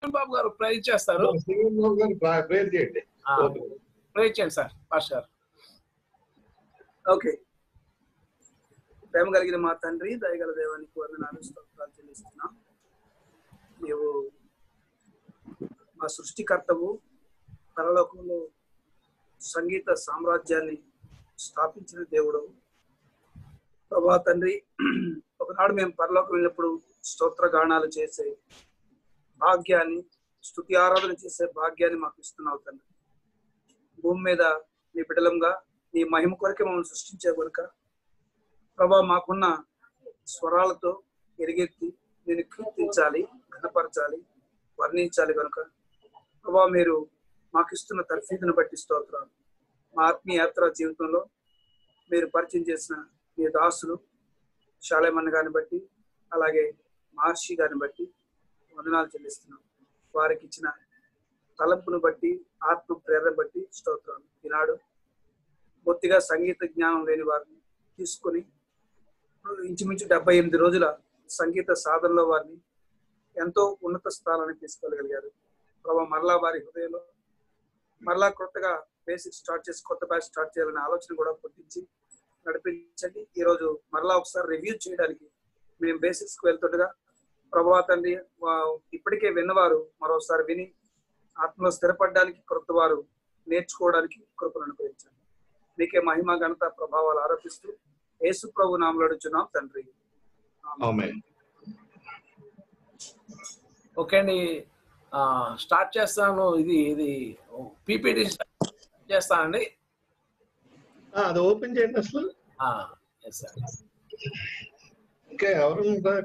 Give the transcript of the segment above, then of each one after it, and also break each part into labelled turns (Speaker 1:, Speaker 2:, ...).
Speaker 1: బాబు గారు ప్రే చేస్తారు.
Speaker 2: ప్రేయర్ చేయండి.
Speaker 1: ప్రే చేయండి సార్ పాస్టర్ గారు.
Speaker 3: ఓకే. ప్రేమ కలిగిన మా తండ్రి, దయగల దేవానికి వందనాలు స్తోత్రాలు చెల్లిస్తున్నాం. నీవు మా సృష్టికర్తవు, పరలోకంలో సంగీత సామ్రాజ్యాన్ని స్థాపించిన దేవుడు. ప్రభా తండ్రి, ఒకనాడు మేము పరలోకం వెళ్ళినప్పుడు స్తోత్ర గానాలు చేసే భాగ్యాన్ని, స్తుతి ఆరాధన చేసే భాగ్యాన్ని మాకు ఇస్తున్నావు తండ్రి. భూమి మీద నీ బిడ్డలంగా నీ మహిమ కొరకే మమ్మల్ని సృష్టించే కొరక ప్రభా మాకున్న స్వరాలతో ఎరిగెత్తి నేను కీర్తించాలి, ఘనపరచాలి, వర్ణించాలి కనుక ప్రభా మీరు మాకు ఇస్తున్న తర్ఫీదును బట్టి స్తోత్రాలు. మా ఆత్మీయ యాత్ర జీవితంలో మీరు పరిచయం చేసిన మీ దాసులు శాలేమన్న గారిని బట్టి, అలాగే మహర్షి గారిని బట్టి వందనాలు చెల్లిస్తున్నాం. వారికి ఇచ్చిన తలంపును బట్టి, ఆత్మ ప్రేరణ బట్టి స్తోత్రాలు. ఈనాడు బొత్తిగా సంగీత జ్ఞానం లేని వారిని తీసుకొని ఇంచుమించు 78 రోజుల సంగీత సాధనలో వారిని ఎంతో ఉన్నత స్థానానికి తీసుకెళ్ళగలిగారు. ప్రభావ మరలా వారి హృదయంలో మరలా కొత్తగా బేసిక్ స్టార్ట్ చేసి కొత్త బ్యాచ్ స్టార్ట్ చేయాలనే ఆలోచన కూడా పుట్టించి నడిపించండి. ఈరోజు మరలా ఒకసారి రివ్యూ చేయడానికి మేము బేసిక్స్కి వెళ్తుండగా ప్రభావ తండ్రి ఇప్పటికే విన్నవారు మరోసారి విని ఆత్మలో స్థిరపడడానికి, కొత్త వారు నేర్చుకోవడానికి కృపను అనుగ్రహించండి. మీకే మహిమ ఘనత ప్రభావాలు ఆరోపిస్తూ యేసు ప్రభు నామములో అడుగుచున్నాం తండ్రి.
Speaker 2: ఆమేన్.
Speaker 1: ఓకే అండి, స్టార్ట్ చేస్తాను. ఇది పీపీటీ చేస్తానండి.
Speaker 2: అది ఓపెన్ చేయండి అసలు. ఇంకా ఎవరు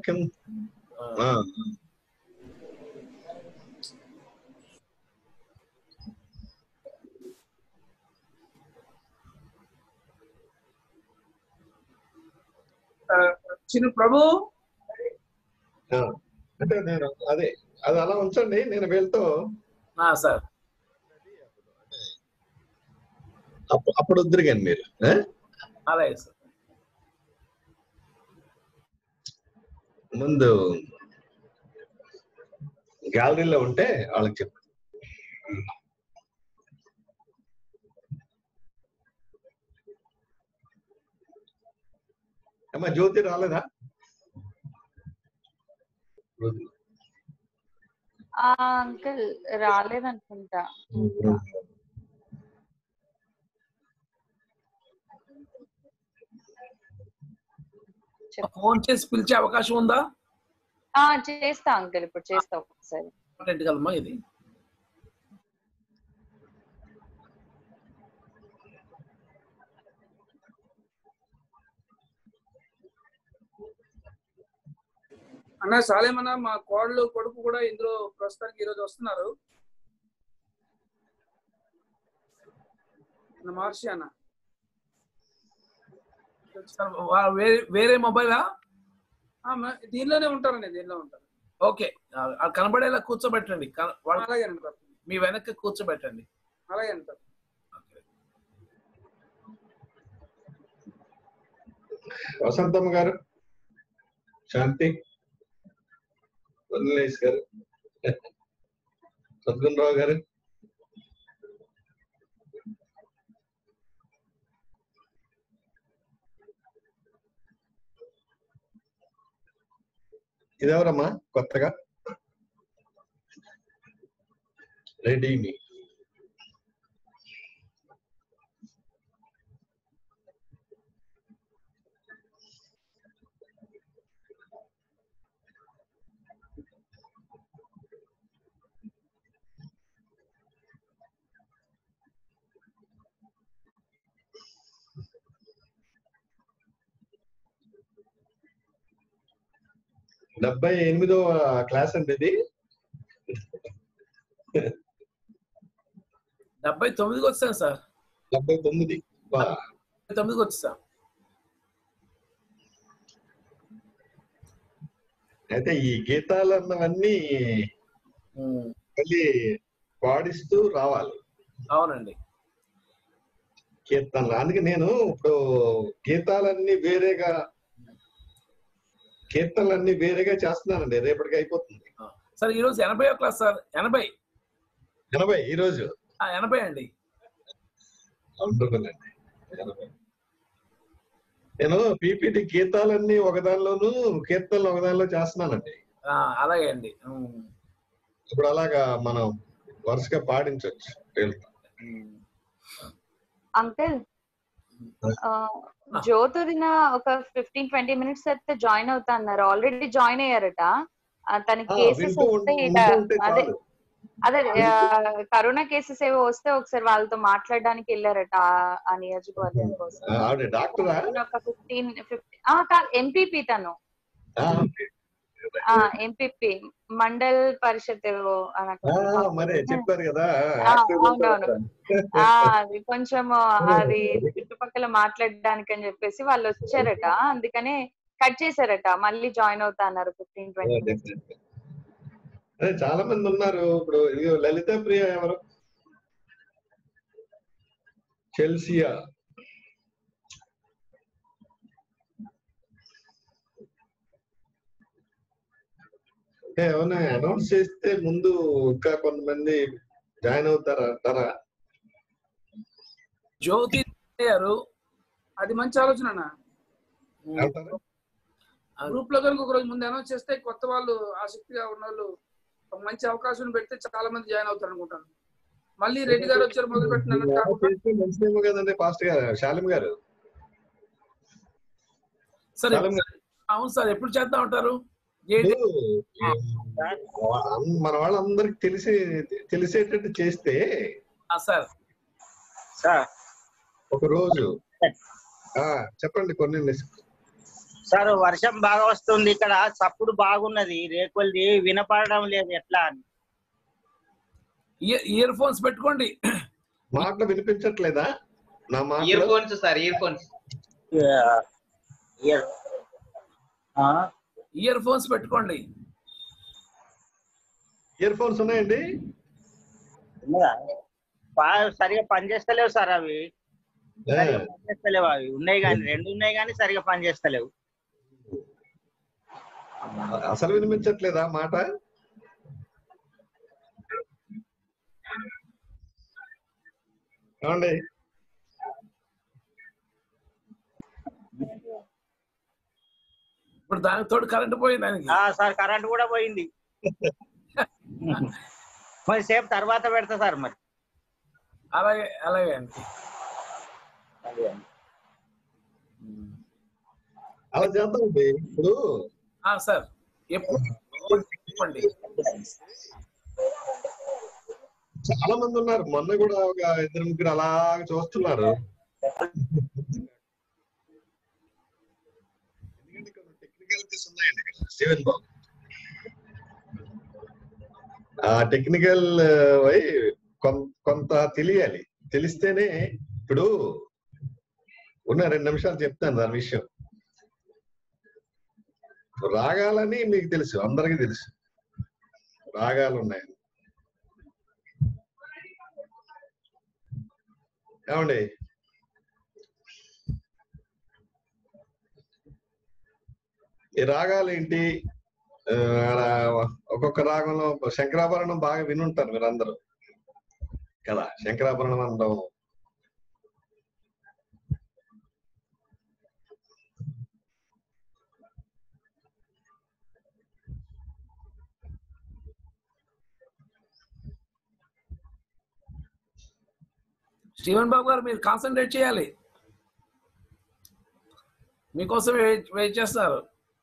Speaker 3: చిన్న ప్రభు
Speaker 2: అంటే నేను అది అలా ఉంచండి, నేను వీళ్ళతో
Speaker 1: సార్
Speaker 2: అప్పుడు వద్దురుగాని మీరు
Speaker 1: అలాగే సార్.
Speaker 2: ముందు గ్యాలరీలో ఉంటే వాళ్ళకి చెప్పండి. అమ్మా జ్యోతి రాలేదా?
Speaker 4: అంకుల్ రాలేదనుకుంటా.
Speaker 1: ఫోన్ చేసి పిలిచే అవకాశం ఉందా?
Speaker 4: చేస్తా అంకుల్, ఇప్పుడు చేస్తా ఒకసారి.
Speaker 1: కదమ్మా ఇది
Speaker 3: అన్న సాలేమన్న, మా కోడలు కొడుకు కూడా ఇందులో ప్రస్తుతానికి ఈరోజు వస్తున్నారు. మహర్షి అన్న
Speaker 1: వేరే మొబైలా?
Speaker 3: దీనిలోనే ఉంటారండి, దీనిలో ఉంటారు.
Speaker 1: ఓకే, కనబడేలా కూర్చోబెట్టండి.
Speaker 3: అలాగే అంటారు,
Speaker 1: మీ వెనక్కి కూర్చోబెట్టండి.
Speaker 3: అలాగే అంటారు.
Speaker 2: వసంతమ్మ గారు, శాంతి, వదిలేష్ గారు, సద్గుణరావు గారు, ఇదెవరమ్మా కొత్తగా? రెడీమి. డెబ్బై 78వ క్లాస్ అండి ఇది.
Speaker 1: 79కి వచ్చాను సార్. 79కి వచ్చా.
Speaker 2: అయితే ఈ గీతాలు అన్నవన్నీ మళ్ళీ పాడిస్తూ రావాలి.
Speaker 1: అవునండి,
Speaker 2: కీర్తనలు. అందుకే నేను ఇప్పుడు కీర్తనలన్నీ వేరేగా చేస్తున్నానండి, రేపటికి అయిపోతుంది.
Speaker 1: సార్ ఈరోజు 80వ క్లాస్ సార్. 80
Speaker 2: ఈరోజు
Speaker 1: 80 అండి.
Speaker 2: అనుకున్నాండి 80. నేను పీపీటీ గీతాలన్నీ ఒకదానిలోను కీర్తనలు ఒకదానిలో చేస్తున్నానండి.
Speaker 1: అలాగే అండి.
Speaker 2: ఇప్పుడు అలాగా మనం వరుసగా పాడించవచ్చు.
Speaker 4: అంకుల్ జ్యోతిదిన ఒక 15-20 మినిట్స్ అయితే జాయిన్ అవుతా అన్నారు. ఆల్రెడీ జాయిన్ అయ్యారట. తనకి కేసెస్ వస్తే అదే కరోనా కేసెస్ ఏవో వస్తే ఒకసారి వాళ్ళతో మాట్లాడడానికి వెళ్ళారట ఆ నియోజకవర్గం కోసం. ఒక 15 ఎంపీపీ తను ఎంపీపీ మండల్ పరిషత్ ఏవో
Speaker 2: చెప్పారు కదా.
Speaker 4: అవునవును. అది కొంచెం అది చుట్టుపక్కల మాట్లాడడానికి అని చెప్పేసి వాళ్ళు వచ్చారట. అందుకనే కట్ చేశారట. మళ్ళీ జాయిన్ అవుతా అన్నారు 15-20 మినిట్స్.
Speaker 2: అదే చాలా మంది ఉన్నారు. ఇప్పుడు లలిత ప్రియ ఎవరు? చెల్సియా ఏమన్నా అనౌన్స్ చేస్తే ముందు ఇంకా కొంతమంది జాయిన్ అవుతారా?
Speaker 1: జ్యోతి గారు
Speaker 3: అది మంచి ఆలోచన అన్న. గ్రూప్ లో కనుక ఒక రోజు ముందు అనౌన్స్ చేస్తే కొత్త వాళ్ళు ఆసక్తిగా ఉన్న వాళ్ళు ఒక మంచి అవకాశం పెడితే చాలా మంది జాయిన్ అవుతారు అనుకుంటాను. మళ్ళీ రెడ్డి గారు వచ్చారు మొదలు
Speaker 2: పెట్టిన కదండి పాస్టర్ గారు, శాలిం గారు.
Speaker 1: సరే అవును సార్, ఎప్పుడు చేద్దాం అంటారు?
Speaker 2: మన వాళ్ళందరికి తెలిసేటట్టు చేస్తే
Speaker 1: సార్
Speaker 2: ఒక రోజు చెప్పండి. కొన్ని
Speaker 5: సార్ వర్షం బాగా వస్తుంది, ఇక్కడ చప్పుడు బాగున్నది, రేకులది వినపడడం లేదు, ఎట్లా అని.
Speaker 1: ఇయర్ ఫోన్స్ పెట్టుకోండి.
Speaker 2: మాటలు వినిపించట్లేదా? నా మాట
Speaker 6: earphones sir, earphones
Speaker 1: earphones పెట్టుకోండి.
Speaker 2: ఇయర్ ఫోన్స్ ఉన్నాయండి?
Speaker 5: సరిగా పనిచేస్తలేవు సార్ అవి. పనిచేస్తలేవు అవి. ఉన్నాయి కానీ 2 ఉన్నాయి కానీ సరిగా పనిచేస్తలేవు.
Speaker 2: అసలు వినిపించట్లేదా మాట? ఏమండి?
Speaker 1: ఇప్పుడు దానికి తోడు కరెంట్ పోయింది. దానికి
Speaker 5: సార్ కరెంట్ కూడా పోయింది. మరి సేపు తర్వాత పెడతా సార్. మరి
Speaker 1: అలాగే అండి.
Speaker 2: అలా చేద్దామండి. ఇప్పుడు
Speaker 1: సార్ ఎప్పుడు చెప్పండి.
Speaker 2: చాలా మంది ఉన్నారు. మొన్న కూడా ఒక 2-3 అలాగ చూస్తున్నారు. ఎందుకంటే కొన్ని టెక్నికాలిటీస్ ఉన్నాయండి ఇక్కడ. స్టీవెన్ బాబు ఆ టెక్నికల్ వై కొంత తెలియాలి. తెలిస్తేనే ఇప్పుడు ఉన్న 2 నిమిషాలు చెప్తాను దాని విషయం. రాగాలని మీకు తెలుసు, అందరికీ తెలుసు రాగాలు ఉన్నాయని. ఏమండి? ఈ రాగాలు ఏంటి? ఒక్కొక్క రాగంలో శంకరాభరణం బాగా వినుంటారు మీరందరూ కదా. శంకరాభరణం అనడం
Speaker 1: స్టీవెన్ బాబు గారు మీరు కాన్సన్ట్రేట్ చేయాలి. మీకోసం వెయిట్ చేస్తారు.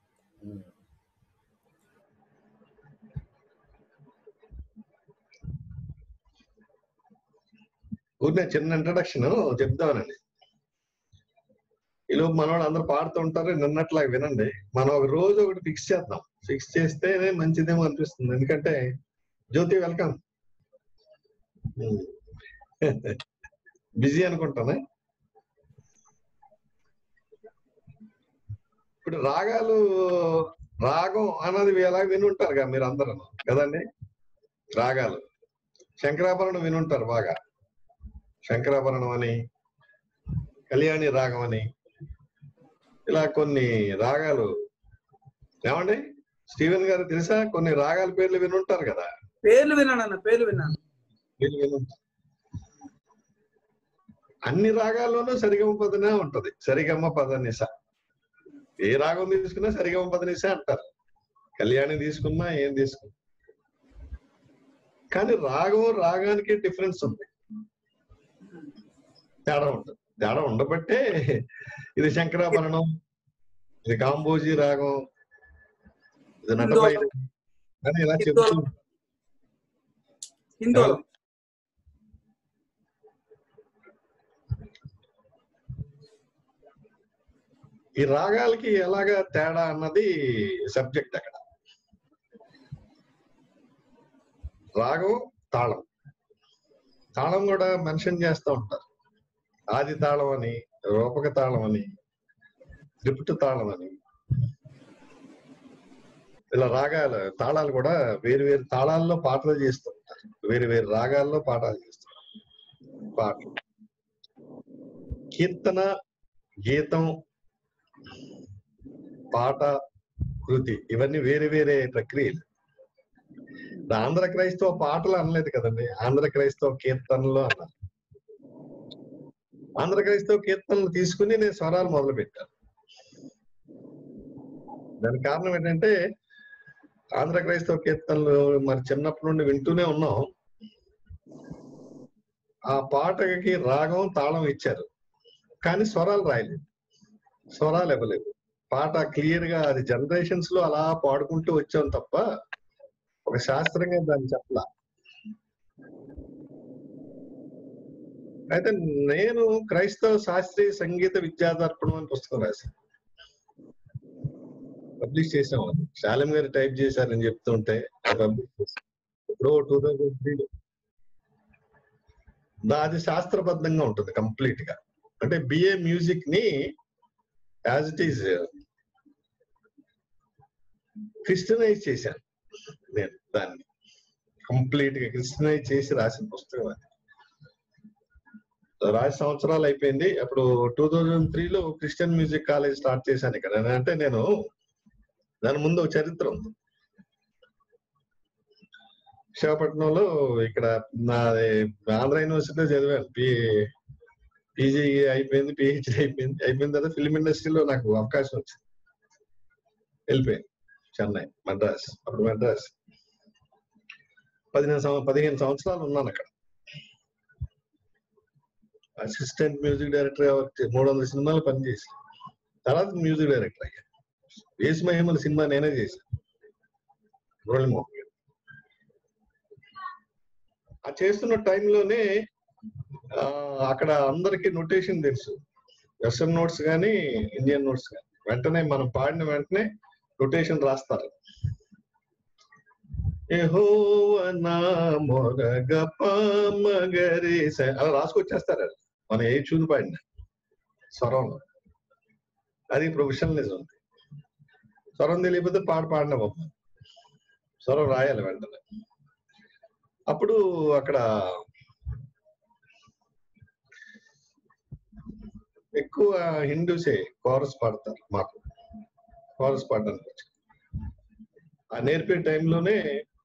Speaker 2: ఊరినే చిన్న ఇంట్రడక్షన్ చెప్తామనండి. ఈలోపు మనవాళ్ళు అందరూ పాడుతూ ఉంటారు, నిన్నట్లాగా వినండి. మనం ఒక రోజు ఒకటి ఫిక్స్ చేద్దాం. ఫిక్స్ చేస్తేనే మంచిదేమో అనిపిస్తుంది. ఎందుకంటే జ్యోతి వెల్కమ్. బిజీ అనుకుంటానే. ఇప్పుడు రాగం అన్నది ఎలా వినుంటారు కదా మీరు అందరూ కదండి. రాగాలు శంకరాభరణం వినుంటారు బాగా. శంకరాభరణం అని, కళ్యాణి రాగం అని, ఇలా కొన్ని రాగాలు. ఏమండి? స్టీవెన్ గారు తెలుసా? కొన్ని రాగాల పేర్లు వినుంటారు కదా.
Speaker 3: పేర్లు విన్నాను, పేర్లు విన్నాను.
Speaker 2: అన్ని రాగాల్లోనూ సరిగమ పదనే ఉంటది. సరిగమ పదనిస. ఏ రాగం తీసుకున్నా సరిగమ పదనిస అంటారు. కళ్యాణి తీసుకున్నా ఏం తీసుకున్నా. కానీ రాగానికి డిఫరెన్స్ ఉంది, తేడా ఉంటుంది. తేడా ఉండబట్టే ఇది శంకరాభరణం, ఇది కాంబోజీ రాగం, ఇది నటభైరవి అని ఇలా చెప్తూ ఈ రాగాలకి ఎలాగా తేడా అన్నది సబ్జెక్ట్. అక్కడ రాగం, తాళం. తాళం కూడా మెన్షన్ చేస్తూ ఉంటారు. ఆది తాళం అని, రూపక తాళం అని, త్రిపుట తాళం అని. ఇలా రాగాలు, తాళాలు కూడా వేరు వేరు తాళాల్లో పాటలు చేస్తూ ఉంటారు. వేరు వేరు రాగాల్లో పాఠాలు చేస్తారు. పాటలు, కీర్తన, గీతం, పాట, కృతి, ఇవన్నీ వేరే వేరే ప్రక్రియలు. ఆంధ్ర క్రైస్తవ పాటలు అనలేదు కదండి, ఆంధ్ర క్రైస్తవ కీర్తనలు అన్నారు. ఆంధ్ర క్రైస్తవ కీర్తనలు తీసుకుని నేను స్వరాలు మొదలు పెట్టాను. దానికి కారణం ఏంటంటే ఆంధ్ర క్రైస్తవ కీర్తనలు మరి చిన్నప్పటి నుండి వింటూనే ఉన్నాం. ఆ పాటకి రాగం, తాళం ఇచ్చారు, కానీ స్వరాలు రాయలేదు, స్వరాలు ఇవ్వలేదు. పాట క్లియర్ గా అది జనరేషన్స్ లో అలా పాడుకుంటూ వచ్చాం తప్ప ఒక శాస్త్రంగా దాన్ని చెప్పలా. అయితే నేను క్రైస్తవ శాస్త్రీయ సంగీత విద్యాదర్పణం అని పుస్తకం రాశాను, పబ్లిష్ చేసాం. అది శాలిం గారు టైప్ చేశారని చెప్తుంటే పబ్లిష్ చేశాను ఇప్పుడు 2003లో. అది శాస్త్రబద్ధంగా ఉంటుంది కంప్లీట్ గా. అంటే బిఏ మ్యూజిక్ ని యాజ్ ఇట్ ఈజ్ క్రిస్టియనైజ్ చేశాను నేను. దాన్ని కంప్లీట్ గా క్రిస్టియనైజ్ చేసి రాసిన పుస్తకం అది. రాసి సంవత్సరాలు అయిపోయింది. అప్పుడు 2003లో క్రిస్టియన్ మ్యూజిక్ కాలేజ్ స్టార్ట్ చేశాను ఇక్కడ. అంటే నేను దాని ముందు ఒక చరిత్ర ఉంది. విశాఖపట్నంలో ఇక్కడ నా ఆంధ్ర యూనివర్సిటీలో చదివాను. పీజీ అయిపోయింది, పిహెచ్డి అయిపోయింది. అయిపోయిన తర్వాత ఫిల్మ్ ఇండస్ట్రీలో నాకు అవకాశం వచ్చింది. వెళ్ళిపోయాను చెన్నై, మద్రాస్. అప్పుడు మద్రాస్ 15 సంవత్సరాలు ఉన్నాను అక్కడ. అసిస్టెంట్ మ్యూజిక్ డైరెక్టర్ 300 సినిమాలు పనిచేసి తర్వాత మ్యూజిక్ డైరెక్టర్ అయ్యా. వేసి మహిమల సినిమా నేనే చేశాను, మురళీమోహన్ గారు. ఆ చేస్తున్న టైంలోనే అక్కడ అందరికి నోటేషన్ తెలుసు, వెస్టర్న్ నోట్స్ కానీ ఇండియన్ నోట్స్ కానీ. వెంటనే మనం పాడిన వెంటనే నోటేషన్ రాస్తారు. యెహోవా నా మొరగపమగరి అలా రాసుకొచ్చేస్తారు. మనం ఏ చూని పాడిన స్వరంలో అది ప్రొఫెషనలిజం. స్వరం తెలియకపోతే పాడిన బొమ్మ, స్వరం రాయాలి వెంటనే. అప్పుడు అక్కడ ఎక్కువ హిందూసే కోరస్ పాడతారు. మాకు కోరస్ పాడడానికి వచ్చి ఆ నేర్పే టైంలోనే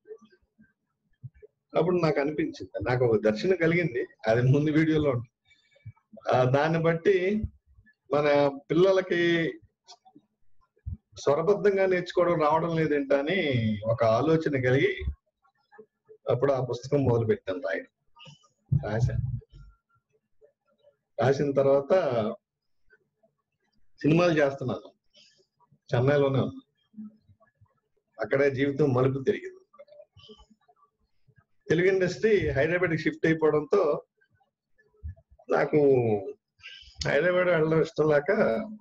Speaker 2: అప్పుడు నాకు అనిపించింది, నాకు ఒక దర్శనం కలిగింది. అది ముందు వీడియోలో ఉంటుంది. దాన్ని బట్టి మన పిల్లలకి స్వరబద్ధంగా నేర్చుకోవడం రావడం లేదేంటని ఒక ఆలోచన కలిగి అప్పుడు ఆ పుస్తకం మొదలు పెట్టాను రాయడం. రాసిన తర్వాత సినిమాలు చేస్తున్నాను. చెన్నైలోనే ఉన్నాను. అక్కడే జీవితం మలుపు తిరిగింది. తెలుగు ఇండస్ట్రీ హైదరాబాద్కి షిఫ్ట్ అయిపోవడంతో నాకు హైదరాబాద్ వెళ్ళడం ఇష్టం లేక,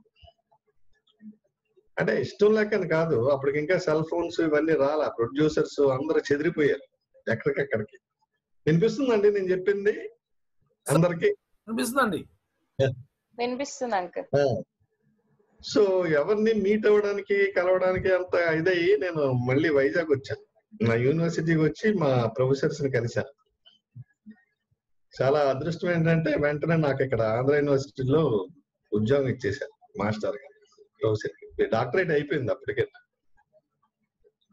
Speaker 2: అంటే ఇష్టం లేక అని కాదు, అప్పటికి ఇంకా సెల్ ఫోన్స్ ఇవన్నీ రాలా. ప్రొడ్యూసర్స్ అందరూ చెదిరిపోయారు ఎక్కడికెక్కడికి. వినిపిస్తుందండి నేను చెప్పింది అందరికి?
Speaker 1: వినిపిస్తుందండి.
Speaker 4: వినిపిస్తుంది అంకుల్.
Speaker 2: సో ఎవరిని మీట్ అవ్వడానికి, కలవడానికి అంత ఇదయ్యి నేను మళ్ళీ వైజాగ్ వచ్చాను. నా యూనివర్సిటీకి వచ్చి మా ప్రొఫెసర్స్ ని కలిశాను. చాలా అదృష్టం ఏంటంటే వెంటనే నాకు ఇక్కడ ఆంధ్ర యూనివర్సిటీలో ఉద్యోగం ఇచ్చేశారు మాస్టర్ గా, ప్రొఫెసర్. డాక్టరేట్ అయిపోయింది అప్పటికే.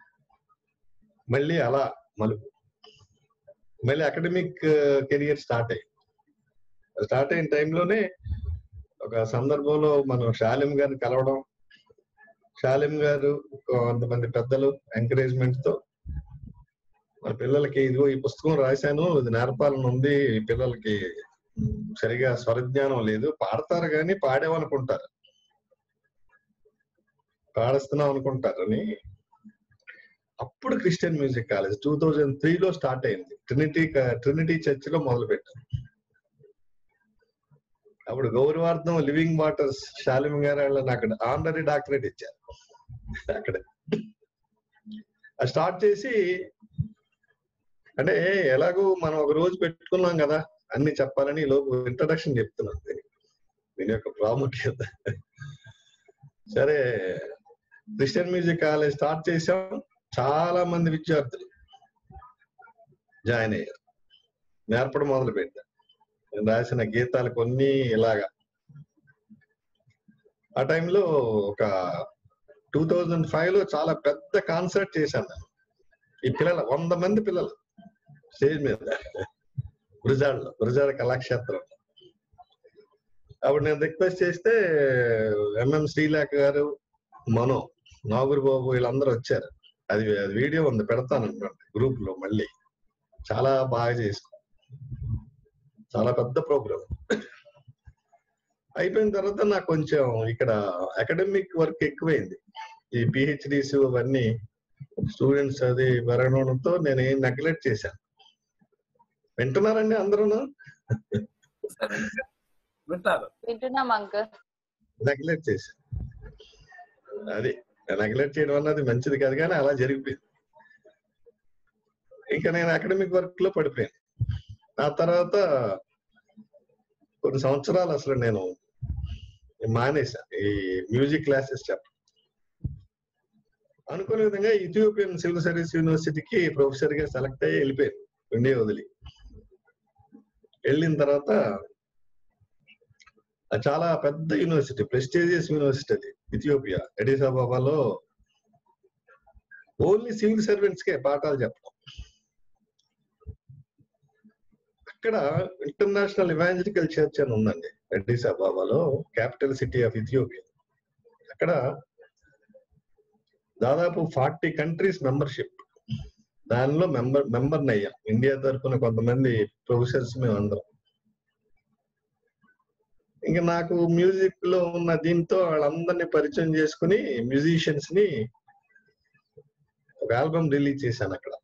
Speaker 2: మళ్ళీ అలా మలుపు, మళ్ళీ అకాడమిక్ కెరియర్ స్టార్ట్ అయిన టైంలోనే ఒక సందర్భంలో మనం షాలిం గారిని కలవడం, షాలిం గారు కొంతమంది పెద్దలు ఎంకరేజ్మెంట్ తో మన పిల్లలకి ఇదిగో ఈ పుస్తకం రాశాను, ఇది నేర్పాలని ఉంది, పిల్లలకి సరిగా స్వరజ్ఞానం లేదు, పాడతారు కానీ పాడేమనుకుంటారు, పాడిస్తున్నాం అనుకుంటారని అప్పుడు క్రిస్టియన్ మ్యూజిక్ కాలేజ్ 2003లో స్టార్ట్ అయింది. ట్రినిటీ చర్చ్ లో మొదలు పెట్టారు. అప్పుడు గౌరవార్థం లివింగ్ వాటర్స్ షాలిం గారు వాళ్ళని అక్కడ ఆనరీ డాక్టరేట్ ఇచ్చారు. అక్కడ స్టార్ట్ చేసి, అంటే ఎలాగో మనం ఒక రోజు పెట్టుకున్నాం కదా అన్ని చెప్పాలని లోపు ఇంట్రడక్షన్ చెప్తున్నాను దీని యొక్క ప్రాముఖ్యత. సరే, క్రిస్టియన్ మ్యూజిక్ కాలేజ్ స్టార్ట్ చేసాం. చాలా మంది విద్యార్థులు జాయిన్ అయ్యారు, నేర్పడం మొదలు పెట్టారు. నేను రాసిన గీతాలు కొన్ని ఇలాగా. ఆ టైంలో ఒక 2005లో చాలా పెద్ద కాన్సర్ట్ చేశాను నేను. ఈ పిల్లలు 100 మంది పిల్లలు స్టేజ్ మీద గురజాడ కళాక్షేత్రం. అప్పుడు నేను రిక్వెస్ట్ చేస్తే ఎంఎం శ్రీలేఖ గారు, మనో, నాగూరు బాబు వీళ్ళందరూ వచ్చారు. అది వీడియో ఉంది, పెడతాను అనుకోండి గ్రూప్ లో. మళ్ళీ చాలా బాగా చేసుకో, చాలా పెద్ద ప్రోగ్రామ్. అయిపోయిన తర్వాత నాకు కొంచెం ఇక్కడ అకాడమిక్ వర్క్ ఎక్కువైంది. ఈ పిహెచ్డీస్ అవన్నీ స్టూడెంట్స్ అది పెరగడంతో నేను ఏం నెగ్లెక్ట్ చేశాను. వింటున్నారండి అందరూ? నెగ్లెక్ట్ చేశాను. అది నెగ్లెక్ట్ చేయడం అన్నది మంచిది కాదు, కానీ అలా జరిగిపోయింది. ఇంకా నేను అకాడమిక్ వర్క్ లో పడిపోయాను. ఆ తర్వాత కొన్ని సంవత్సరాలు అసలు నేను మానేశాను ఈ మ్యూజిక్ క్లాసెస్ చెప్పడం. అనుకునే విధంగా ఇథియోపియన్ సివిల్ సర్వీస్ యూనివర్సిటీకి ప్రొఫెసర్ గా సెలెక్ట్ అయ్యి వెళ్ళిపోయాను, ఇండియా వదిలి. వెళ్ళిన తర్వాత చాలా పెద్ద యూనివర్సిటీ, ప్రెస్టీజియస్ యూనివర్సిటీ అది, ఇథియోపియా అడిస్ అబాబాలో. ఓన్లీ సివిల్ సర్వెంట్స్ కే పాఠాలు చెప్పడం. అక్కడ ఇంటర్నేషనల్ ఇవాంజలికల్ చర్చ్ అని ఉందండి అడిస్ అబాబాలో, క్యాపిటల్ సిటీ ఆఫ్ ఇథియోపియా. అక్కడ దాదాపు 40 కంట్రీస్ మెంబర్షిప్. దానిలో మెంబర్ని అయ్యాం, ఇండియా తరఫున కొంతమంది ప్రొఫెసర్స్ మేము అందరం. ఇంకా నాకు మ్యూజిక్ లో ఉన్న దీంతో వాళ్ళందరినీ పరిచయం చేసుకుని మ్యూజిషియన్స్ ని ఒక ఆల్బమ్ రిలీజ్ చేశాను అక్కడ.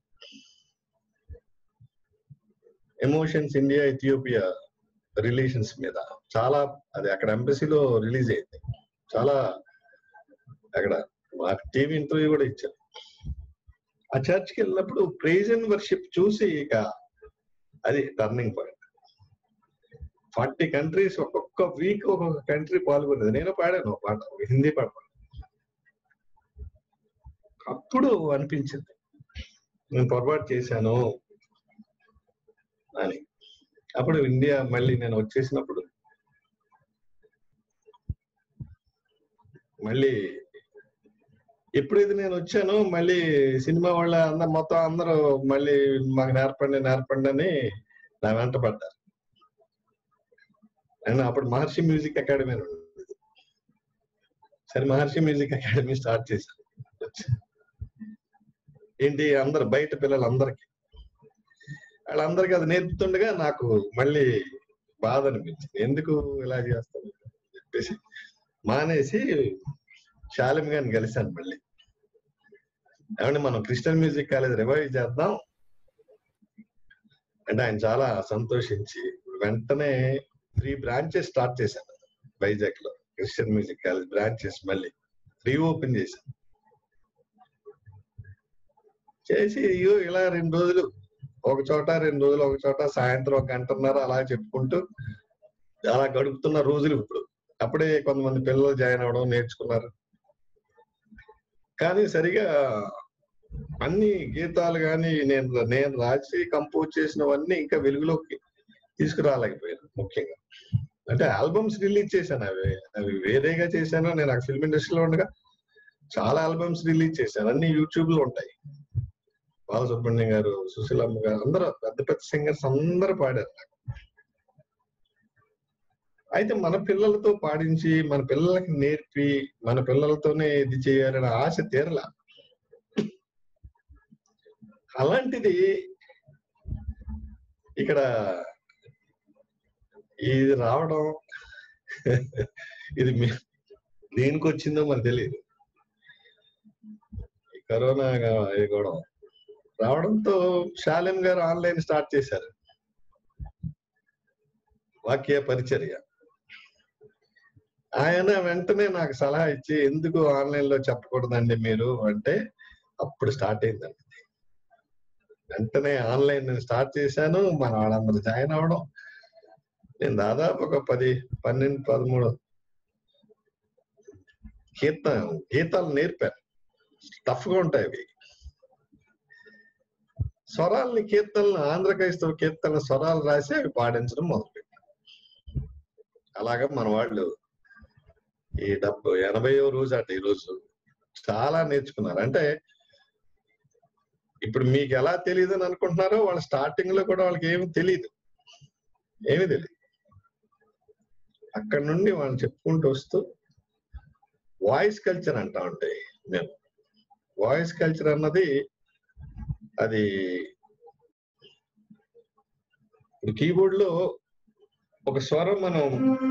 Speaker 2: ఎమోషన్స్ ఇండియా ఇథియోపియా రిలేషన్స్ మీద. చాలా అది అక్కడ ఎంబసీలో రిలీజ్ అయింది. చాలా అక్కడ టీవీ ఇంటర్వ్యూ కూడా ఇచ్చాను. ఆ చర్చ్కి వెళ్ళినప్పుడు ప్రైజ్ అండ్ వర్షిప్ చూసి ఇక అది టర్నింగ్ పాయింట్. 40 కంట్రీస్, ఒక్కొక్క వీక్ ఒక్కొక్క కంట్రీ పాల్గొనేది. నేను పాడాను పాట, హిందీ పాట. అప్పుడు అనిపించింది నేను పొరపాటు చేశాను అని. అప్పుడు ఇండియా మళ్ళీ నేను వచ్చేసినప్పుడు మళ్ళీ ఎప్పుడైతే నేను వచ్చానో మళ్ళీ సినిమా వాళ్ళ మొత్తం అందరూ మళ్ళీ మాకు నేర్పండి అని నా వెంట పడ్డారు. అండ్ అప్పుడు మహర్షి మ్యూజిక్ అకాడమీ అని ఉండేది. సరే, మహర్షి మ్యూజిక్ అకాడమీ స్టార్ట్ చేశాను. ఏంటి, అందరు బయట పిల్లలందరికీ, వాళ్ళందరికీ అది నేర్పుతుండగా నాకు మళ్ళీ బాధ అనిపించింది. ఎందుకు ఇలా చేస్తాను చెప్పేసి మానేసి షాలిం గారిని కలిశాను మళ్ళీ. ఏమంటే మనం క్రిస్టియన్ మ్యూజిక్ కాలేజ్ రివైవ్ చేద్దాం అంటే ఆయన చాలా సంతోషించి వెంటనే 3 బ్రాంచెస్ స్టార్ట్ చేశాను వైజాగ్ లో. క్రిస్టియన్ మ్యూజిక్ కాలేజ్ బ్రాంచెస్ మళ్ళీ రీఓపెన్ చేశాను. చేసి ఇలా 2 రోజులు ఒక చోట, 2 రోజులు ఒక చోట, సాయంత్రం 1 గంటన్నర అలా చెప్పుకుంటూ అలా గడుపుతున్న రోజులు ఇప్పుడు. అప్పుడే కొంతమంది పిల్లలు జాయిన్ అవ్వడం, నేర్చుకున్నారు. కానీ సరిగా అన్ని గీతాలు కానీ నేను రాసి కంపోజ్ చేసినవన్నీ ఇంకా వెలుగులోకి తీసుకురాలేకపోయాను. ముఖ్యంగా అంటే ఆల్బమ్స్ రిలీజ్ చేశాను, అవి వేరేగా చేశాను. నేను నాకు ఫిల్మ్ ఇండస్ట్రీలో ఉండగా చాలా ఆల్బమ్స్ రిలీజ్ చేశాను, అన్ని యూట్యూబ్ లో ఉంటాయి. బాలసుబ్రహ్మణ్యం గారు, సుశీలమ్మ గారు, అందరూ పెద్ద పెద్ద సింగర్స్ అందరూ పాడారు. అయితే మన పిల్లలతో పాడించి మన పిల్లలకి నేర్పి మన పిల్లలతోనే ఇది చేయాలనే ఆశ తీరలా. అలాంటిది ఇక్కడ ఇది రావడం ఇది దేనికి వచ్చిందో మనకు తెలియదు. ఈ కరోనా కూడా రావడంతో శాలిం గారు ఆన్లైన్ స్టార్ట్ చేశారు, వాక్య పరిచర్య. ఆయన వెంటనే నాకు సలహా ఇచ్చి, ఎందుకు ఆన్లైన్ లో చెప్పకూడదండి మీరు అంటే, అప్పుడు స్టార్ట్ అయిందండి. వెంటనే ఆన్లైన్ స్టార్ట్ చేశాను, మన వాళ్ళందరూ జాయిన్ అవ్వడం. నేను దాదాపు ఒక 10, 12, 13 గీతాలు నేర్పాను. టఫ్ గా ఉంటాయి అవి. స్వరాలని, కీర్తనలు, ఆంధ్ర క్రైస్తవ కీర్తనల స్వరాలు రాసి అవి పాడించడం మొదలుపెట్టాను. అలాగా మన వాళ్ళు ఈ 80వ రోజు అట ఈ రోజు చాలా నేర్చుకున్నారు. అంటే ఇప్పుడు మీకు ఎలా తెలియదు అని అనుకుంటున్నారో, వాళ్ళ స్టార్టింగ్ లో కూడా వాళ్ళకి ఏమి తెలియదు. అక్కడ నుండి వాళ్ళు చెప్పుకుంటూ వస్తూ వాయిస్ కల్చర్ అంటా ఉంటాయి. మేము వాయిస్ కల్చర్ అన్నది అది కీబోర్డ్ లో ఒక స్వరం మనం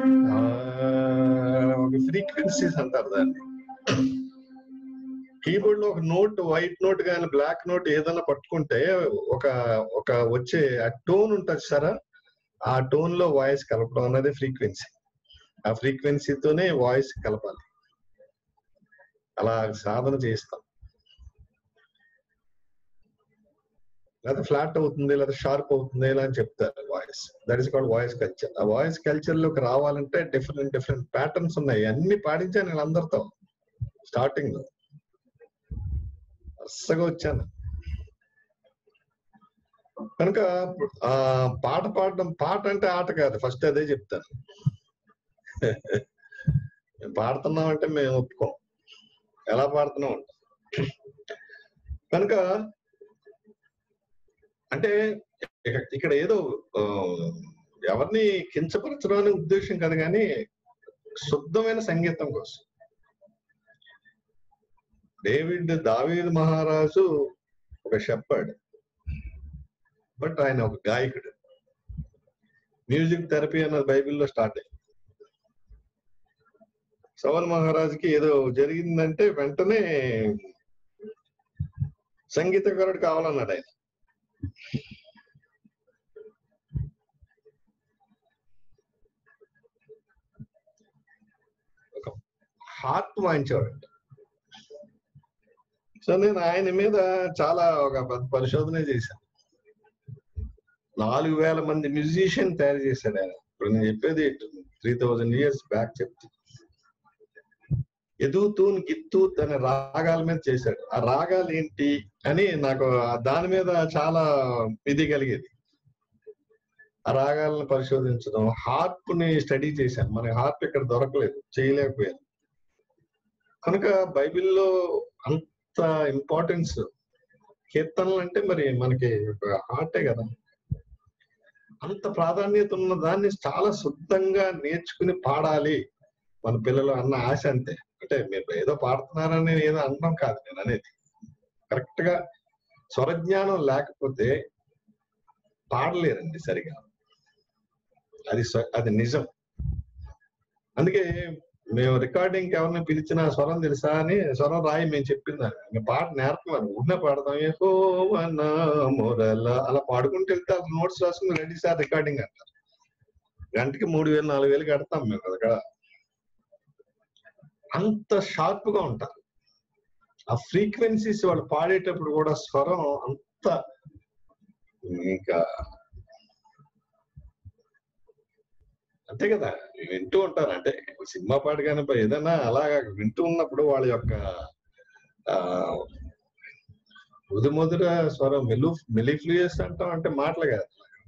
Speaker 2: ఒక ఫ్రీక్వెన్సీస్ అంటారు దాన్ని. కీబోర్డ్ లో ఒక నోట్, వైట్ నోట్ కానీ బ్లాక్ నోట్ ఏదైనా పట్టుకుంటే ఒక వచ్చే ఆ టోన్ ఉంటుంది సరే, ఆ టోన్ లో వాయిస్ కలపడం అనేది ఫ్రీక్వెన్సీ. ఆ ఫ్రీక్వెన్సీతోనే వాయిస్ కలపాలి. అలా సాధన చేస్తాం. లేదా ఫ్లాట్ అవుతుంది, లేదా షార్ప్ అవుతుంది ఇలా అని చెప్తారు voice. That is called voice culture. ఆ వాయిస్ కల్చర్ లోకి రావాలంటే డిఫరెంట్ ప్యాటర్న్స్ ఉన్నాయి. అన్ని పాడించాను నేను అందరితో. స్టార్టింగ్ లో వరుసగా వచ్చాను కనుక ఆ పాట పాడడం, పాట అంటే ఆట కాదు, ఫస్ట్ అదే చెప్తాను. మేము పాడుతున్నామంటే మేము ఒప్పుకోం, ఎలా పాడుతున్నాం అంట. కనుక అంటే ఇక్కడ ఏదో ఎవరిని కించపరచడం అనే ఉద్దేశం కాదు, కానీ శుద్ధమైన సంగీతం కోసం. దావీదు మహారాజు ఒక షెపర్డ్, బట్ ఆయన ఒక గాయకుడు. మ్యూజిక్ థెరపీ అన్నది బైబిల్లో స్టార్ట్ అయింది. సౌలు మహారాజుకి ఏదో జరిగిందంటే వెంటనే సంగీతకారుడు కావాలన్నాడు ఆయన. ఒక హార్ట్ వాయించేవాడు. సో నేను ఆయన మీద చాలా ఒక పరిశోధన చేశాను. 4000 మంది మ్యూజిషియన్ తయారు చేశాడు ఆయన. ఇప్పుడు నేను చెప్పేది 3000 years బ్యాక్ చెప్తే. ఎదుగుతూన్ గిత్తూత్ అనే రాగాల మీద చేశాడు. ఆ రాగాలు ఏంటి అని నాకు దాని మీద చాలా ఇది కలిగేది. ఆ రాగాలను పరిశోధించడం, హార్ప్ ని స్టడీ చేశాను. మనకి హార్ప్ ఇక్కడ దొరకలేదు, చేయలేకపోయాను. కనుక బైబిల్లో అంత ఇంపార్టెన్స్. కీర్తనలు అంటే మరి మనకి హార్టే కదా. అంత ప్రాధాన్యత ఉన్న దాన్ని చాలా శుద్ధంగా నేర్చుకుని పాడాలి మన పిల్లలు అన్న ఆశ. అంతే. అంటే మీరు ఏదో పాడుతున్నారని ఏదో అనడం కాదు నేను అనేది. కరెక్ట్ గా స్వరజ్ఞానం లేకపోతే పాడలేరండి సరిగా. అది నిజం. అందుకే మేము రికార్డింగ్ ఎవరిని పిలిచినా స్వరం తెలుసా అని, స్వరం రాయి మేము చెప్పిందాన్ని, పాట నేర్పమని ఉన్న పాడతాం. అలా పాడుకుంటూ వెళ్తే అసలు నోట్స్ రాసుకుని రెడీ సార్ రికార్డింగ్ అంటారు. గంటకి 3000, 4000 కడతాం మేము అక్కడ. అంత షార్ప్ గా ఉంటారు. ఆ ఫ్రీక్వెన్సీస్ వాళ్ళు పాడేటప్పుడు కూడా స్వరం అంత ఇంకా అంతే కదా. వింటూ ఉంటారు. అంటే సినిమా పాట కానీ ఏదైనా అలాగా వింటూ ఉన్నప్పుడు వాళ్ళ యొక్క మృదుమధుర స్వరం, మెలిఫ్లూయస్ అంటాం, అంటే మాటలు కాదు.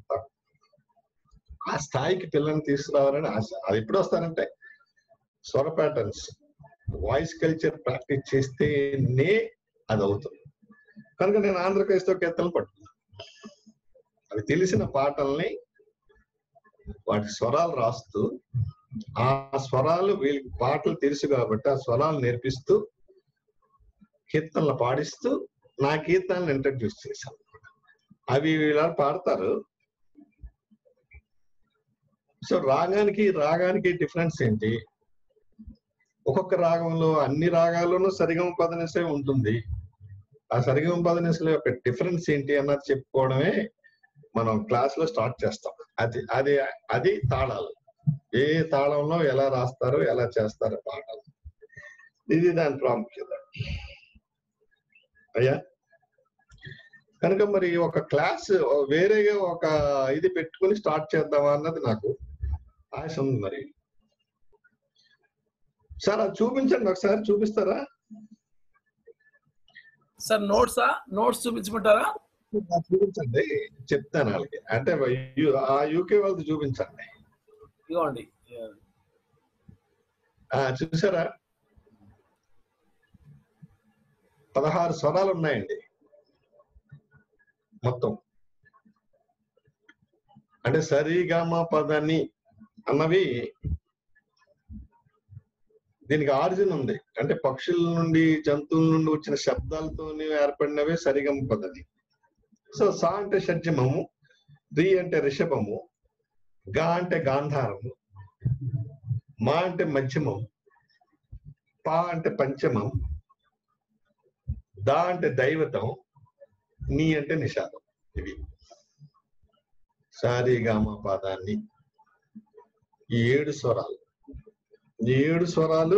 Speaker 2: ఆ స్థాయికి పిల్లల్ని తీసుకురావాలని ఆశ. అది ఎప్పుడు వస్తారంటే స్వర ప్యాటర్న్స్, వాయిస్ కల్చర్ ప్రాక్టీస్ చేస్తేనే అది అవుతుంది. కనుక నేను ఆంధ్ర క్రైస్తవ కీర్తనలు పట్టుకున్నాను. అవి తెలిసిన పాటల్ని వాటి స్వరాలు రాస్తూ, ఆ స్వరాలు వీళ్ళకి పాటలు తెలుసు కాబట్టి ఆ స్వరాలు నేర్పిస్తూ కీర్తనలు పాడిస్తూ నా కీర్తనలు ఇంట్రడ్యూస్ చేశాను. అవి వీళ్ళ పాడతారు. సో రాగానికి డిఫరెన్స్ ఏంటి? ఒక్కొక్క రాగంలో అన్ని రాగాల్లోనూ సరిగమ పదనిసే ఉంటుంది. ఆ సరిగమ పదనిసల యొక్క డిఫరెన్స్ ఏంటి అన్నది చెప్పుకోవడమే మనం క్లాస్ లో స్టార్ట్ చేస్తాం. అది తాళాలు. ఏ తాళంలో ఎలా రాస్తారు, ఎలా చేస్తారు పాటలు, ఇది దాని ప్రాముఖ్యత. అయ్యా కనుక మరి ఒక క్లాస్ వేరేగా ఒక ఇది పెట్టుకుని స్టార్ట్ చేద్దామా అన్నది నాకు ఆశ ఉంది. మరి సార్ అది చూపించండి, ఒకసారి చూపిస్తారా
Speaker 1: సార్? నోట్స్ చూపించమంటారా?
Speaker 2: చూపించండి, చెప్తాను వాళ్ళకి. అంటే ఆ యూకే వాళ్ళది చూపించండి.
Speaker 1: ఇదిగోండి,
Speaker 2: చూసారా? 16 స్వరాలు ఉన్నాయండి మొత్తం. అంటే సరిగమ పదని అన్నవి దీనికి ఆరిజిన్ ఉంది. అంటే పక్షుల నుండి, జంతువుల నుండి వచ్చిన శబ్దాలతో ఏర్పడినవే సరిగమ పదని. సో సా అంటే షడ్జమము, రి అంటే రిషభము, గా అంటే గాంధారము, మా అంటే మధ్యమం, పా అంటే పంచమం, దా అంటే దైవతం, నీ అంటే నిషాదం. ఇవి సారీగామ పాదాన్ని ఈ 7 స్వరాలు. ఈ 7 స్వరాలు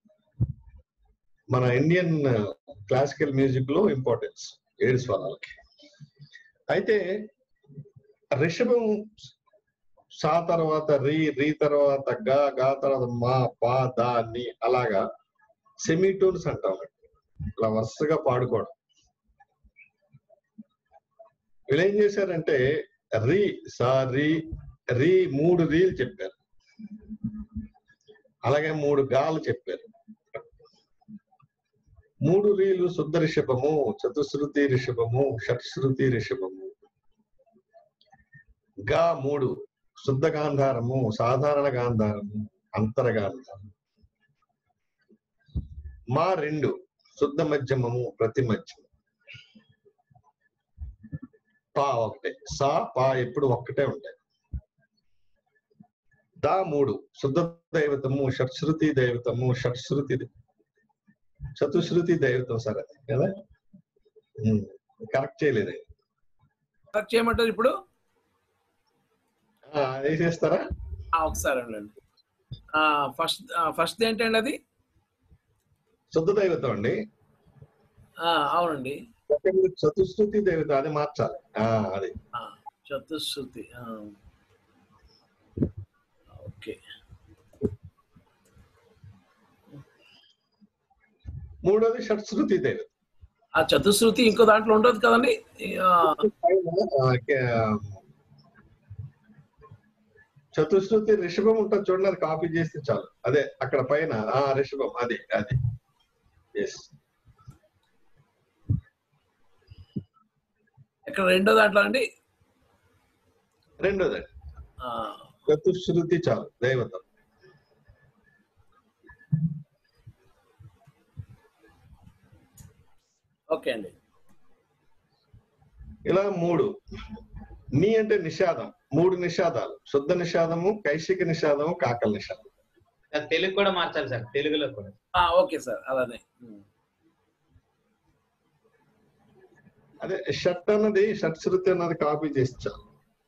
Speaker 2: మన ఇండియన్ క్లాసికల్ మ్యూజిక్ లో ఇంపార్టెన్స్ 7 స్వరాలకి. అయితే రిషభం సా తర్వాత రీ తర్వాత గా తర్వాత మా, పా, దా, ని, అలాగా సెమీటోన్స్ అంటాం. ఇలా వరుసగా పాడుకోవడం. వీళ్ళు ఏం చేశారంటే రీ సా రీ 3 రీలు చెప్పారు, అలాగే 3 గాలు చెప్పారు. 3 రీలు శుద్ధ రిషభము, చతుశ్రుతి రిషభము, షట్శ్రుతి రిషభము. గా 3 శుద్ధ గాంధారము, సాధారణ గాంధారము, అంతర గాంధారము. మా 2 శుద్ధ మధ్యమము, ప్రతి మధ్యమము. పా 1, సా పా ఎప్పుడు ఒక్కటే ఉంటాయి. దా 3 శుద్ధ దైవతము, షట్శ్రుతి దైవతము, చతుశ్రుతి దైవతం. సార్ అది కదా, కరెక్ట్ చేయలేదు.
Speaker 1: కరెక్ట్ చేయమంటారు ఇప్పుడు?
Speaker 2: వేసేస్తారా?
Speaker 1: ఒకసారి అండి. ఫస్ట్ ఏంటండి అది?
Speaker 2: శుద్ధ దైవతం అండి.
Speaker 1: అవునండి.
Speaker 2: చతుశ్రుతి దైవతం, అది మార్చాలి. అది
Speaker 1: చతుశ్రుతి. ఓకే.
Speaker 2: 3వది షట్శ్రుతి దైవతం.
Speaker 1: ఆ చతుశ్రుతి ఇంకో దాంట్లో ఉండదు కదండి?
Speaker 2: చతుశ్రుతి రిషభం ఉంటుంది చూడండి, అది కాపీ చేస్తే చాలు. అదే అక్కడ పైన రిషభం, అది
Speaker 1: ఇక్కడ రెండో దాంట్లో అండి.
Speaker 2: రెండోదండి చతుశ్రుతి చాలు, దైవతం.
Speaker 5: ఓకే అండి.
Speaker 2: ఇలా 3. నీ అంటే నిషాదం, 3 నిషాదాలు. శుద్ధ నిషాదము, కైశిక నిషాదము, కాకల నిషాదం.
Speaker 5: తెలుగు కూడా మార్చాలి సార్, తెలుగులో కూడా.
Speaker 1: ఓకే సార్, అలానే.
Speaker 2: అదే షట్ అన్నది, షట్శ్రుతి అన్నది కాపీ చేసి చాలు.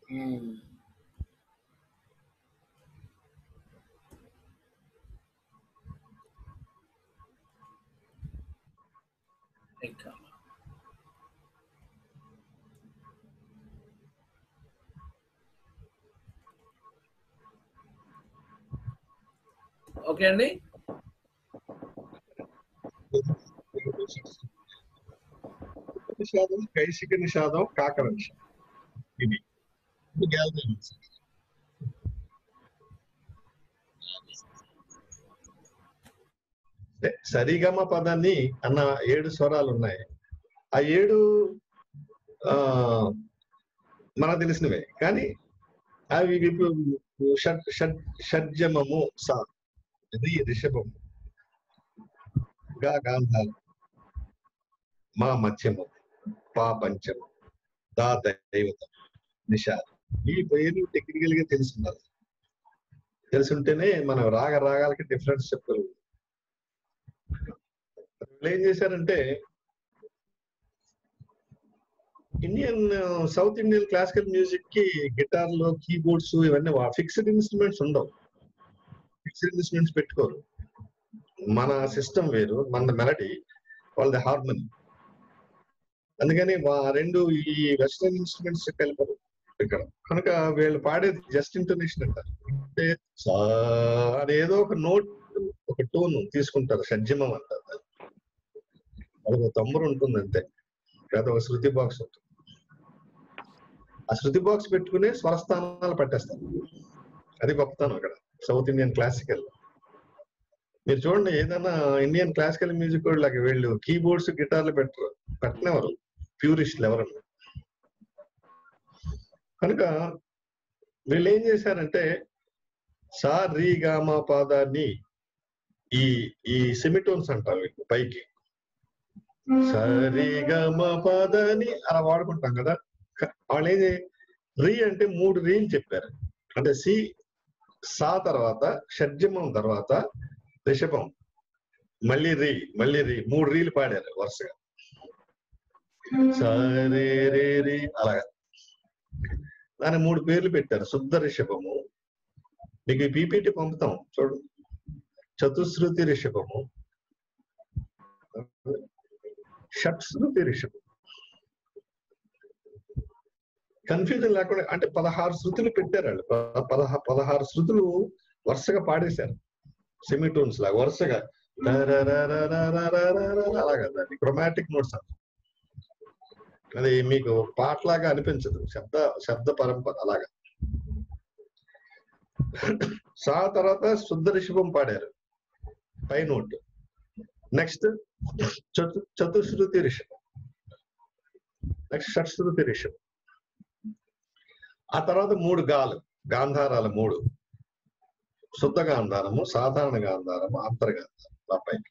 Speaker 1: ఓకే అండి.
Speaker 2: నిషాదం, కైశిక నిషాదం, కాకర నిషాదం. ఇది సరిగమ పదాన్ని అన్న 7 స్వరాలు ఉన్నాయి. ఆ 7 మనకు తెలిసినవే, కానీ అవి షడ్జమము సా రిషభము గా గాంధారం మా మధ్యము పా పంచము దా దైవతం నిషాదం. ఈ పేర్లు టెక్నికల్ గా తెలుసుండాలి. తెలుసుంటేనే మనం రాగాలకి డిఫరెన్స్ చెప్పగలుగుతాం. ఏం చేశారంటే సౌత్ ఇండియన్ క్లాసికల్ మ్యూజిక్ కి గిటార్లు, కీబోర్డ్స్ ఇవన్నీ ఫిక్స్డ్ ఇన్స్ట్రుమెంట్స్ ఉండవు. ఫిక్స్డ్ ఇన్స్ట్రుమెంట్స్ పెట్టుకోరు. మన సిస్టమ్ వేరు, మన మెలడీ, వాళ్ళది హార్మోని. అందుకని రెండు ఈ వెస్టర్న్ ఇన్స్ట్రుమెంట్స్ కలిపారు ఇక్కడ. కనుక వీళ్ళు పాడేది జస్ట్ ఇంటోనేషన్ అంటారు. అంటే అదేదో ఒక నోట్, ఒక టోన్ తీసుకుంటారు, షడ్జమం అంటారు. వాళ్ళకి తమ్ముడు ఉంటుంది అంతే, లేదా ఒక శృతి బాక్స్ ఉంటుంది. ఆ శృతి బాక్స్ పెట్టుకునే స్వరస్థానాలు పట్టేస్తారు. అది గొప్పతనం అక్కడ సౌత్ ఇండియన్ క్లాసికల్. మీరు చూడండి, ఏదైనా ఇండియన్ క్లాసికల్ మ్యూజిక్ లాగా వీళ్ళు కీబోర్డ్స్, గిటార్లు పెట్టినవారు ప్యూరిస్టులు ఎవరన్నా. కనుక వీళ్ళు ఏం చేశారంటే సా రీ గా మా పాదాన్ని ఈ సెమిటోన్స్ అంటారు వీళ్ళు పైకి. సరి గా మా పాదాన్ని అలా వాడుకుంటాం కదా. వాళ్ళు ఏది రీ అంటే 3 రీలు చెప్పారు. అంటే సా తర్వాత షడ్జమం తర్వాత రిషభం, మళ్ళీ రీ 3 రీలు పాడారు వరుసగా. సరే రే రీ అలాగా. దాని 3 పేర్లు పెట్టారు. శుద్ధ రిషభము, మీకు పీపీటీ పంపుతాం చూడండి. చతుశ్రుతి రిషభము, షట్శ్రుతి రిషభం. కన్ఫ్యూజన్ లేకుండా, అంటే 16 శృతులు పెట్టారు వాళ్ళు. 16 శృతులు వరుసగా పాడేశారు సెమీటోన్స్ లాగా వరుసగా. అలాగా దాన్ని క్రొమాటిక్ నోట్స్ అంటారు. అది మీకు పాటలాగా అనిపించదు, శబ్ద పరంపర అలాగా. సా తర్వాత శుద్ధ రిషభం పాడారు పై నోట్. నెక్స్ట్ చతుశ్రుతి రిషభం, నెక్స్ట్ షట్శ్రుతి రిషభం. ఆ తర్వాత 3 గాంధారాలు 3, శుద్ధ గాంధారము, సాధారణ గాంధారము, అంతర్గాంధారం. పైకి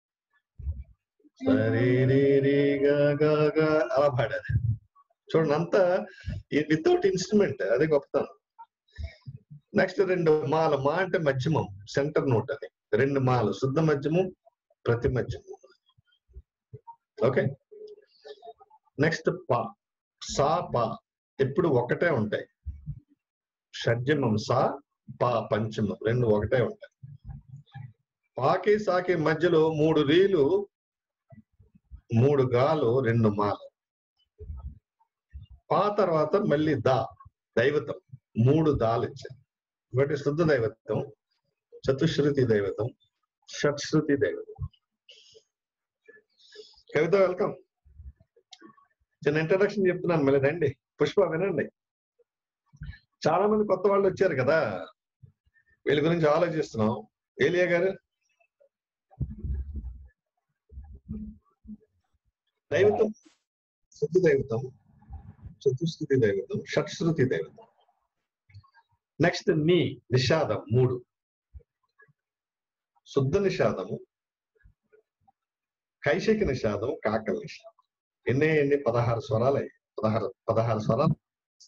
Speaker 2: అలా పాడారు చూడండి. అంతా వితౌట్ ఇన్స్ట్రుమెంట్, అది గొప్పతనం. నెక్స్ట్ 2 మాలు. మా అంటే మధ్యమం, సెంటర్ నోట్. అది 2 మాలు, శుద్ధ మధ్యమం, ప్రతి మధ్యమం. ఓకే. నెక్స్ట్ పా, సా పా ఎప్పుడు ఒకటే ఉంటాయి. షడ్జమం సా, పా పంచమం 2 ఒకటే ఉంటాయి. పాకి సాకి మధ్యలో 3 రీలు, 3 గాలు, 2 మాలు. పా తర్వాత మళ్ళీ దైవతం 3 దాలు ఇచ్చారు. ఒకటి శుద్ధ దైవతం, చతుశ్రుతి దైవతం, షట్శ్రుతి దైవతం. కవిత వెల్కమ్. చిన్న ఇంట్రడక్షన్ చెప్తున్నాను, మళ్ళీ రండి. పుష్ప వినండి. చాలా మంది కొత్త వాళ్ళు వచ్చారు కదా, వీళ్ళ గురించి ఆలోచిస్తున్నాం. ఏలియా గారు, దైవతం, శుద్ధ దైవతం, చతుశ్రుతి దైవతం, షట్శ్రుతి దైవతం. నెక్స్ట్ నిషాదం 3, శుద్ధ నిషాదము, కైశిక నిషాదం, కాకల నిషాదం. ఎన్ని 16 స్వరాలు అయ్యి 16 స్వరాలు.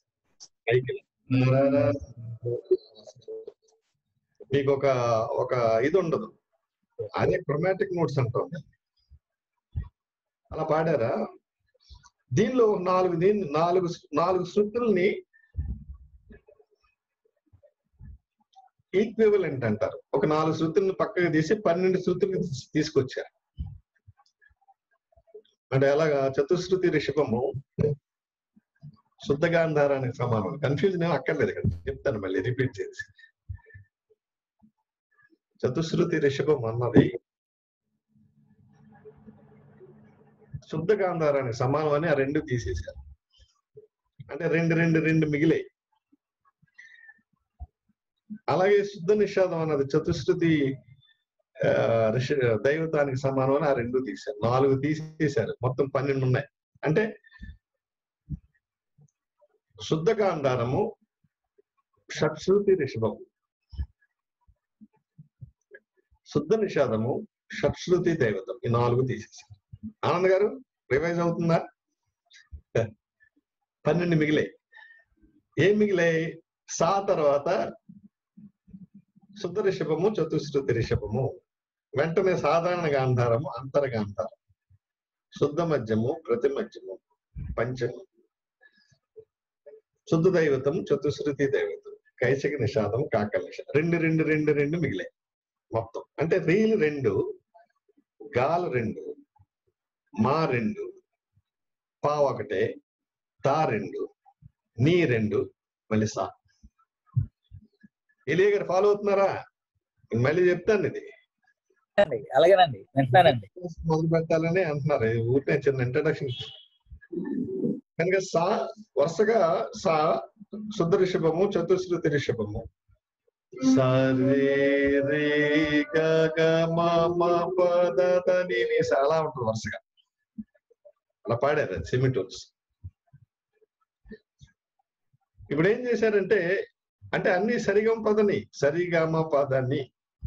Speaker 2: మీకు ఒక ఇది ఉండదు, అదే క్రొమాటిక్ నోట్స్ అంటాం. అలా పాడారా? దీనిలో 4 శృతుల్ని ఈక్వివలెంట్ అంటారు. ఒక 4 శృతులను పక్కకి తీసి 12 శృతులు తీసుకొచ్చారు. అంటే ఎలాగా? చతుశ్రుతి రిషభము శుద్ధ గాంధారానికి సమానం. కన్ఫ్యూజన్ ఏమో అక్కర్లేదు ఇక్కడ, చెప్తాను మళ్ళీ రిపీట్ చేసి. చతుశ్రుతి రిషభం అన్నది శుద్ధ గాంధారానికి సమానం అని ఆ 2 తీసేశారు. అంటే 2 మిగిలాయి. అలాగే శుద్ధ నిషాదం అన్నది చతుశ్రుతి దైవతానికి సమానం అని ఆ 2 తీశారు. 4 తీసేశారు. మొత్తం 12 ఉన్నాయి. అంటే శుద్ధ గాంధారము, షట్శ్రుతి రిషభము, శుద్ధ నిషాదము, షట్శ్రుతి దైవతం, ఈ 4 తీసేసారు. ఆనంద్ గారు రివైజ్ అవుతుందా? 12 మిగిలాయి. ఏం మిగిలాయి? సా తర్వాత శుద్ధ రిషభము, చతుశ్రుతి రిషభము, వెంటనే సాధారణ గాంధారము, అంతర్గాంధారం, శుద్ధ మధ్యము, ప్రతి మధ్యము, పంచము, శుద్ధ దైవతం, చతుశ్రుతి దైవతం, కైశిక నిషాదం, కాకల నిషాదం. 2 మిగిలాయి మొత్తం. అంటే రీలు 2, గాలు 2, మా 2, పా 1, తా 2, నీ 2, మళ్ళీ సా. ఎలియా గారు ఫాలో అవుతున్నారా? మళ్ళీ చెప్తాను ఇది.
Speaker 5: అలాగేనండి, వింటానండి.
Speaker 2: మొదలు పెట్టాలని అంటున్నారు. ఊరికే చిన్న ఇంట్రడక్షన్. కనుక సా వరుసగా సా, శుద్ధ రిషభము, చతుశ్రుతి రిషభము, సరే రే గ గ మ మ ప ద ద ని ని సా అలా ఉంటుంది వరుసగా. అలా పాడారు సెమిటోన్స్. ఇప్పుడు ఏం చేశారంటే, అంటే అన్ని సరిగమ పదని, సరిగమ పదని.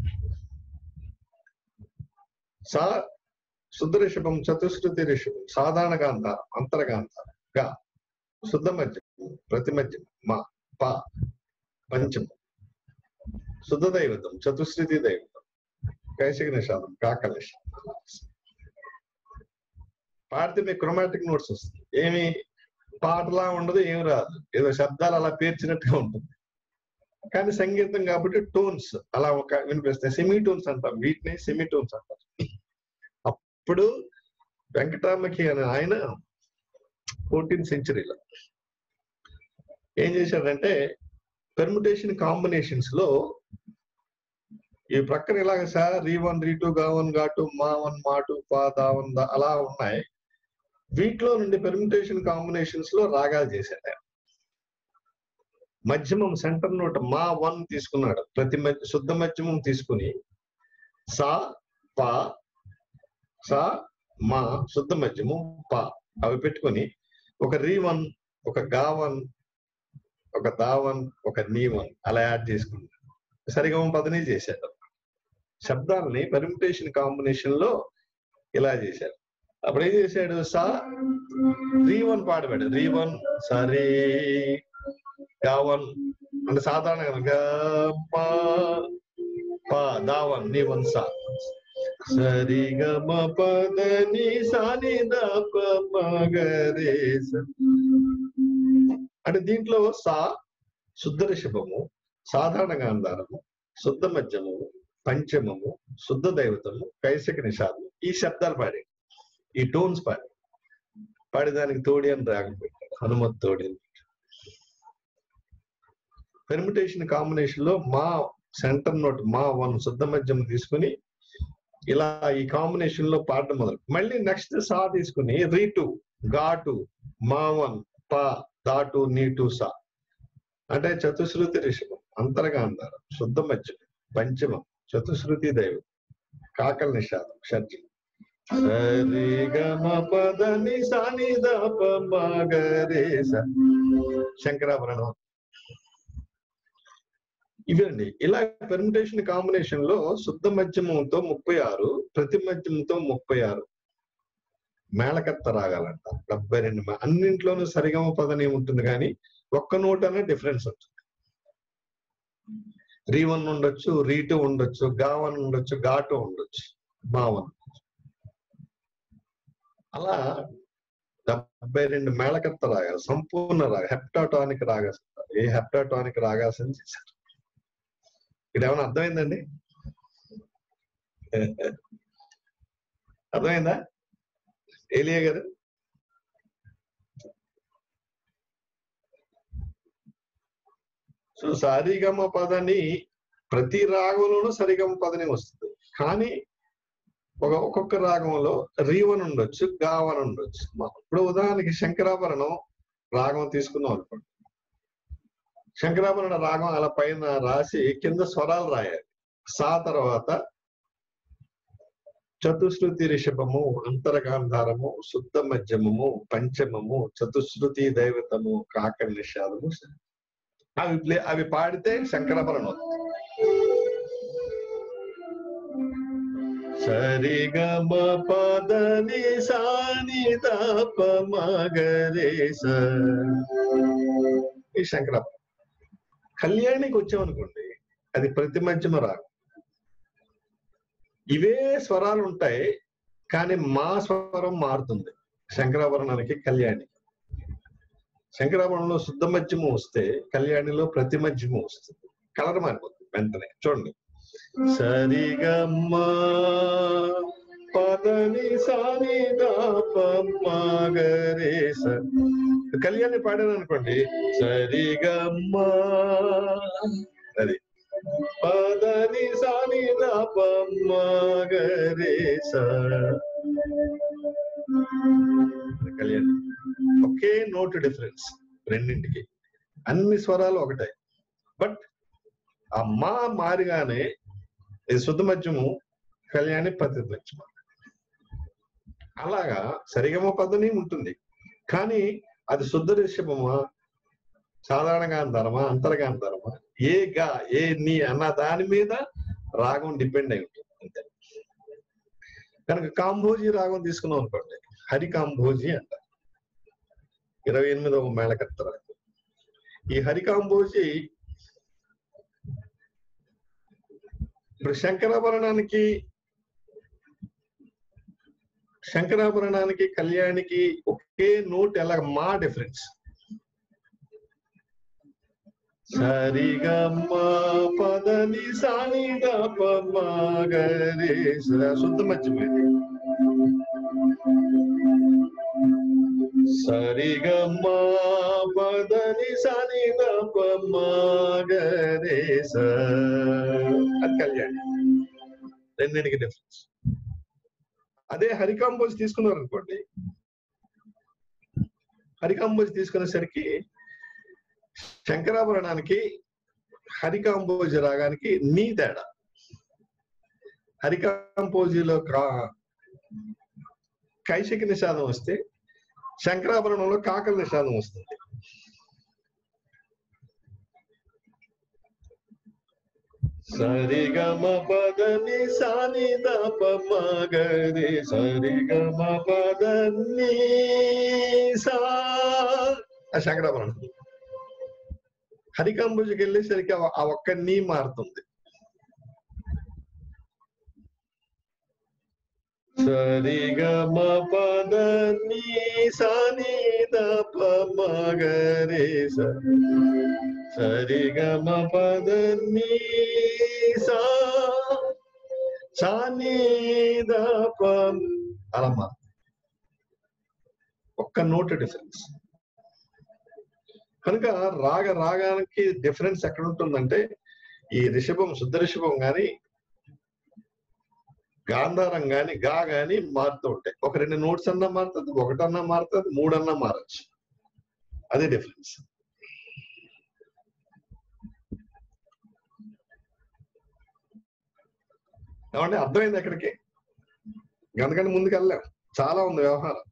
Speaker 2: సా శుద్ధ రిషభం, చతుశ్రుతి రిషభం, సాధారణ గాంధారం, అంతర్గాంధారం, గా శుద్ధ మధ్యము, ప్రతి మధ్యము, మా పా పంచము, శుద్ధ దైవతం, చతుశ్రుతి దైవతం, కైశిక నిషాదం, కాకల నిషాదం. పాడితే మీకు క్రోమాటిక్ నోట్స్ వస్తుంది. ఏమి పాటలా ఉండదు, ఏమి రాదు, ఏదో శబ్దాలు అలా పేర్చినట్టుగా ఉంటుంది. కానీ సంగీతం కాబట్టి టోన్స్ అలా ఒక వినిపిస్తాయి. సెమీటోన్స్ అంటాం వీటిని, సెమీటోన్స్ అంటారు. అప్పుడు వెంకటామకి అనే ఆయన 14th centuryలో ఏం చేశాడంటే, పెర్ముటేషన్ కాంబినేషన్స్ లో ఈ ప్రక్కన ఇలాగ సార్ రీ1, రీ2, గా1, గా2, మా1, మా2, పా, దా1, అలా ఉన్నాయి. వీటిలో నుండి పెర్ముటేషన్ కాంబినేషన్స్ లో రాగాలు చేశాడు ఆయన. మధ్యమం సెంటర్ నోట్ మా 1 తీసుకున్నాడు. ప్రతి శుద్ధ మధ్యమం తీసుకుని సా, పా, సా, మా, శుద్ధ మధ్యమం, పా అవి పెట్టుకొని ఒక రీ1, ఒక గా1, ఒక దా1, ఒక నీ1 అలా యాడ్ చేసుకున్నాడు. సరిగమ పదని చేశాడు. శబ్దాలని పెర్ముటేషన్ కాంబినేషన్ లో ఇలా చేశాడు. అప్పుడు ఏం చేశాడు? సా రీ1 పాడబెడు. రీ1 సరే, గా1 అంటే సాధారణంగా గా పా పా, దా1 నీ1 సా, సరిగమ పదని సాని దా ప మగరే స. అంటే దీంట్లో సా శుద్ధ రిషభము, సాధారణ గాంధారము, శుద్ధ మధ్యము, పంచమము, శుద్ధ దైవతము, కైశిక నిషాదము, ఈ శబ్దాలు పాడి, ఈ టోన్స్ పాడి దానికి తోడి అని రాగం పెట్టాడు. హనుమత్ తోడి అని. పెర్ముటేషన్ కాంబినేషన్ లో మా సెంటర్ నోట్ మా 1 శుద్ధ మధ్యం తీసుకుని ఇలా ఈ కాంబినేషన్ లో పాడడం మొదలు. మళ్ళీ నెక్స్ట్ సా తీసుకుని రీ2, గా2, మా1, పా, దా2, నీ2 సా. అంటే చతుశ్రుతి రిషభం, అంతర్గాంధారం, శుద్ధ మధ్యం, పంచమం, చతుశ్రుతి దైవం, కాకల నిషాదం, షడ్జం. సరి గమ పదని సాని దా ప మగరే స. శంకరాభరణం. ఇవండి. ఇలా పెర్ముటేషన్ కాంబినేషన్ లో శుద్ధ మధ్యమంతో 36, ప్రతి మధ్యమంతో 36 మేళకత్త రాగాలంట. 72. అన్నింట్లోనూ సరిగమ పదని ఉంటుంది, కానీ ఒక్క నోట్ అనే డిఫరెన్స్ ఉంటుంది. రీ1 ఉండొచ్చు, రీ2 ఉండొచ్చు, గా1 ఉండొచ్చు, గా2 ఉండొచ్చు, మా1. అలా 72 మేళకత్త రాగాలు, సంపూర్ణ రాగ, హెప్టాటానిక్ రాగాస్. ఏ హెప్టాటానిక్ రాగాస్ అని చేశారు. ఇది ఏమైనా అర్థమైందండి? అర్థమైందా ఏలియా గారు? సో సరిగమ పదని ప్రతి రాగంలోనూ సరిగమ పదని వస్తుంది. కానీ ఒక్కొక్క రాగంలో రీ1 ఉండొచ్చు, గా1 ఉండొచ్చు. ఇప్పుడు ఉదాహరణకి శంకరాభరణం రాగం తీసుకున్నాం అనుకోండి. శంకరాభరణ రాగం అలా పైన రాసి కింద స్వరాలు రాయాలి. సా తర్వాత చతుశ్రుతి రిషభము, అంతరగాంధారము, శుద్ధ మధ్యమము, పంచమము, చతుశ్రుతి దైవతము, కాకర నిషాదము. అవి పాడితే శంకరాభరణం. సరిగమ పదని సాని దప మగరే స. ఈ శంకరాభరణం. కళ్యాణికి వచ్చామనుకోండి, అది ప్రతి మధ్యమ రాగం. ఇవే స్వరాలు ఉంటాయి, కానీ మా స్వరం మారుతుంది. శంకరాభరణానికి కళ్యాణి. శంకరాభరణంలో శుద్ధ మధ్యము వస్తే కళ్యాణిలో ప్రతి మధ్యము వస్తుంది. కలర్ మారిపోతుంది వెంటనే. చూడండి, సరిగమ్మ పదని సాని దప మగరే స. కళ్యాణి పాడాను అనుకోండి, సరిగమ్మ అది పదని సాని దప మగరే స. కళ్యాణి ఒకే నోట్ డిఫరెన్స్ రెండింటికి. అన్ని స్వరాలు ఒకటే, బట్ ఆ మా మారిగానే ఇది శుద్ధ మధ్యము, కళ్యాణి ప్రతి మధ్యము. అలాగా సరిగమ పదని ఉంటుంది, కానీ అది శుద్ధ రిషభమా, సాధారణ గాంధారమా, అంతర్గాంధారమా, ఏ గా ఏ నీ అన్న దాని మీద రాగం డిపెండ్ అయి ఉంటుంది అంతే. కనుక కాంభోజీ రాగం తీసుకున్నాం అనుకోండి, హరి కాంభోజి అంట, 28వ మేళకర్త రాగం. ఈ హరి కాంభోజి ఇప్పుడు శంకరాభరణానికి కళ్యాణికి ఒకే నోట్, ఎలా మా డిఫరెన్స్. సరిగమ్మ పదని సాని దప మగరే స. శుద్ధ మధ్యమైంది. సరిగమ్మ పదని సాని దప మగరే స. అది కళ్యాణి. రెండింటికి డిఫరెన్స్. అదే హరికాంబోజ్ తీసుకున్నారు అనుకోండి, హరికాంబోజ్ తీసుకునేసరికి శంకరాభరణానికి హరికాంబోజి రాగానికి నీ తేడా. హరికాంబోజిలో కైశిక నిషాదం వస్తే శంకరాభరణంలో కాకల నిషాదం వస్తుంది. సరిగమ పదని సాని దప మగరే సరిగమ పదని సా. శంకరాభరణం. హరికాంబోజికి వెళ్ళేసరికి ఆ ఒక్క నీ మారుతుంది. సరిగమ పదని సాని దప మగరే స. సరిగమ పదని సా సాని దప. అలా ఒక్క నోట్ డిఫరెన్స్. కనుక రాగానికి డిఫరెన్స్ ఎక్కడ ఉంటుందంటే, ఈ రిషభం శుద్ధ రిషభం గాని గాంధారం గాని గా గాని మారుతూ ఉంటాయి. ఒక 2 నోట్స్ అన్నా మారుతుంది, 1 అన్నా మారుతుంది, 3 అన్నా మారచ్చు. అదే డిఫరెన్స్. ఏమంటే అర్థమైంది ఎక్కడికి? అందుకని ముందుకు వెళ్ళాం, చాలా ఉంది వ్యవహారం.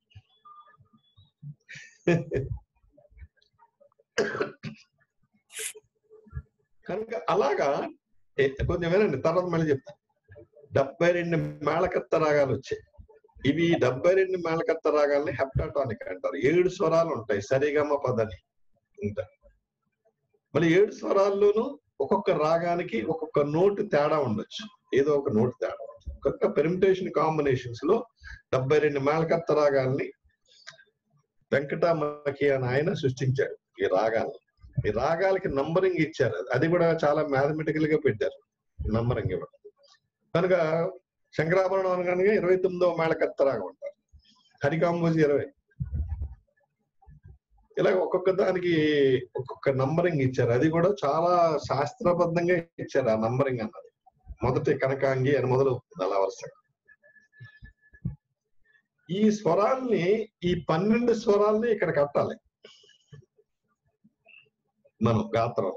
Speaker 2: కనుక అలాగా కొంచెం వినండి, తర్వాత మళ్ళీ చెప్తాను. 72 మేళకర్త రాగాలు వచ్చాయి. ఇవి 72 మేళకర్త రాగాల్ని హెప్టాటానిక్ అంటారు. 7 స్వరాలు ఉంటాయి, సరిగమ పదని ఉంటాయి. మళ్ళీ 7 స్వరాల్లోనూ ఒక్కొక్క రాగానికి ఒక్కొక్క నోటు తేడా ఉండొచ్చు, ఏదో ఒక నోటు తేడా. కనుక పెర్మిటేషన్ కాంబినేషన్స్ లో 72 మేళకర్త రాగాల్ని వెంకటమకి అని ఆయన సృష్టించాడు. ఈ రాగాల్ని, ఈ రాగాలకి నంబరింగ్ ఇచ్చారు. అది కూడా చాలా మ్యాథమెటికల్ గా పెట్టారు నంబరింగ్ ఇవ్వడం. కనుక శంకరాభరణం అనగానే 29వ మేళకర్త రాగం అంటారు, హరికాంబోజి 20. ఇలా ఒక్కొక్క దానికి ఒక్కొక్క నంబరింగ్ ఇచ్చారు. అది కూడా చాలా శాస్త్రబద్ధంగా ఇచ్చారు ఆ నంబరింగ్ అన్నది. మొదటి కనకాంగి అని మొదలవుతుంది అలా వరుసగా. ఈ స్వరాల్ని, ఈ 12 స్వరాల్ని ఇక్కడ కట్టాలి మనం గాత్రం.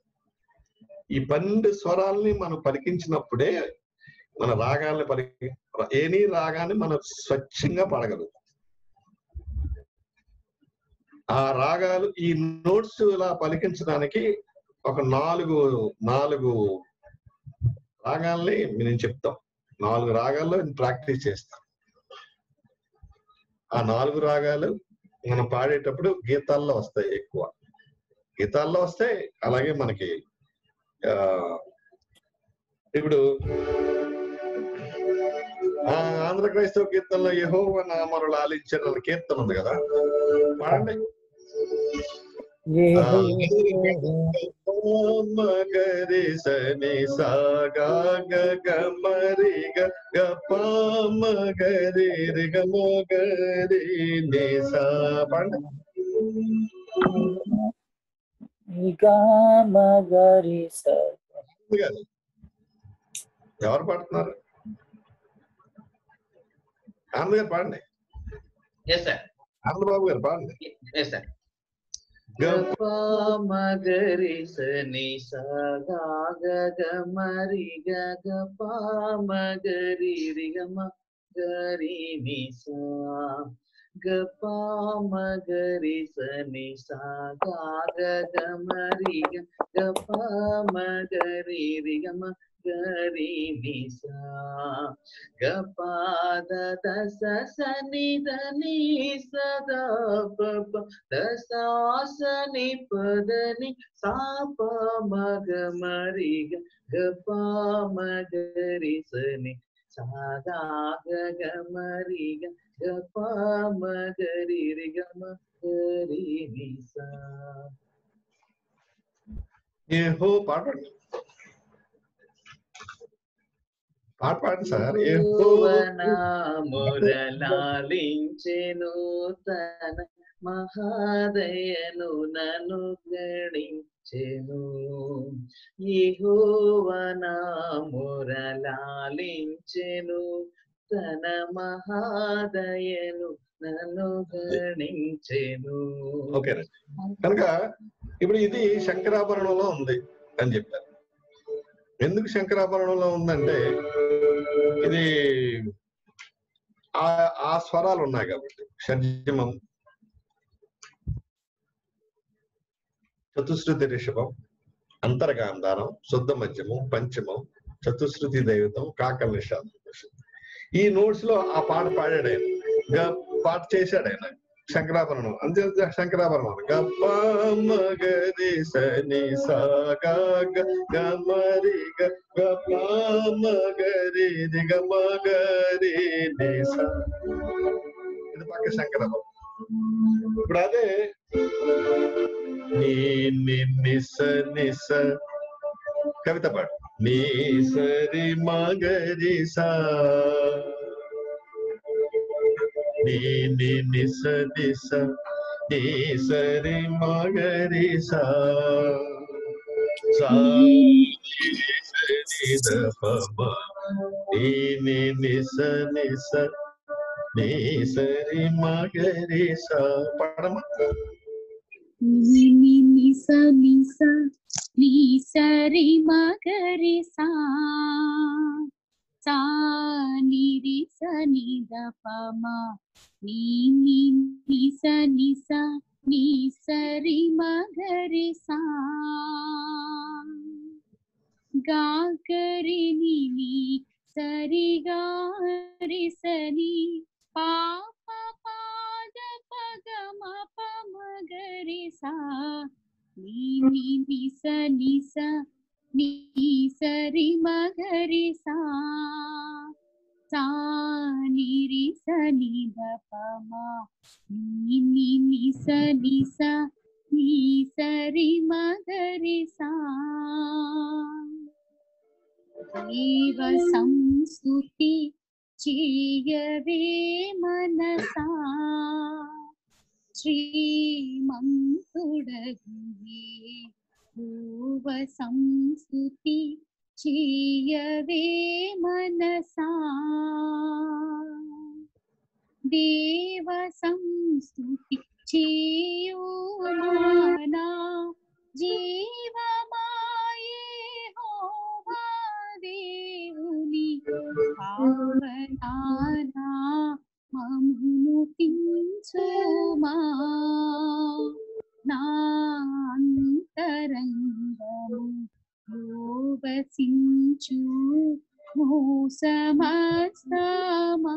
Speaker 2: ఈ 12 స్వరాల్ని మనం పలికించినప్పుడే మన రాగాల్ని ఎనీ రాగాన్ని మనం స్వచ్ఛంగా పాడగలుగుతాం. ఆ రాగాలు ఈ నోట్స్ ఇలా పలికించడానికి ఒక నాలుగు రాగాల్ని నేను చెప్తాం. 4 రాగాల్లో ప్రాక్టీస్ చేస్తాం. ఆ 4 రాగాలు మనం పాడేటప్పుడు గీతాల్లో వస్తాయి. ఎక్కువ గీతాల్లో వస్తాయి. అలాగే మనకి ఇప్పుడు ఆంధ్ర క్రైస్తవ కీర్తనలో యెహోవా నామములు ఆలించిన కీర్తన ఉంది కదా, పాడండి. మగరి సని సాగా గమరి గరి మగరి నిసా పాడండి. ఎవరు పాడుతున్నారు? ఆనంద్ గారు పాడండి. ఆనందబాబు గారు పాడండి.
Speaker 6: మగరి సని సగా గమరి మగరి గరి నిసా మగరి సని సగా గమరి మగరి గరి నిసా గపాద దస సని దని సదా పప దసాసని పదని సాప మగ మరి గప మగరి సని సాగా గమరి గప మగరి గరి నిసా.
Speaker 2: యెహో పాడండి. పాడండి సార్.
Speaker 6: మురళించెను తన మహాదయను నన్ను గణించెను. యెహోవా నా మురళించెను తన మహాదయను నన్ను గణించెను.
Speaker 2: ఓకే, కనుక ఇప్పుడు ఇది శంకరాభరణంలో ఉంది అని చెప్పారు. ఎందుకు శంకరాభరణంలో ఉందంటే ఇది ఆ స్వరాలు ఉన్నాయి కాబట్టి. షడ్జమం, చతుశ్రుతి రిషభం, అంతర్గాంధారం, శుద్ధ మధ్యమం, పంచమం, చతుశ్రుతి దైవతం, కాకల నిషాదం. ఈ నోట్స్ లో ఆ పాట పాడాడు ఆయన, పాట చేశాడు ఆయన. శంకరాభరణం అంతే. శంకరాభరణం గప్ప మగరి సని సాగా గమరి గప్ప మగరి మగరి నిసా. ఇది పక్క శంకరాభరణం. ఇప్పుడు అదే నిస నిస కవిత పాడు. నీ సరి మగరి సా నిస నిస నీ సరి మగరి సా నిస నిస నీ సరి మగరి సా పడమా.
Speaker 7: నిస నిస నీ సరి మగరి సా సా నిరి స నిద పమ నీ నిస నిస నీ సరి మగరి సా గా గరి ని సరి గారి సని పాప పాద పగమ పమగరి సా నీ నిస నిస నీ సరి మగరి సా సా నిరి స నిద పమ నీ నిస నిస నీ సరి మగరి సా. దేవ సంస్తుతి చేయవే మనసా శ్రీమంతుడగువే భూవ సంస్తుతి చేయవే మనసా. దేవ సంస్తుతి చేయునా జీవమాయే హోవా దేవుని పావనా వసించు సమస్తమా.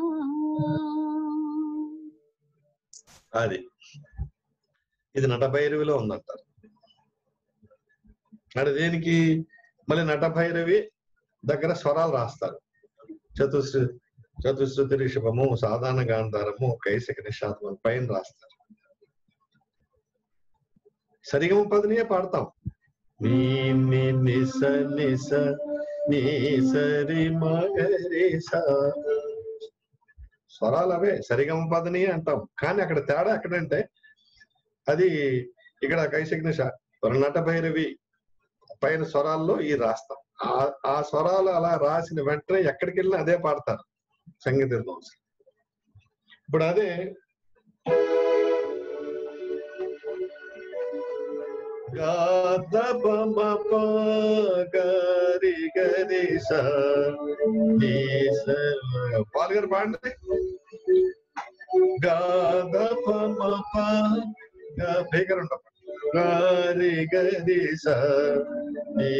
Speaker 2: అది ఇది నటభైరవిలో ఉందంటారు. అంటే దేనికి మళ్ళీ నటభైరవి దగ్గర స్వరాలు రాస్తారు. చతుశ్రుతి రిషభము, సాధారణ గాంధారము, కైసిక నిషాదం పైన రాస్తారు. సరిగమ పదనియే పాడతాం. నీ నిస నిస నీ సరి మగరి సా, స్వరాలు అవే, సరిగమ పదనియే అంటాం. కానీ అక్కడ తేడా ఎక్కడంటే అది ఇక్కడ కైసిక నిషా నటభైరవి పైన స్వరాల్లో ఈ రాస్తాం. ఆ స్వరాలు అలా రాసిన వెంటనే ఎక్కడికి వెళ్ళినా అదే పాడతారు సంగీత విద్వాంసులు. ఇప్పుడు అదే పాల్గారు పాడండి. భీకర ఉంటాం. గారి గరి సరి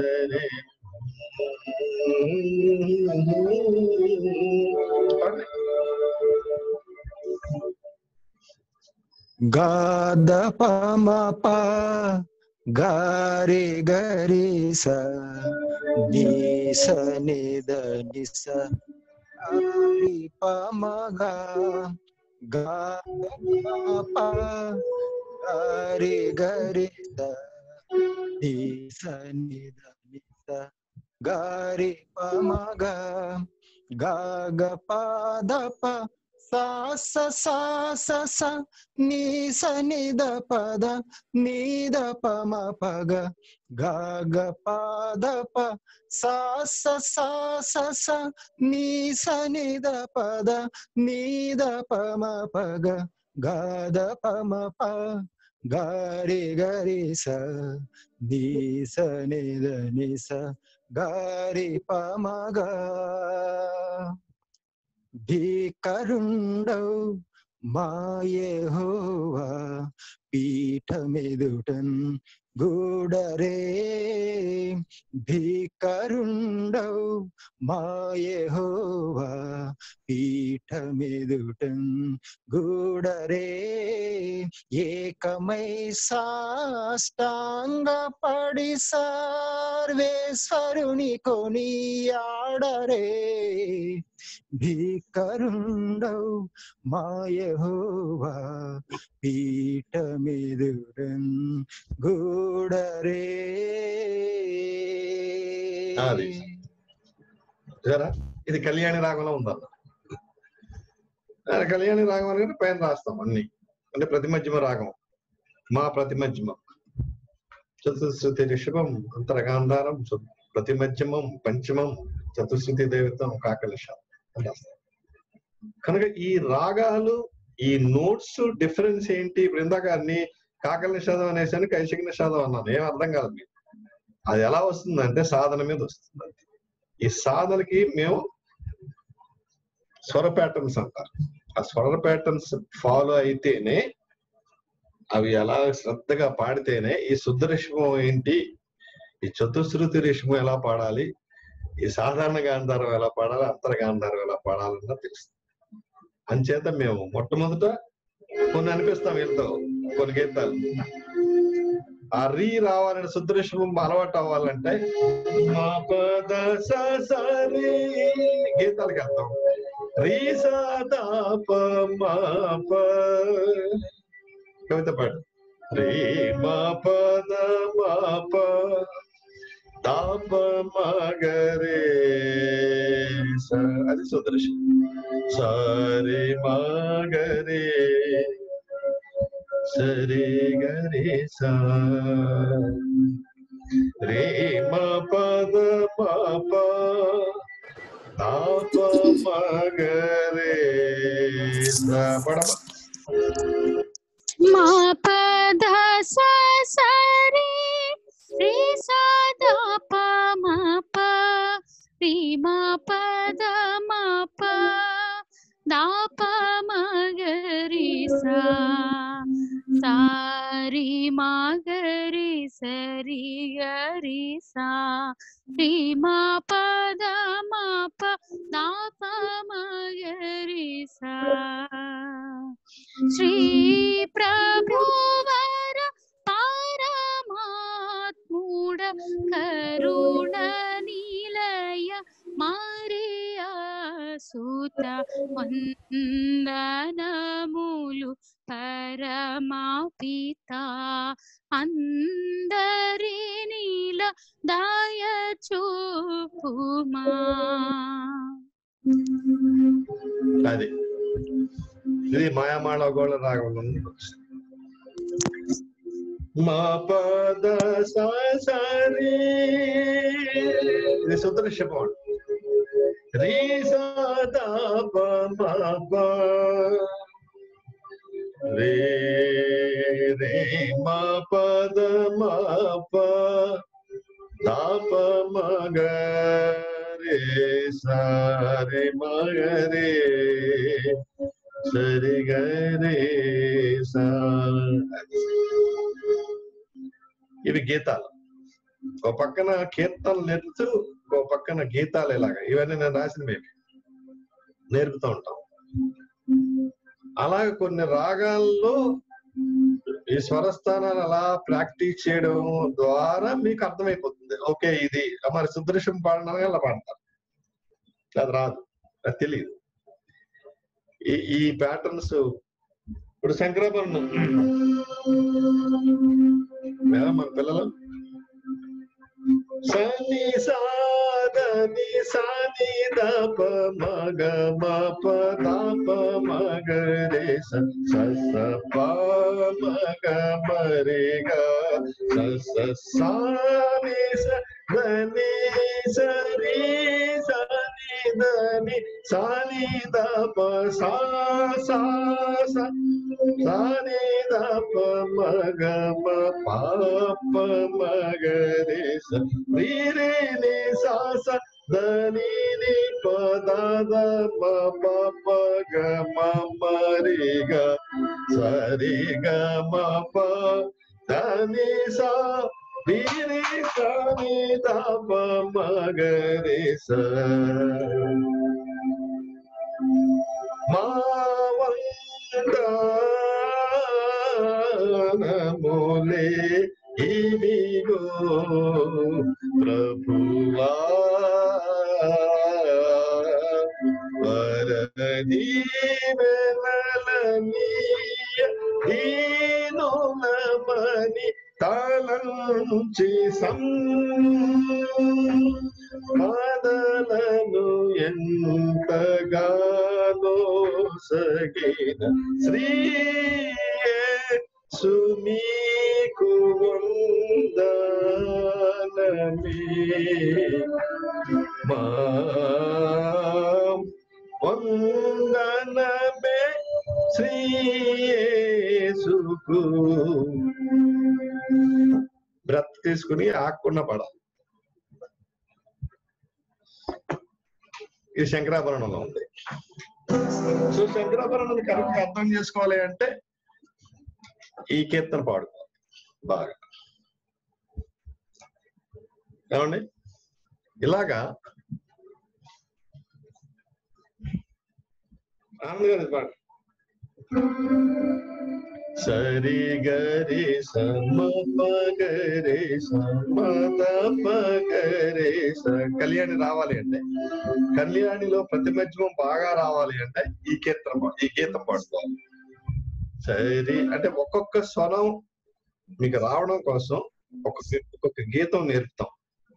Speaker 8: గాద పమ ప గారి గరి స ని స ని ద ని స గారి పమ గా గాద పమ ప గారి గరి స ని స ని ద ని స గారి పమ గా గా గ ప ద ప సా స సా స స ని స ని ద ప ద ని ద ప మ ప గ గా గ ప ద ప సా స సా స స ని స ని ద ప ద ని ద ప మ ప గ గా ద ప మ ప గా రి గ రి స ని స ని ద ని స గా రి ప మ గ. భీకరుండవు మా యెహోవా పీఠమెదుటన్ గూడరే. భీకరుండవు మా యెహోవా పీఠమెదుటన్ గూడరే. ఏకమై సాష్టాంగ పడి సర్వేశ్వరుని కొనియాడరే. భీకరుండవు మా యెహోవా పీఠమెదుటన్ గూడరే.
Speaker 2: ఇది కళ్యాణి రాగంలో ఉందన్న. కళ్యాణి రాగం అనేది పైన రాస్తాం అన్ని. అంటే ప్రతిమధ్యమ రాగం, మా ప్రతిమధ్యమం, చతుశ్రుతి రిషభం, అంతరగాంధారం, ప్రతిమధ్యమం, పంచమం, చతుశ్రుతి దేవతం, కాకలిషం రాస్తాం. కనుక ఈ రాగాలు, ఈ నోట్స్ డిఫరెన్స్ ఏంటి? ఇప్పుడు ఇందాక అన్ని కాకల నిషాదం అనేసాను, కైసిక నిషాదం అన్నాను. ఏం అర్థం కాదు మీకు. అది ఎలా వస్తుందంటే సాధన మీద వస్తుంది. ఈ సాధనకి మేము స్వర ప్యాటర్న్స్ అంటారు. ఆ స్వర ప్యాటర్న్స్ ఫాలో అయితేనే, అవి ఎలా శ్రద్ధగా పాడితేనే ఈ శుద్ధ రిషభం ఏంటి, ఈ చతుశ్రుతి రిషభం ఎలా పాడాలి, ఈ సాధారణ గాంధారం ఎలా పాడాలి, అంతర గాంధారం ఎలా పాడాలన్నా తెలుస్తుంది. అంచేత మేము మొట్టమొదట కొన్ని అనిపిస్తాం వీళ్ళతో కొన్ని గీతాలు. ఆ రీ రావాలని శుద్ధ రిషభం అలవాటు అవ్వాలంటే మా పద సరి గీతాలకు వెళ్తాం. రీ సదా ప మా ప కవిత పాడు. రీ మా పద మా ప దాప మగరే స, అది శుద్ధ రిషభం. సరి మగరే సరి గరే స రే మ పద పాప దాప మగరే స పడమ
Speaker 7: మా పద సరి రే సదా ప మా ప రే మా పద మా ప దా ప మ గ రి సా సారి మా గరి సరి గరి సా రి మా పద మా ప దా ప మా గరి సా శ్రీ ప్రభువర పరమాత్ముడ కరుణ నిలయ మరియా సుత వందనములు పరమా పిత అందరి నీల దయ చూపుమా.
Speaker 2: అది ఇది మాయామాళ గోళ రాగం. మా పద సరి ఇది సుదృశ్యపం రీ సదా ప రే రే మా పద మా ప దా ప మగ రే సా రే మగ రే సరి గ రే సా. ఇవి గీతాలు. ఒక పక్కన కీర్తనలు నేర్పుతూ ఒక పక్కన గీతాలు ఇలాగా ఇవన్నీ నేను రాసినవి నేర్పుతూ ఉంటాం. అలాగే కొన్ని రాగాల్లో ఈ స్వరస్థానాలు అలా ప్రాక్టీస్ చేయడం ద్వారా మీకు అర్థమైపోతుంది. ఓకే ఇది మరి సుదృశ్యం పాడడానికి అలా పాడతారు, అది రాదు, అది తెలియదు. ఈ ప్యాటర్న్స్ ఇప్పుడు శంకరాభరణం మన పిల్లలు సని సాదని సాని దప మగ మప దప మగ రే స స ప మగ మరే గ స సాని స దని సరి సని దని సాని దప సా సా సాని దప మగ మ పాప మగ రే స రి రే ని సా స దని ని ప ద ద మ ప ప గ మ మ రే గ స రి గ మ ప ద ని సా రి రి స ని ద ప మ గ రే స. మా వందనములే ఇవిగో ప్రభువా వరదీవెనలనీయ దీనులమని తలంచి సంపదలను ఎంతగానో సగిన శ్రీ సుమీకు వందనమే మా వందనమే శ్రీ యేసుకు. బ్రత్ తీసుకుని ఆకుండా పడాలి. ఇది శంకరాభరణంలో ఉంది. సో శంకరాభరణం కరెక్ట్ అర్థం చేసుకోవాలి అంటే ఈ కీర్తన పాడుకోవాలి బాగా. ఏమండి ఇలాగా ఆనంద్ గారి పాడు. సరి గరి సమ పగరే సమత పగరే స. కళ్యాణి రావాలి అంటే, కళ్యాణిలో ప్రతిమధ్యమం బాగా రావాలి అంటే ఈ గీతం పాడుకోవాలి. సరి అంటే ఒక్కొక్క స్వరం మీకు రావడం కోసం ఒక్కొక్క గీతం నేర్పుతాం.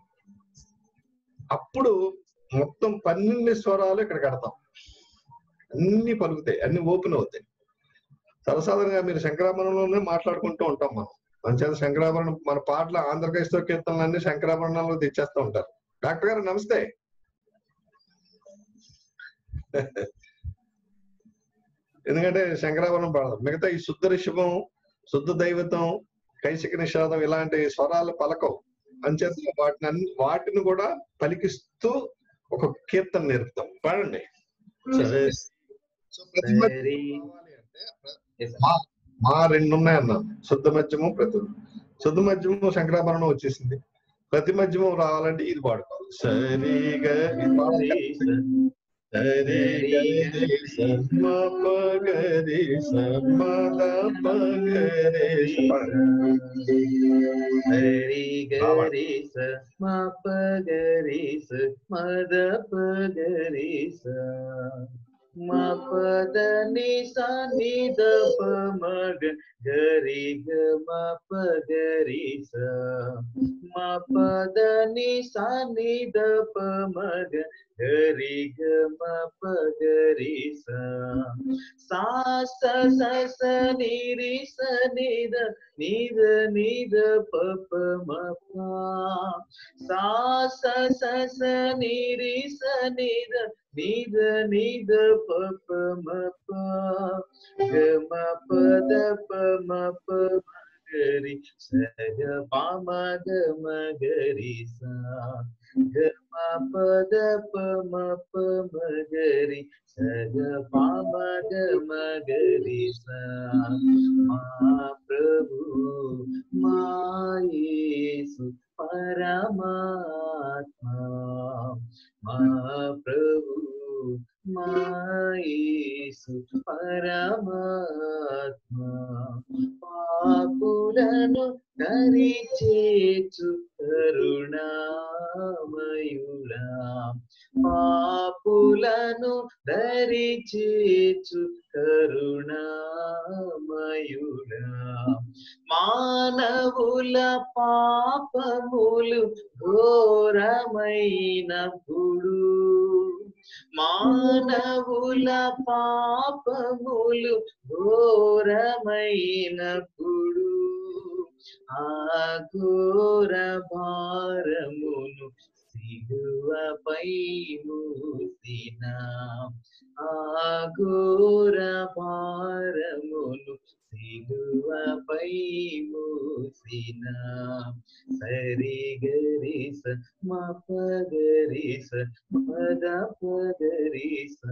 Speaker 2: అప్పుడు మొత్తం 12 స్వరాలు ఇక్కడ కడతాం. అన్ని పలుకుతాయి, అన్ని ఓపెన్ అవుతాయి. సరసాధారణంగా మీరు శంకరాభరణంలోనే మాట్లాడుకుంటూ ఉంటాం మనం. మన చేత శంకరాభరణం మన పాటల ఆంధ్రప్రదేశ్తో కీర్తనలన్నీ శంకరాభరణంలో తెచ్చేస్తూ ఉంటారు. డాక్టర్ గారు నమస్తే. ఎందుకంటే శంకరాభరణం పాడదాం. మిగతా ఈ శుద్ధ రిషభం, శుద్ధ దైవతం, కైశిక నిషాదం ఇలాంటి స్వరాలు పలకవు. అంచేత వాటిని కూడా పలికిస్తూ ఒక కీర్తన నేర్పుతాం. పాడండి. మా 2 ఉన్నాయన్నాను. శుద్ధ మధ్యము ప్రతి శుద్ధ మధ్యము శంకరాభరణం వచ్చేసింది. ప్రతి మధ్యమం రావాలంటే ఇది పాడుకోవాలి. సరి గరి సరి గరి సమ పగరి సమద పగరి
Speaker 6: సరి గరి సమ పగరి మద పగరి మా పద ని సా ని ద ప మగ గరి గ మా పగరి స మా పద ని సా ని ద ప మగ గరి గ మా పగరి స సా స స స ని రి స ని ద ని ద ని ద ప ప మ ప సా స స స ని రి స ని ద నిద నిద ప ప మ ప గ మ ప ద ప మ ప గరి స గ ప మ గ మ గరి స గ మ ప ద ప మ ప మ గరి స గ ప మ గ మ గరి స మా ప్రభు మా యేసు పరమాత్మ మా ప్రభు మా యేసు పరమాత్మ పాపులను కరిచేచు కరుణామయుడా పాపులను ధరిచేచు కరుణామయుడా మానవుల పాపములు ఘోరమైనప్పుడు మానవుల పాపములు ఘోరమైనప్పుడు ఆ ఘోర భారమును సిలువపై మోసిన ఆ ఘోర భారమును సిలువపై మోసిన సరి గరి స మ పగరి స పద పగరి స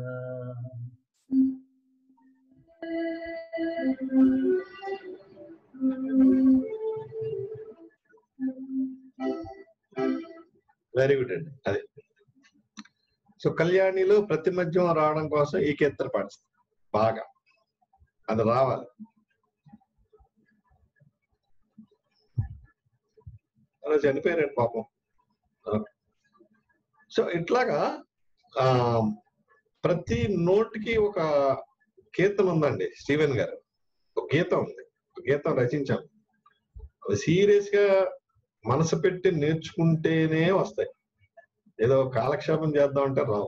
Speaker 2: వెరీ గుడ్ అండి. అదే సో కళ్యాణిలో ప్రతి మధ్యం రావడం కోసం ఈ కీర్తన పాటిస్తాం బాగా, అది రావాలి. అలా చనిపోయారండి పాపం. సో ఇట్లాగా ప్రతి నోటికి ఒక కీర్తన ఉందండి. స్టీవెన్ గారు ఒక గీతం ఉంది, ఒక గీతం రచించాం. అది సీరియస్ గా మనసు పెట్టి నేర్చుకుంటేనే వస్తాయి. ఏదో కాలక్షేపం చేద్దామంటే రావు,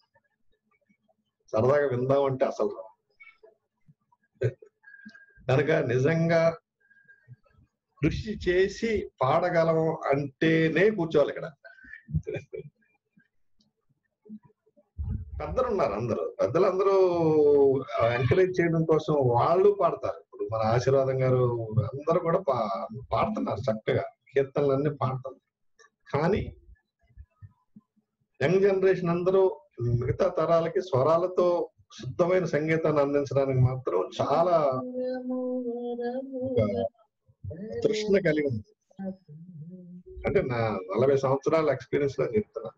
Speaker 2: సరదాగా విందామంటే అసలు రావు. కనుక నిజంగా కృషి చేసి పాడగలం అంటేనే కూర్చోవాలి ఇక్కడ. పెద్దలు ఉన్నారు, పెద్దలందరూ ఎంకరేజ్ చేయడం కోసం వాళ్ళు పాడతారు. ఇప్పుడు మన ఆశీర్వాదం గారు అందరూ కూడా పాడుతున్నారు చక్కగా, కీర్తనలన్నీ పాడుతున్నారు. కానీ యంగ్ జనరేషన్ అందరూ మిగతా తరాలకి స్వరాలతో శుద్ధమైన సంగీతాన్ని అందించడానికి మాత్రం చాలా తృష్ణ కలిగి ఉంది. అంటే నా 40 సంవత్సరాల ఎక్స్పీరియన్స్ లో చెప్తున్నా.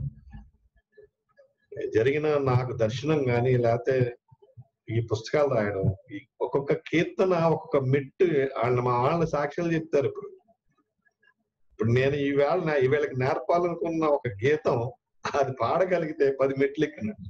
Speaker 2: జరిగిన నాకు దర్శనం కానీ లేకపోతే ఈ పుస్తకాలు రాయడం, ఈ ఒక్కొక్క కీర్తన ఒక్కొక్క మెట్టు మా వాళ్ళని సాక్ష్యాలు చెప్తారు. ఇప్పుడు నేను ఈవేళకి నేర్పాలనుకున్న ఒక గీతం అది పాడగలిగితే 10 మెట్లు ఎక్కినట్టు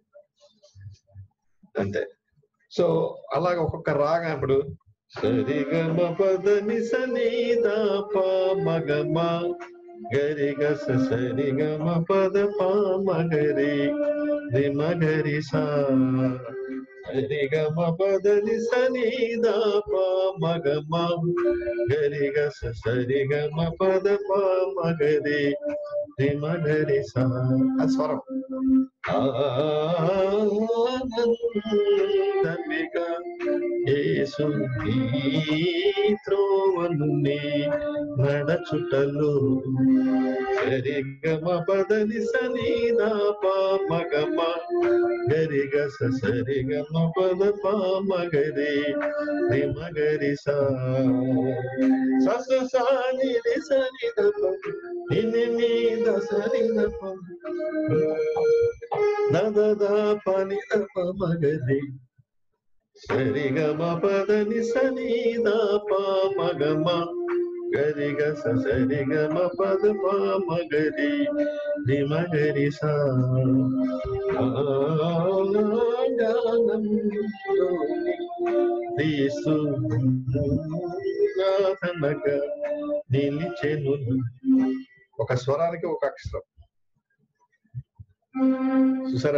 Speaker 2: అంతే. సో అలాగ ఒక్కొక్క రాగా ఇప్పుడు సరిగమ పదని సనీద ప మగమ గరి గస సరిగమ పద ప మగరి రి మగరి సా సరిగమ పదని సనీద ప మగమ గరి గస సరిగమ పద ప మగరి రి మగరి సా. అది స్వరం. ఆనందమిక యేసు నీ త్రోవను నే నడచుటలో సరిగమ పదని సనీదా పామగమ గరిగ సరిగమ పద పామగరి రిమగరి సా సాని సని నిని దసని దద పని పమగరి సరిగమ పదని సనీదా పామగమ గరిగ సరిగమ పద పామగరి రిమగరి సా యేసు నాథనగా నిలిచెను. ఒక స్వరానికి ఒక అక్షరం చూసారా?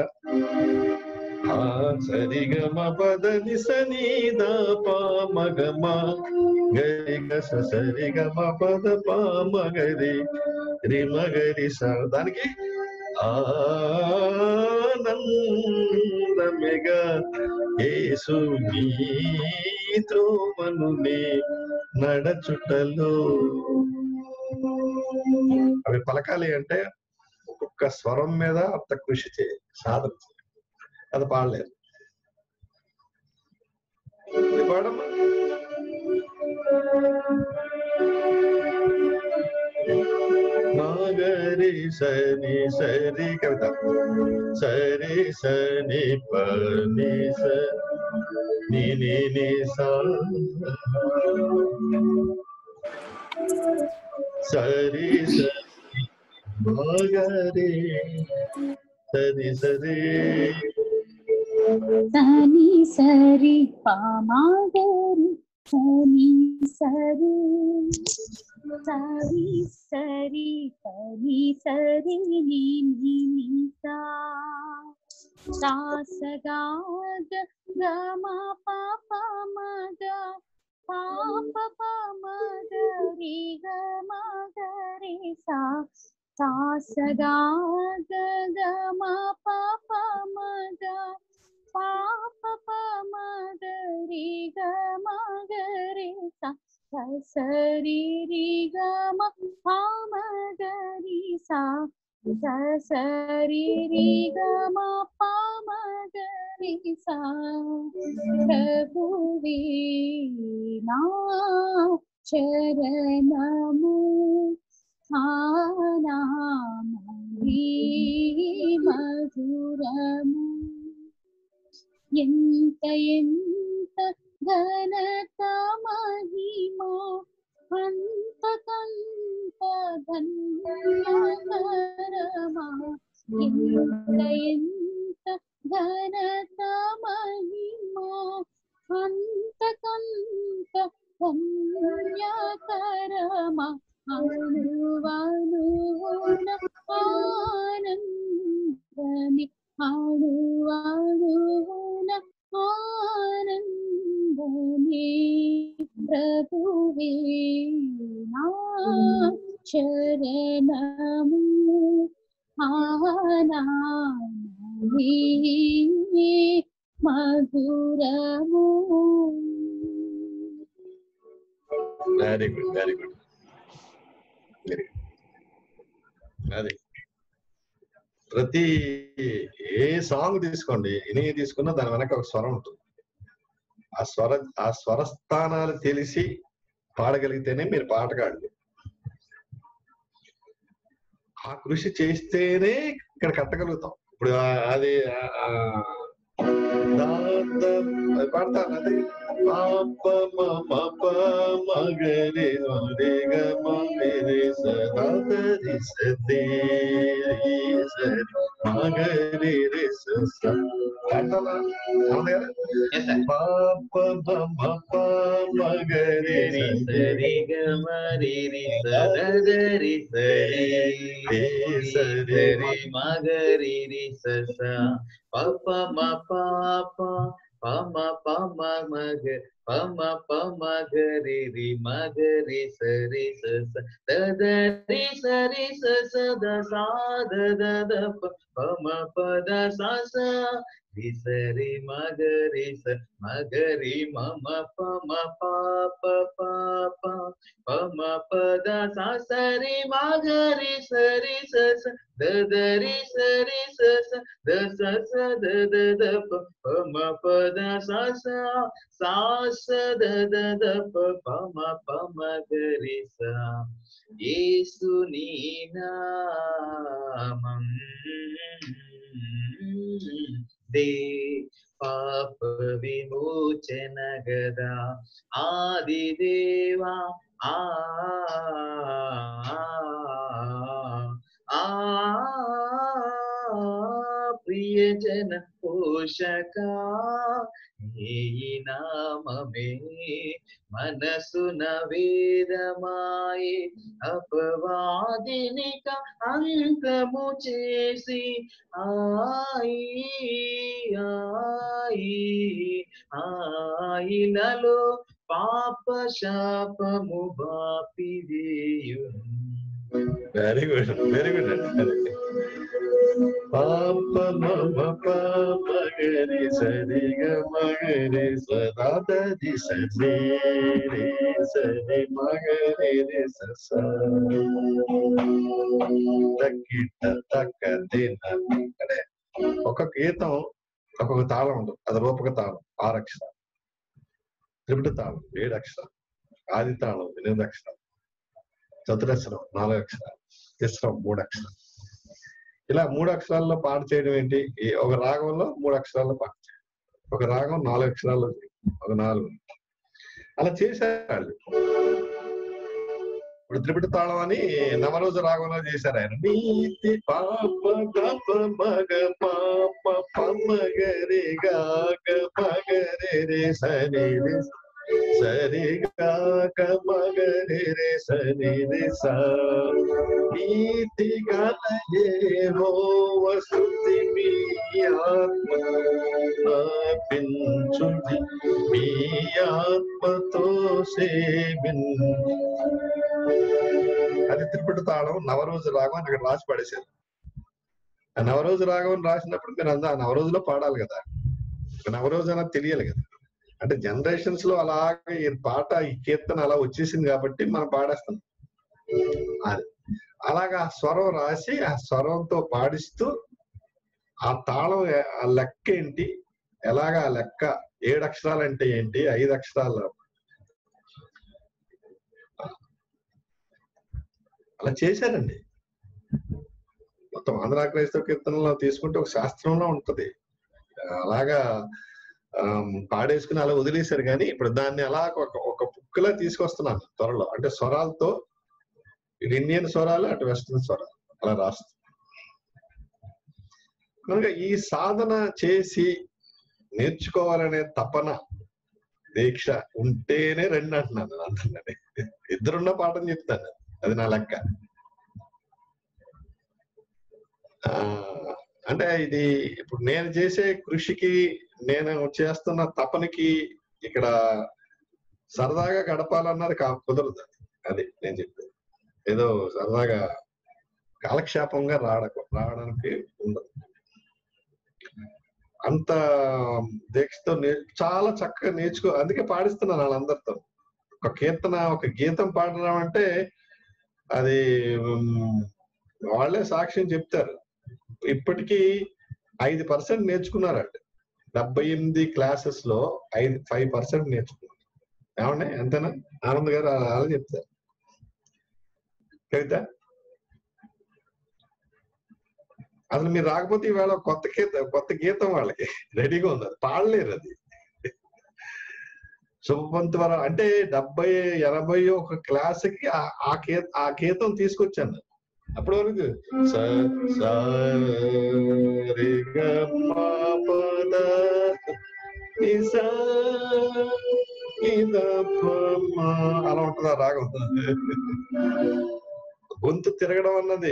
Speaker 2: సరిగమ పదని సనీదా పామగమ గరిగ సరిగమ పద పామగరి రిమగరి స. దానికి ఆనందమెగా యేసు నీ త్రోవను నే నడచుటలో. అవి పలకాలి అంటే ఒక్కొక్క స్వరం మీద అంత కృషి చేయాలి, సాధన చేయాలి. అది పాడలేదు. పాడమ్మా. మగరి సని సరి కవిత సరి సని పని ని సా సరి సరి మగరి సరి సరి
Speaker 7: సని సరి పామగరి సని సరి సరి సరి పని సరి ని సా సా సగా గ మ ప ప మ గ పా ప ప మ గ రి గ మ గ రి సా సా సగా గ గ మ ప ప మ గ పా ప ప మ గ రి గ మ గ రి సా సరి రి గ మ ప మ గ రి సా సరి రి గ మ ప మ గ రి సా. ప్రభువే నా చరణము నామముని మధురము. ఎంత ఎంత ఘనత మహిమా అంతకంత ధన్యకరమా. ఎంత ఎంత ఘనత మహిమా అంతకంత ధన్యకరమా. అణువణువున ఆనందమే అణువణువున ఆనందమే. ప్రభువే నా శరణము నామముని మధురము.
Speaker 2: Very good, very good, very good. అది ప్రతి ఏ సాంగ్ తీసుకోండి, ఎన్ని తీసుకున్నా దాని వెనక ఒక స్వరం ఉంటుంది. ఆ స్వరస్థానాలు తెలిసి పాడగలిగితేనే మీరు పాటగాడు. ఆ కృషి చేస్తేనే ఇక్కడ కట్టగలుగుతాం. ఇప్పుడు అది పాడతాను. అది పాప మప మగరి మగరి సరి సరి మగరి పాప మప మగరి
Speaker 6: సరి గమరి సరి సరి సరి మగరి సస పప మ పాప పమ పమ మగ పమ పమ గరి రి మగరి సరి సస దరి సరి సస ద సా ద ద పమ పద స రిసరి మగరి స మగరి మమ పమ పాప పాప పమ పద సరి మగరి సరి స దరి సరి స ద స ద పమ పద స ద పమ పమ గరి స యేసుని నామం దే పాప విమోచన గదా ఆదిదేవా ప్రియజన పోషక ఈ నామమే మనసున వేదమాయే అపవాదినిక అంతము చేసి ఆయిలలో పాప శాపము బాపివేయును.
Speaker 2: వెరీ గుడ్, వెరీ గుడ్ అండి. పాప మమ పాప గరి సరి గ మగరి సదాది సరి రే సరి మగరి రే స తక్కిట తక్క దిన. అంటే ఒక గీతం ఒక్కొక్క తాళం ఉంటుంది, అది రూపక తాళం 6 అక్షరాలు, త్రిపుట తాళం 7 అక్షరాలు, ఆది తాళం 8 అక్షరాలు, చతురస్రం 4 అక్షరాలు, తిస్రం 3 అక్షరాలు. ఇలా 3 అక్షరాల్లో పాట చేయడం ఏంటి? ఒక రాగంలో 3 అక్షరాల్లో పాట చేయడం, ఒక రాగం 4 అక్షరాల్లో ఒక 4. అలా చేశారు. ఇప్పుడు త్రిపుట తాళం అని నవరోజు రాగంలో చేశారు ఆయన. నీతి పాప గప మగ పాప పమగరి గాగ మగరి రే సరి రే సరి గాగ మగరి రే సరి రే స నీతి గల యెహోవ స్తుతి మీ ఆత్మ పించుది మీ ఆత్మతో సేవించు. అది త్రిపుట తాళం నవరోజు రాగం అని అక్కడ రాసి పడేశారు. ఆ నవరోజు రాగం రాసినప్పుడు మీరు అందా నవరోజులో పాడాలి కదా, నవరోజు అన్నది తెలియాలి కదా. అంటే జనరేషన్స్ లో అలాగే ఈ పాట ఈ కీర్తన అలా వచ్చేసింది కాబట్టి మనం పాడేస్తాం. అది అలాగా స్వరం రాసి ఆ స్వరంతో పాడిస్తూ ఆ తాళం ఆ లెక్క ఏంటి, ఎలాగా ఆ లెక్క 7 అక్షరాలు అంటే ఏంటి, 5 అక్షరాలు అలా చేశారండి. మొత్తం ఆంధ్ర క్రైస్తవ కీర్తనలో తీసుకుంటే ఒక శాస్త్రంలో ఉంటది. అలాగా పాడేసుకుని అలా వదిలేశారు. కానీ ఇప్పుడు దాన్ని అలా ఒక బుక్లా తీసుకొస్తున్నాను త్వరలో. అంటే స్వరాలతో, ఇటు ఇండియన్ స్వరాలు అటు వెస్టర్న్ స్వరాలు అలా రాస్తుంది. కనుక ఈ సాధన చేసి నేర్చుకోవాలనే తపన దీక్ష ఉంటేనే రండి అంటున్నాను. అంటున్నాను ఇద్దరున్న పాఠం చెప్తాను, అది నా లెక్క. అంటే ఇది ఇప్పుడు నేను చేసే కృషికి, నేను చేస్తున్న తపనకి ఇక్కడ సరదాగా గడపాలన్నది కుదరదు. అది నేను చెప్పేది. ఏదో సరదాగా కాలక్షేపంగా రావడానికి ఉండదు. అంత దీక్షతో చాలా చక్కగా నేర్చుకో. అందుకే పాడిస్తున్నాను వాళ్ళందరితో. ఒక కీర్తన, ఒక గీతం పాడడం అంటే అది వాళ్ళే సాక్ష్యం చెప్తారు. ఇప్పటికీ 5% నేర్చుకున్నారండి. 78 క్లాసెస్ లో 5% నేర్చుకున్నారు. ఏమండి అంతేనా? ఆనంద్ గారు అలా చెప్తారు. కవిత, అసలు మీరు రాకపోతే ఈవేళ కొత్త గీతం వాళ్ళకి రెడీగా ఉంది, అది పాడలేరు. అది శుభవంత్ వరం అంటే 70-81 క్లాసుకి ఆ గీతం తీసుకొచ్చాను. అప్పటి వరకు అలా ఉంటుందా రాగం. గొంతు తిరగడం అన్నది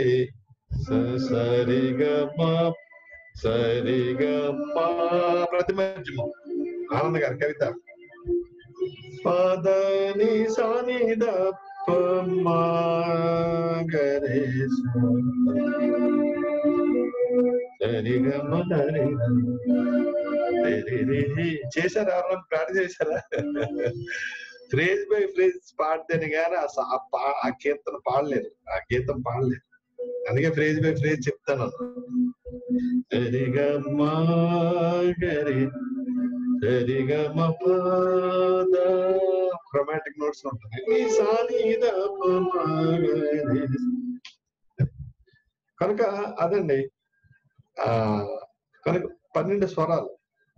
Speaker 2: సరిగమా ప్రతిమధ్యమం. ఆనంద్ గారు కవిత పదని సానిద పమా గరే సరిగమ చేశారా? ఎవరన్నా ప్రాక్టీస్ చేశారా? ఫ్రేజ్ బై ఫ్రేజ్ పాడితేనే కానీ ఆ కీర్తన పాడలేరు, ఆ గీతం పాడలేరు. అందుకే ఫ్రేజ్ బై ఫ్రేజ్ చెప్తాను. సరిగమ గరి సరిగమ పద క్రొమాటిక్ నోట్స్ ఉంటుంది. కనుక అదండి కనుక 12 స్వరాలు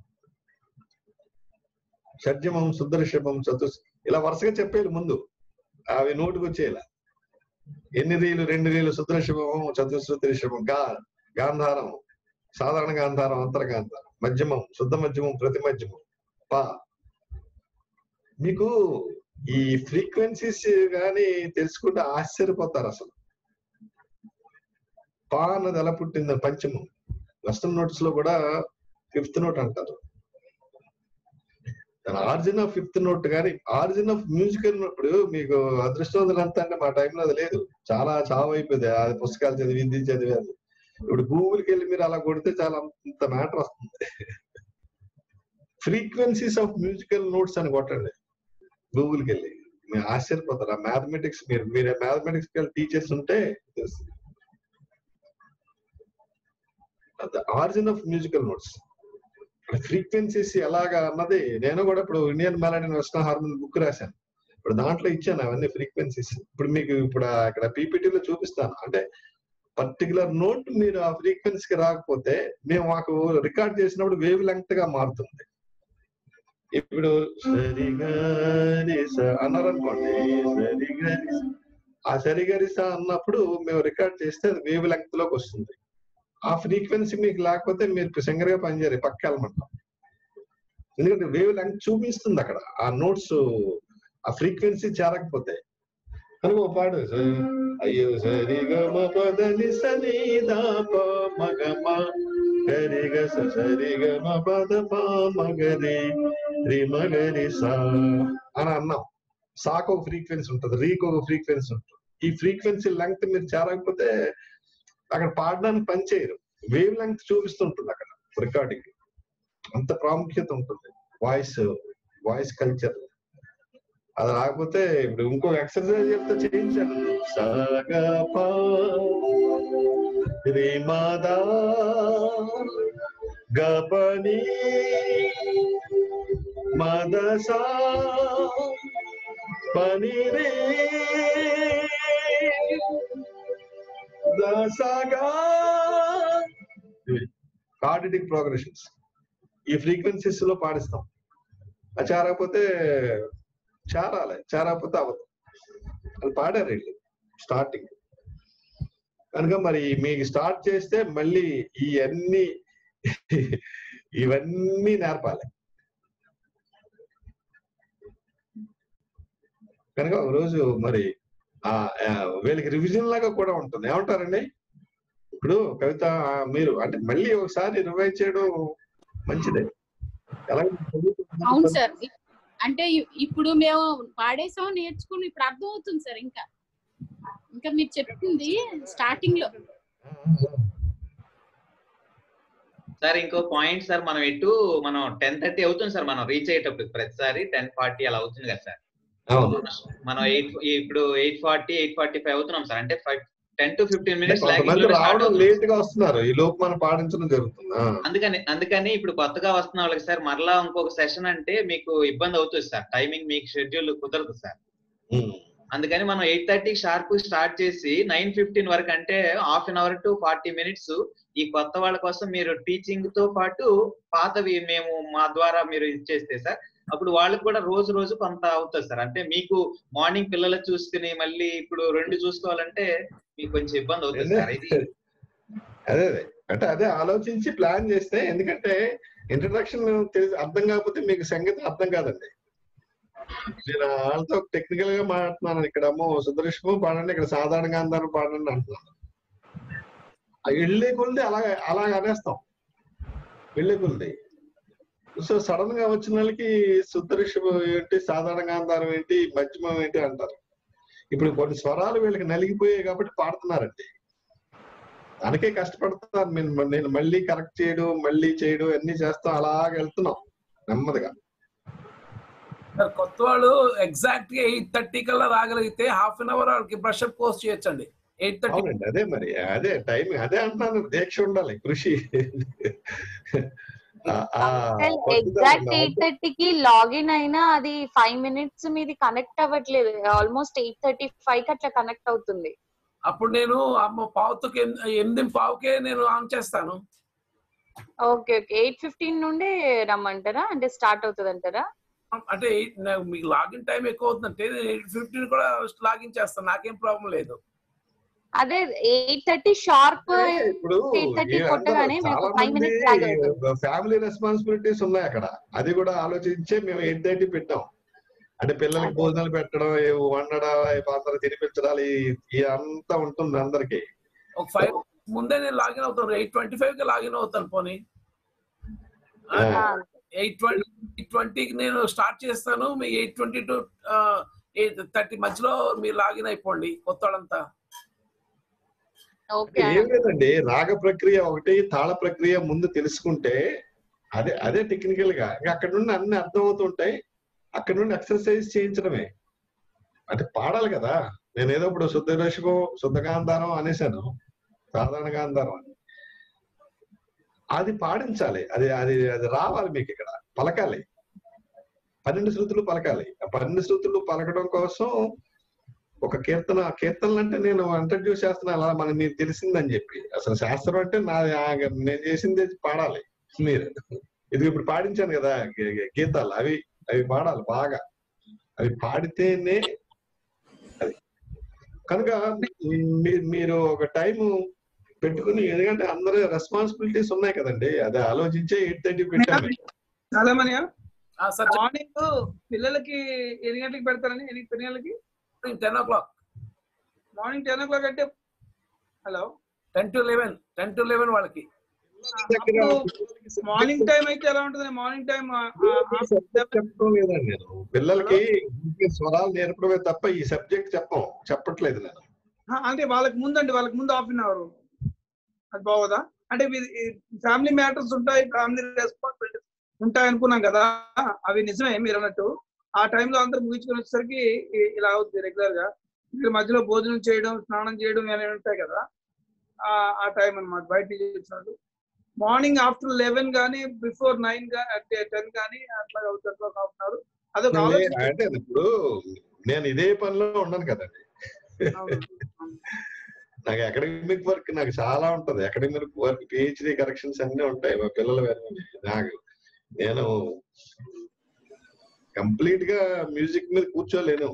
Speaker 2: షడ్జమం, శుద్ధ రిషభం, చతుస్ ఇలా వరుసగా చెప్పేది ముందు, అవి నోటుకు వచ్చేలా. 8 రీలు, 2 రీలు, శుద్ధ రిషభం, చతుశ్రుతి రిషభం, గాంధారం, సాధారణ గాంధారం, అంతర్గాంధారం, మధ్యమం, శుద్ధ మధ్యమం, ప్రతి మధ్యమం, పా. మీకు ఈ ఫ్రీక్వెన్సీస్ గాని తెలుసుకుంటే ఆశ్చర్యపోతారు అసలు. పా అన్నది ఎలా పుట్టింది? పంచమం. వెస్టర్న్ నోట్స్ లో కూడా 5th నోట్ అంటారు. ఆరిజిన్ ఆఫ్ 5th నోట్ కానీ ఆరిజిన్ ఆఫ్ మ్యూజికల్ ఇప్పుడు మీకు అదృష్టవంతులు అంతా అంటే మా టైంలో అది లేదు, చాలా చావు అయిపోయింది. అది పుస్తకాలు చదివి ఇది చదివారు. ఇప్పుడు గూగుల్కి వెళ్ళి మీరు అలా కొడితే చాలా అంత మ్యాటర్ వస్తుంది. ఫ్రీక్వెన్సీస్ ఆఫ్ మ్యూజికల్ నోట్స్ అని కొట్టండి గూగుల్కి వెళ్ళి, మీరు ఆశ్చర్యపోతారు. ఆ మ్యాథమెటిక్స్ మీరు మ్యాథమెటిక్స్ టీచర్స్ ఉంటే తెలుస్తుంది. Origin of musical notes frequencies ఎలాగా అన్నది నేను కూడా ఇప్పుడు Indian melody and western harmony book రాశాను. ఇప్పుడు దాంట్లో ఇచ్చాను అవన్నీ ఫ్రీక్వెన్సీస్. ఇప్పుడు మీకు ఇప్పుడు ఇక్కడ పీపీటీలో చూపిస్తాను. అంటే పర్టికులర్ నోట్ మీరు ఆ ఫ్రీక్వెన్సీకి రాకపోతే మేము మాకు రికార్డ్ చేసినప్పుడు వేవ్ లెంగ్త్ గా మారుతుంది. ఇప్పుడు సరిగరిస అన్నారు అనుకోండి, సరిగరిస ఆ సరిగరిస అన్నప్పుడు మేము రికార్డ్ చేస్తే అది వేవ్ లెంగ్త్ లోకి వస్తుంది. ఆ ఫ్రీక్వెన్సీ మీకు లేకపోతే మీరు సింగర్ గా పనిచేయాలి, పక్క వెళ్ళమంటాం. ఎందుకంటే వేవ్ లెంగ్త్ చూపిస్తుంది అక్కడ ఆ నోట్స్, ఆ ఫ్రీక్వెన్సీ చేరకపోతే. కనుక ఒక పాడు అయ్యో సరిగమ పదని సనిదా మగమ గరిగ సరిగమ పద మగరి రిమగరి సా అని అన్నాం. సాకు ఒక ఫ్రీక్వెన్సీ ఉంటుంది, రీకి ఒక ఫ్రీక్వెన్సీ ఉంటుంది. ఈ ఫ్రీక్వెన్సీ లెంగ్త్ మీరు చేరకపోతే అక్కడ పాడడానికి పనిచేయరు. వేవ్ లెంగ్త్ చూపిస్తుంటుంది అక్కడ రికార్డింగ్. అంత ప్రాముఖ్యత ఉంటుంది వాయిస్ కల్చర్. అది రాకపోతే ఇప్పుడు ఇంకో ఎక్సర్సైజ్ చెప్తే చేయించాను. గపని మదసా పని రే కార్డిటిక్ ప్రోగ్రెషన్స్ ఈ ఫ్రీక్వెన్సీస్ లో పాడిస్తాం. అది చేరకపోతే చేరకపోతే అవ్వదు. అది పాడారు వీళ్ళు స్టార్టింగ్. కనుక మరి మీకు స్టార్ట్ చేస్తే మళ్ళీ ఇవన్నీ నేర్పాలి. కనుక ఒక రోజు మరి వీళ్ళకి రివిజన్ లాగా కూడా ఉంటుంది. ఏమంటారండి? ఇప్పుడు కవిత మీరు అంటే మళ్ళీ ఒకసారి రివైజ్ చేయడం మంచిదే.
Speaker 7: అవును సార్. అంటే ఇప్పుడు మేము పాడేసాం, నేర్చుకుని ఇప్పుడు అర్థం అవుతుంది సార్. ఇంకా మీరు చెప్తుంది స్టార్టింగ్ లో
Speaker 6: సార్. ఇంకో పాయింట్ సార్, మనం 10:30 అవుతుంది సార్ మనం రీచ్ అయ్యేటప్పుడు. ప్రతిసారి 10:40 అలా అవుతుంది కదా సార్. మనం ఇప్పుడు 8:40, 8:45 అవుతున్నాం సార్. అంటే 10 to 15 minutes
Speaker 2: లేట్ గా వస్తున్నారు. ఈ లోపు మనం పాటించడం జరుగుతుంది.
Speaker 6: అందుకని ఇప్పుడు కొత్తగా వస్తున్న వాళ్ళకి సార్ మరలా ఇంకొక సెషన్ అంటే మీకు ఇబ్బంది అవుతుంది సార్. టైమింగ్ మీకు షెడ్యూల్ కుదరదు సార్. అందుకని మనం 8:30 షార్ప్ స్టార్ట్ చేసి 9:15 వరకు, అంటే half an hour to 40 minutes ఈ కొత్త వాళ్ళ కోసం మీరు టీచింగ్ తో పాటు పాతవి మేము మా ద్వారా మీరు ఇచ్చేస్తే సార్, అప్పుడు వాళ్ళకి కూడా రోజు కొంత అవుతుంది సార్. అంటే మీకు మార్నింగ్ పిల్లలు చూసుకుని మళ్ళీ ఇప్పుడు 2 చూసుకోవాలంటే మీకు కొంచెం ఇబ్బంది అవుతుంది సార్. ఇది
Speaker 2: అదే ఆలోచించి ప్లాన్ చేస్తే, ఎందుకంటే ఇంట్రడక్షన్ అర్థం కాకపోతే మీకు సంగతి అర్థం కాదండి. నేను వాళ్ళతో టెక్నికల్ గా మాట్లాడుతున్నాను. ఇక్కడ సుదర్శనం పాడండి, ఇక్కడ సాధారణంగా అందరూ పాడండి అంటున్నాను. వెళ్ళే కొలిది అలాగ అనేస్తాం, వెళ్ళే కొలిది. సో సడన్ గా వచ్చిన వాళ్ళకి సుదర్శనం ఏంటి, సాధారణ గాంధారం ఏంటి, మధ్యమం ఏంటి అంటారు. ఇప్పుడు కొన్ని స్వరాలు వీళ్ళకి నలిగిపోయాయి కాబట్టి పాడుతున్నారండి. దానికే కష్టపడుతున్నారు. నేను మళ్ళీ కరెక్ట్ చేయడం, మళ్ళీ చేయడం అన్ని చేస్తాం, అలాగ వెళ్తున్నాం నెమ్మదిగా.
Speaker 1: కొత్త వాళ్ళు ఎగ్జాక్ట్ గా 8:30 కల్లా రాగలిగితే హాఫ్ అన్ అవర్ వాళ్ళకి బ్రష్ అప్ కోర్స్ చేయొచ్చండి. 8:30.
Speaker 2: అవునండి, అదే మరి అదే టైం, అదే అంటున్నాను, దీక్ష ఉండాలి, కృషి.
Speaker 4: ఎగ్జాక్ట్ 8:30కి లాగిన్ అయినా అది 5 minutes మీది కనెక్ట్ అవ్వట్లేదు. ఆల్మోస్ట్ 8:35 కి అట్లా కనెక్ట్ అవుతుంది.
Speaker 1: అప్పుడు నేను 8:15కే నేను ఆన్ చేస్తాను.
Speaker 4: Okay okay. 8:15 నుండి రమ్మంటారా, అంటే స్టార్ట్ అవుతుంది అంటారా?
Speaker 1: అంటే మీకు లాగిన్ టైం ఎక్కువ అవుతుందంటే 8:15 కూడా లాగిన్ చేస్తాను, నాకేం ప్రాబ్లం లేదు.
Speaker 4: అదే 8:30 షార్ప్.
Speaker 2: ఇప్పుడు
Speaker 4: 8:30 కొట్టగానే
Speaker 2: చాలా మంది ఫ్యామిలీ రెస్పాన్సిబిలిటీస్ ఉన్నాయి అక్కడ, అది కూడా ఆలోచించే మేము 8:30 పెట్టాం. అంటే పిల్లలకి భోజనాలు పెట్టడం, వండడం, అందరూ తినిపించడాలు, అంతా ఉంటుంది అందరికి.
Speaker 1: ఒక 5 ముందే నేను లాగిన్ అవుతాను. 8:25కి లాగిన్ అవుతాను. పోనీ 8:20కి నేను స్టార్ట్ చేస్తాను. మీ 8:20 to 8:30 మధ్యలో మీరు లాగిన్ అయిపోండి కొత్త వాళ్ళంతా.
Speaker 2: ఏం లేదండి, రాగ ప్రక్రియ ఒకటి, తాళ ప్రక్రియ ముందు తెలుసుకుంటే అదే టెక్నికల్ గా అక్కడ నుండి అన్ని అర్థమవుతుంటాయి. అక్కడ నుండి ఎక్సర్సైజ్ చేయించడమే. అంటే పాడాలి కదా. నేను ఏదో ఇప్పుడు శుద్ధ దశకం, శుద్ధ గాంధారం అనేసాను, సాధారణ గాంధారం అని. అది పాడించాలి, అది అది అది రావాలి మీకు. ఇక్కడ పలకాలి, 12 శృతులు పలకాలి. ఆ 12 శృతులు పలకడం కోసం ఒక కీర్తనలు అంటే నేను ఇంట్రడ్యూస్ చేస్తున్నాను అలా మనకి మీకు తెలిసిందని చెప్పి. అసలు శాస్త్రం అంటే నేను చేసింది పాడాలి. మీరు ఇది ఇప్పుడు పాడించాను కదా గీతాలు, అవి పాడాలి బాగా. అవి పాడితేనే అది. కనుక మీరు ఒక టైం పెట్టుకుని, ఎందుకంటే అందరూ రెస్పాన్సిబిలిటీస్ ఉన్నాయి కదండి, అది ఆలోచించే 8:30 పెట్టాను.
Speaker 3: చాలా మంది మార్నింగ్ పిల్లలకి ఎన్ని గంటలకు పెడతారని? పిల్లలకి
Speaker 1: 10 o'clock.
Speaker 3: మార్నింగ్ 10 o'clock అంటే హలో
Speaker 1: 10 to 11 వాళ్ళకి.
Speaker 3: మార్నింగ్ టైం అయితే ఎలా ఉంటుంది? మార్నింగ్ టైం
Speaker 2: చెప్పడం లేదండి, నేను పిల్లలకి స్వరాలు నేర్పడమే తప్ప ఈ సబ్జెక్ట్ చెప్పట్లేదు నేను.
Speaker 3: అంటే వాళ్ళకి ముందు హాఫ్ అన్ అవర్ అది బాగోదా? అంటే ఫ్యామిలీ మ్యాటర్స్ ఉంటాయి, ఫ్యామిలీ రెస్పాన్సిబిలిటీస్ ఉంటాయి అనుకున్నాం కదా, అవి నిజమే మీరు అన్నట్టు. ఆ టైంలో అందరూ ముగించుకొని వచ్చేసరికి ఇలా అవుతుంది రెగ్యులర్ గా. మీరు మధ్యలో భోజనం చేయడం, స్నానం చేయడం అనేవి ఉంటాయి కదా, ఆ టైం అన్నమాట. బయట వచ్చినట్టు మార్నింగ్ ఆఫ్టర్ 11 కానీ బిఫోర్ 9 10 కానీ అట్లా అవుతుంది ఒక హాఫ్ అన్ అవర్. అదొక ఆలోచన.
Speaker 2: అంటే ఇప్పుడు నేను ఇదే పనిలో ఉన్నాను కదండి, నాకు అకాడమిక్ వర్క్ నాకు చాలా ఉంటది. అకాడమిక్ వర్క్, పిహెచ్డి కరెక్షన్స్ అన్ని ఉంటాయి మా పిల్లల. నేను కంప్లీట్ గా మ్యూజిక్ మీద కూర్చోలేను.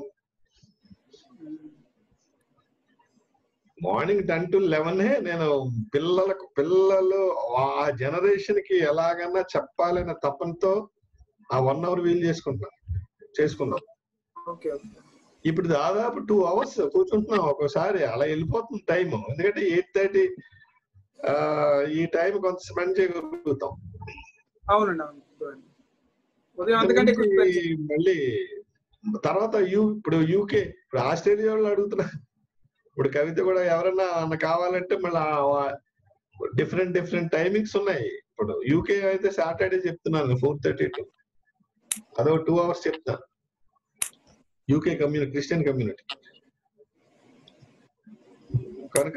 Speaker 2: మార్నింగ్ 10 to 11 నేను పిల్లలు ఆ జనరేషన్ కి ఎలాగన్నా చెప్పాలనే తపనతో ఆ 1 hour వీలు చేసుకున్నాం. ఇప్పుడు దాదాపు 2 hours కూర్చుంటున్నాం ఒక్కోసారి, అలా వెళ్ళిపోతుంది టైం. ఎందుకంటే 8:30 ఈ టైం కొంత స్పెండ్ చేయగలుగుతాం.
Speaker 3: అవునండి.
Speaker 2: మళ్ళీ తర్వాత ఇప్పుడు యూకే, ఇప్పుడు ఆస్ట్రేలియా వాళ్ళు అడుగుతున్నారు. ఇప్పుడు కవిత కూడా ఎవరన్నా కావాలంటే మళ్ళీ డిఫరెంట్ టైమింగ్స్ ఉన్నాయి. ఇప్పుడు యూకే అయితే సాటర్డే చెప్తున్నాను 4:30 to, అదో 2 hours చెప్తాను. UK community, Christian community. కనుక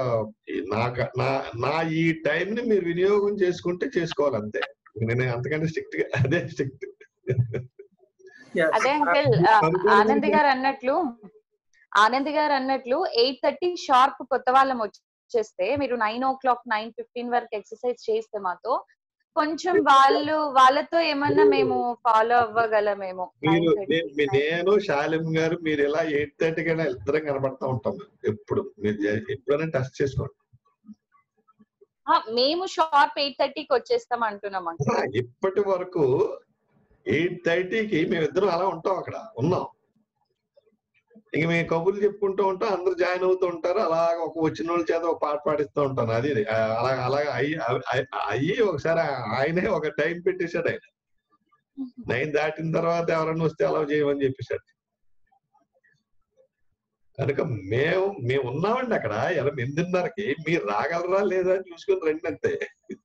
Speaker 2: నా ఈ టైం ని మీరు వినియోగం చేసుకుంటే చేసుకోవాలి అంతే. నేను అంతకంటే స్ట్రిక్ట్ గా అదే స్ట్రిక్ట్.
Speaker 4: అదే అంకుల్ ఆనంద్ గారు అన్నట్లు 8:30 షార్ప్ కొత్త వాళ్ళం వచ్చేస్తే మీరు 9 o'clock 9:15 వరకు ఎక్సర్సైజ్ చేస్తే మాతో కొంచెం వాళ్ళతో ఏమన్నా మేము ఫాలో అవ్వగలమేమో.
Speaker 2: నేను శాలిం గారు మీరు ఇలా 8:30 కన్నా ఇద్దరం కనబడతా ఉంటాం ఎప్పుడు. మీరు ఎప్పుడైనా టెస్ట్ చేసుకోండి.
Speaker 4: మేము షార్ప్ 8:30కి వచ్చేస్తాం అంటున్నాం.
Speaker 2: ఇప్పటి వరకు 8:30కి మేమిద్దరం అలా ఉంటాం, అక్కడ ఉన్నాం. ఇంక మేము కబుర్లు చెప్పుకుంటూ ఉంటాం, అందరు జాయిన్ అవుతూ ఉంటారు. అలాగ ఒక వచ్చిన వాళ్ళ చేత ఒక పాట పాడిస్తూ ఉంటాను. అది అలాగా అయ్యి ఒకసారి ఆయనే ఒక టైం పెట్టేశాడు. ఆయన 9 దాటిన తర్వాత ఎవరన్నా వస్తే అలా చేయమని చెప్పేశాడు. కనుక మేము ఉన్నామండి అక్కడ 8:30కి. మీరు రాగలరా లేదా అని చూసుకుని రండి అంతే.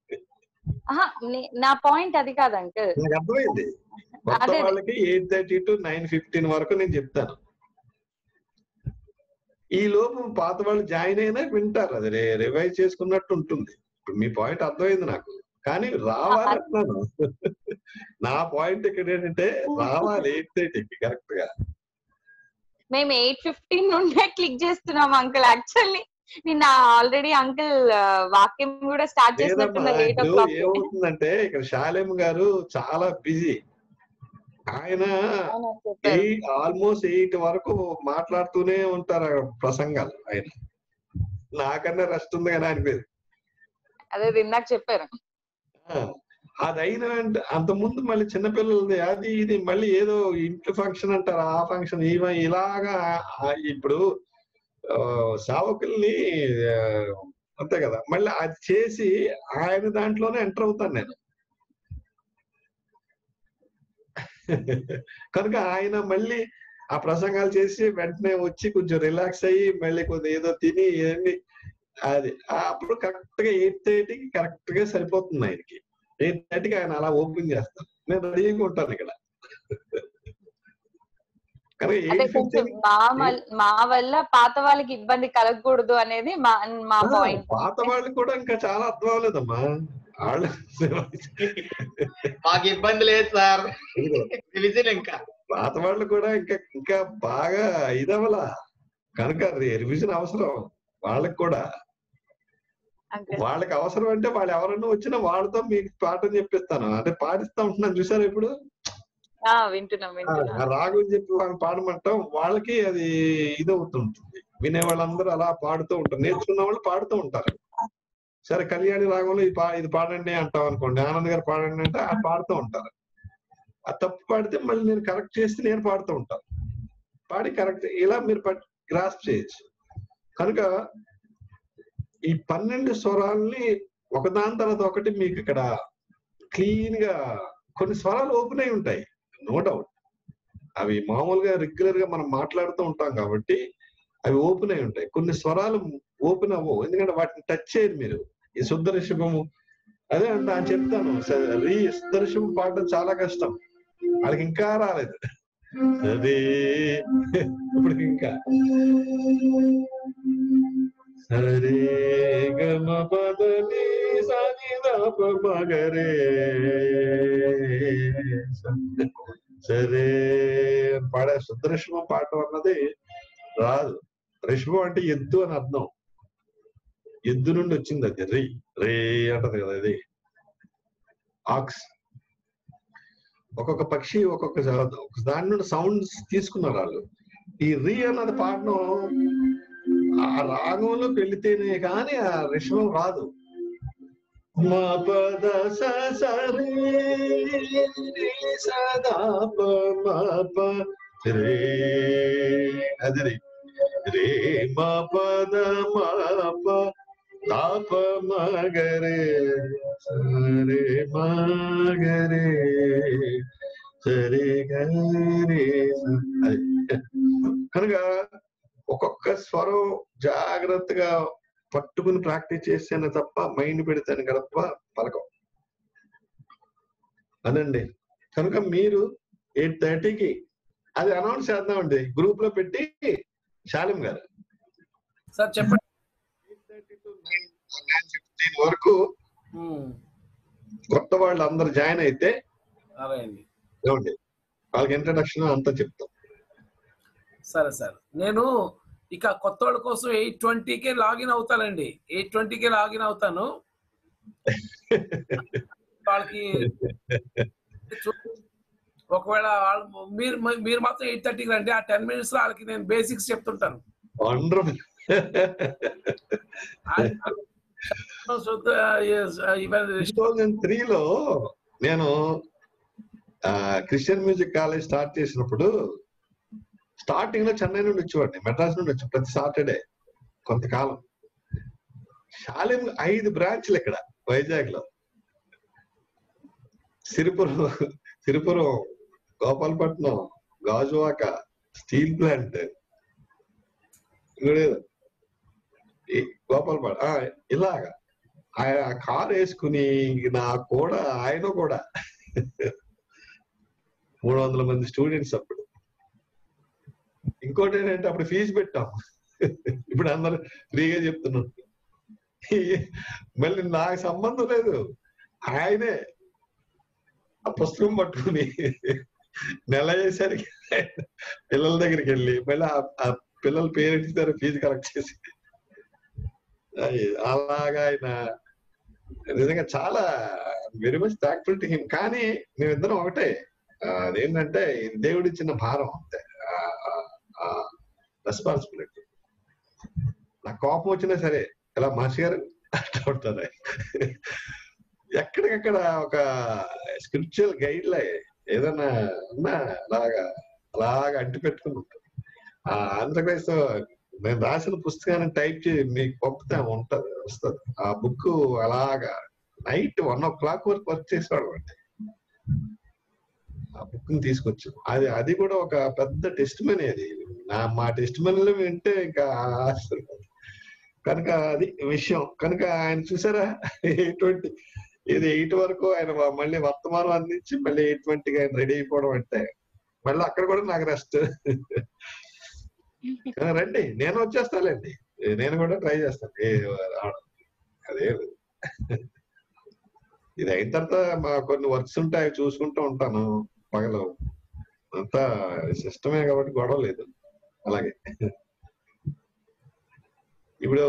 Speaker 4: నా పాయింట్ అది కాదు అంకుల్.
Speaker 2: నాకు అర్థమైంది. కొత్త వాళ్ళకి 8:30 to 9:15 వరకు నేను చెప్తాను. ఈ లోపు పాత వాళ్ళు జాయిన్ అయినా వింటారు, అది రివైజ్ చేసుకున్నట్టు ఉంటుంది. ఇప్పుడు మీ పాయింట్ అర్థమైంది నాకు, కానీ రావాలి అంటున్నాను. నా పాయింట్ ఇక్కడ ఏంటంటే రావాలి 8:30కి కరెక్ట్ గా.
Speaker 4: మేము 8:15 నుండే క్లిక్ చేస్తున్నాం అంకుల్. యాక్చువల్లీ నిన్న ఆల్రెడీ అంకుల్ వాక్యం కూడా స్టార్ట్ చేసినట్టున్నారు 8 o'clock.
Speaker 2: ఏమవుతుందంటే ఇక్కడ శాలేం గారు చాలా బిజీ. ఆయన ఆల్మోస్ట్ 8 వరకు మాట్లాడుతూనే ఉంటారు ప్రసంగాలు. ఆయన నాకన్నా రెస్ట్ ఉంది కానీ ఆయన పేరు
Speaker 4: అదే ఇందాక చెప్పారు.
Speaker 2: అది అయిన అంత ముందు మళ్ళీ చిన్నపిల్లలది అది ఇది మళ్ళీ ఏదో ఇంట్లో ఫంక్షన్ అంటారు, ఆ ఫంక్షన్ ఇలాగా. ఇప్పుడు సేవకుల్ని అంతే కదా, మళ్ళీ అది చేసి ఆయన దాంట్లోనే ఎంటర్ అవుతాను నేను. కనుక ఆయన మళ్ళీ ఆ ప్రసంగాలు చేసి వెంటనే వచ్చి కొంచెం రిలాక్స్ అయ్యి మళ్ళీ కొద్దిగా ఏదో తిని ఇవన్నీ అది అప్పుడు కరెక్ట్ గా 8:30కి కరెక్ట్ గా సరిపోతుంది ఆయనకి. 8:30కి ఆయన అలా ఓపెన్ చేస్తాను, నేను రెడీగా ఉంటాను ఇక్కడ.
Speaker 4: మా వల్ల పాత వాళ్ళకి ఇబ్బంది కలగకూడదు అనేది మా పాయింట్.
Speaker 2: పాత వాళ్ళకి కూడా ఇంకా చాలా అర్థం అవ్వలేదమ్మా. వాళ్ళు
Speaker 6: మాకు ఇబ్బంది లేదు సార్, ఇంకా
Speaker 2: పాత వాళ్ళు కూడా ఇంకా బాగా ఇదవలా. కనుక రివిజన్ అవసరం వాళ్ళకి కూడా. వాళ్ళకి అవసరం అంటే వాళ్ళు ఎవరన్నా వచ్చినా వాళ్ళతో మీకు పాఠం చెప్పిస్తాను, అంటే పాటిస్తా ఉంటున్నాను చూసారు. ఇప్పుడు రాగు అని చెప్పి వాళ్ళు పాడమంటాం, వాళ్ళకి అది ఇదవుతుంటుంది. వినే వాళ్ళందరూ అలా పాడుతూ ఉంటారు, నేర్చుకున్న వాళ్ళు పాడుతూ ఉంటారు. సరే కళ్యాణి రాగంలో ఇది పాడండి అంటాం అనుకోండి, ఆనంద్ గారు పాడండి అంటే పాడుతూ ఉంటారు. ఆ తప్పు పాడితే మళ్ళీ నేను కరెక్ట్ చేస్తే నేను పాడుతూ ఉంటాను, పాడి కరెక్ట్ ఇలా మీరు గ్రాస్ప్ చేయొచ్చు. కనుక ఈ 12 స్వరాల్ని ఒకదాని తర్వాత ఒకటి మీకు ఇక్కడ క్లీన్ గా కొన్ని స్వరాలు ఓపెన్ అయి ఉంటాయి, నో డౌట్. అవి మామూలుగా రెగ్యులర్ గా మనం మాట్లాడుతూ ఉంటాం కాబట్టి అవి ఓపెన్ అయి ఉంటాయి. కొన్ని స్వరాలు ఓపెన్ అవ్వవు, ఎందుకంటే వాటిని టచ్ చేయరు మీరు. ఈ శుద్ధ రిషభము అదే అంటే అని చెప్తాను, శుద్ధ రిషభం పాడడం చాలా కష్టం, వాళ్ళకి ఇంకా రాలేదు. అదే ఇప్పుడు ఇంకా సరే గమ పదని సని దప మగరే సరే పాడే. శుద్ధ రిషభం పాడటం అన్నది రాదు. రిషభం అంటే ఎద్దు అని అర్థం, ఎద్దు నుండి వచ్చింది అది. రే అంటది కదా, అది ఆక్స్. ఒక్కొక్క పక్షి ఒక్కొక్క దాని నుండి సౌండ్స్ తీసుకున్నారు వాళ్ళు. ఈ రీ అన్నది పాడడం ఆ రాగంలోకి వెళితేనే కానీ ఆ రిషభం రాదు. మా పద సరే సదాప రే అది రే మా పద మాప తాప మగరే సరే మగరే సరే గరే. కనుక ఒక్కొక్క స్వరం జాగ్రత్తగా పట్టుకుని ప్రాక్టీస్ చేస్తేనే తప్ప, మైండ్ పెడితేనే తప్ప పలకం. అదండి. కనుక మీరు 8:30కి అది అనౌన్స్ చేద్దామండి, గ్రూప్ లో పెట్టి. శాలిం గారు
Speaker 1: సార్ చెప్పండి.
Speaker 2: 8:30 to 9:15 వరకు కొత్త వాళ్ళు అందరు జాయిన్ అయితే ఏమండి వాళ్ళకి ఇంట్రడక్షన్ అంతా చెప్తాం.
Speaker 1: సరే సార్, నేను ఇక కొత్త వాళ్ళ కోసం 8:20కే లాగిన్ అవుతానండి. 8:20కే లాగిన్ అవుతాను. వాళ్ళకి ఒకవేళ మీరు మాత్రం 8:30కి రండి. ఆ 10 minutes లో వాళ్ళకి నేను బేసిక్స్ చెప్తుంటాను.
Speaker 2: 2003లో నేను క్రిస్టియన్ మ్యూజిక్ కాలేజ్ స్టార్ట్ చేసినప్పుడు స్టార్టింగ్ లో చెన్నై నుండి వచ్చేవాడిని, మెడ్రాస్ నుండి వచ్చి ప్రతి సాటర్డే కొంతకాలం. శాలిం 5 బ్రాంచ్లు ఇక్కడ వైజాగ్ లో, సిరిపురం, గోపాలపట్నం, గాజువాక, స్టీల్ ప్లాంట్, గోపాలపాడు ఇలాగా ఆయన కారు వేసుకుని నా కూడా ఆయన కూడా 300 మంది స్టూడెంట్స్ అప్పుడు. ఇంకోటి ఏంటంటే అప్పుడు ఫీజు పెట్టాం, ఇప్పుడు అందరూ ఫ్రీగా చెప్తున్నాం. మళ్ళీ నాకు సంబంధం లేదు, ఆయనే ఆ పుస్తకం పట్టుకుని నెల అయ్యేసరికి పిల్లల దగ్గరికి వెళ్ళి మళ్ళీ ఆ పిల్లల పేరెంట్స్ దగ్గర ఫీజు కలెక్ట్ చేసి అలాగా ఆయన నిజంగా చాలా very much thankful to him. కానీ మేమిద్దరం ఒకటే, అదేంటంటే దేవుడు ఇచ్చిన భారం అంతే, రెస్పాన్సిబిలిటీ. నాకు కోపం వచ్చినా సరే ఇలా మహర్షి గారు అంటారు, ఎక్కడికక్కడ ఒక స్పిరిచువల్ గైడ్ లా ఏదన్నా ఉన్నా అలాగా అంటి పెట్టుకుని ఉంటుంది. ఆంధ్రప్రదేశ్ నేను రాసిన పుస్తకాన్ని టైప్ చేసి మీకు పంపితే వస్తుంది ఆ బుక్. అలాగా నైట్ 1 o'clock వరకు వర్క్ చేసేవాడు అండి ఆ బుక్ ని తీసుకొచ్చాం. అది కూడా ఒక పెద్ద టెస్ట్ మనీ. అది మా టెస్ట్ మనీలో వింటే ఇంకా కనుక అది విషయం. కనుక ఆయన చూసారా 8 వరకు ఆయన మళ్ళీ వర్తమానం అందించి మళ్ళీ 8:20కి ఆయన రెడీ అయిపోవడం అంటే మళ్ళీ అక్కడ కూడా నాకు రెస్ట్. రండి, నేను వచ్చేస్తానండి, నేను కూడా ట్రై చేస్తాను అదే. ఇది అయిన తర్వాత కొన్ని వర్క్స్ ఉంటాయి, చూసుకుంటూ ఉంటాను పగలు అంతా. సిస్టమే కాబట్టి గొడవ లేదు. అలాగే ఇప్పుడు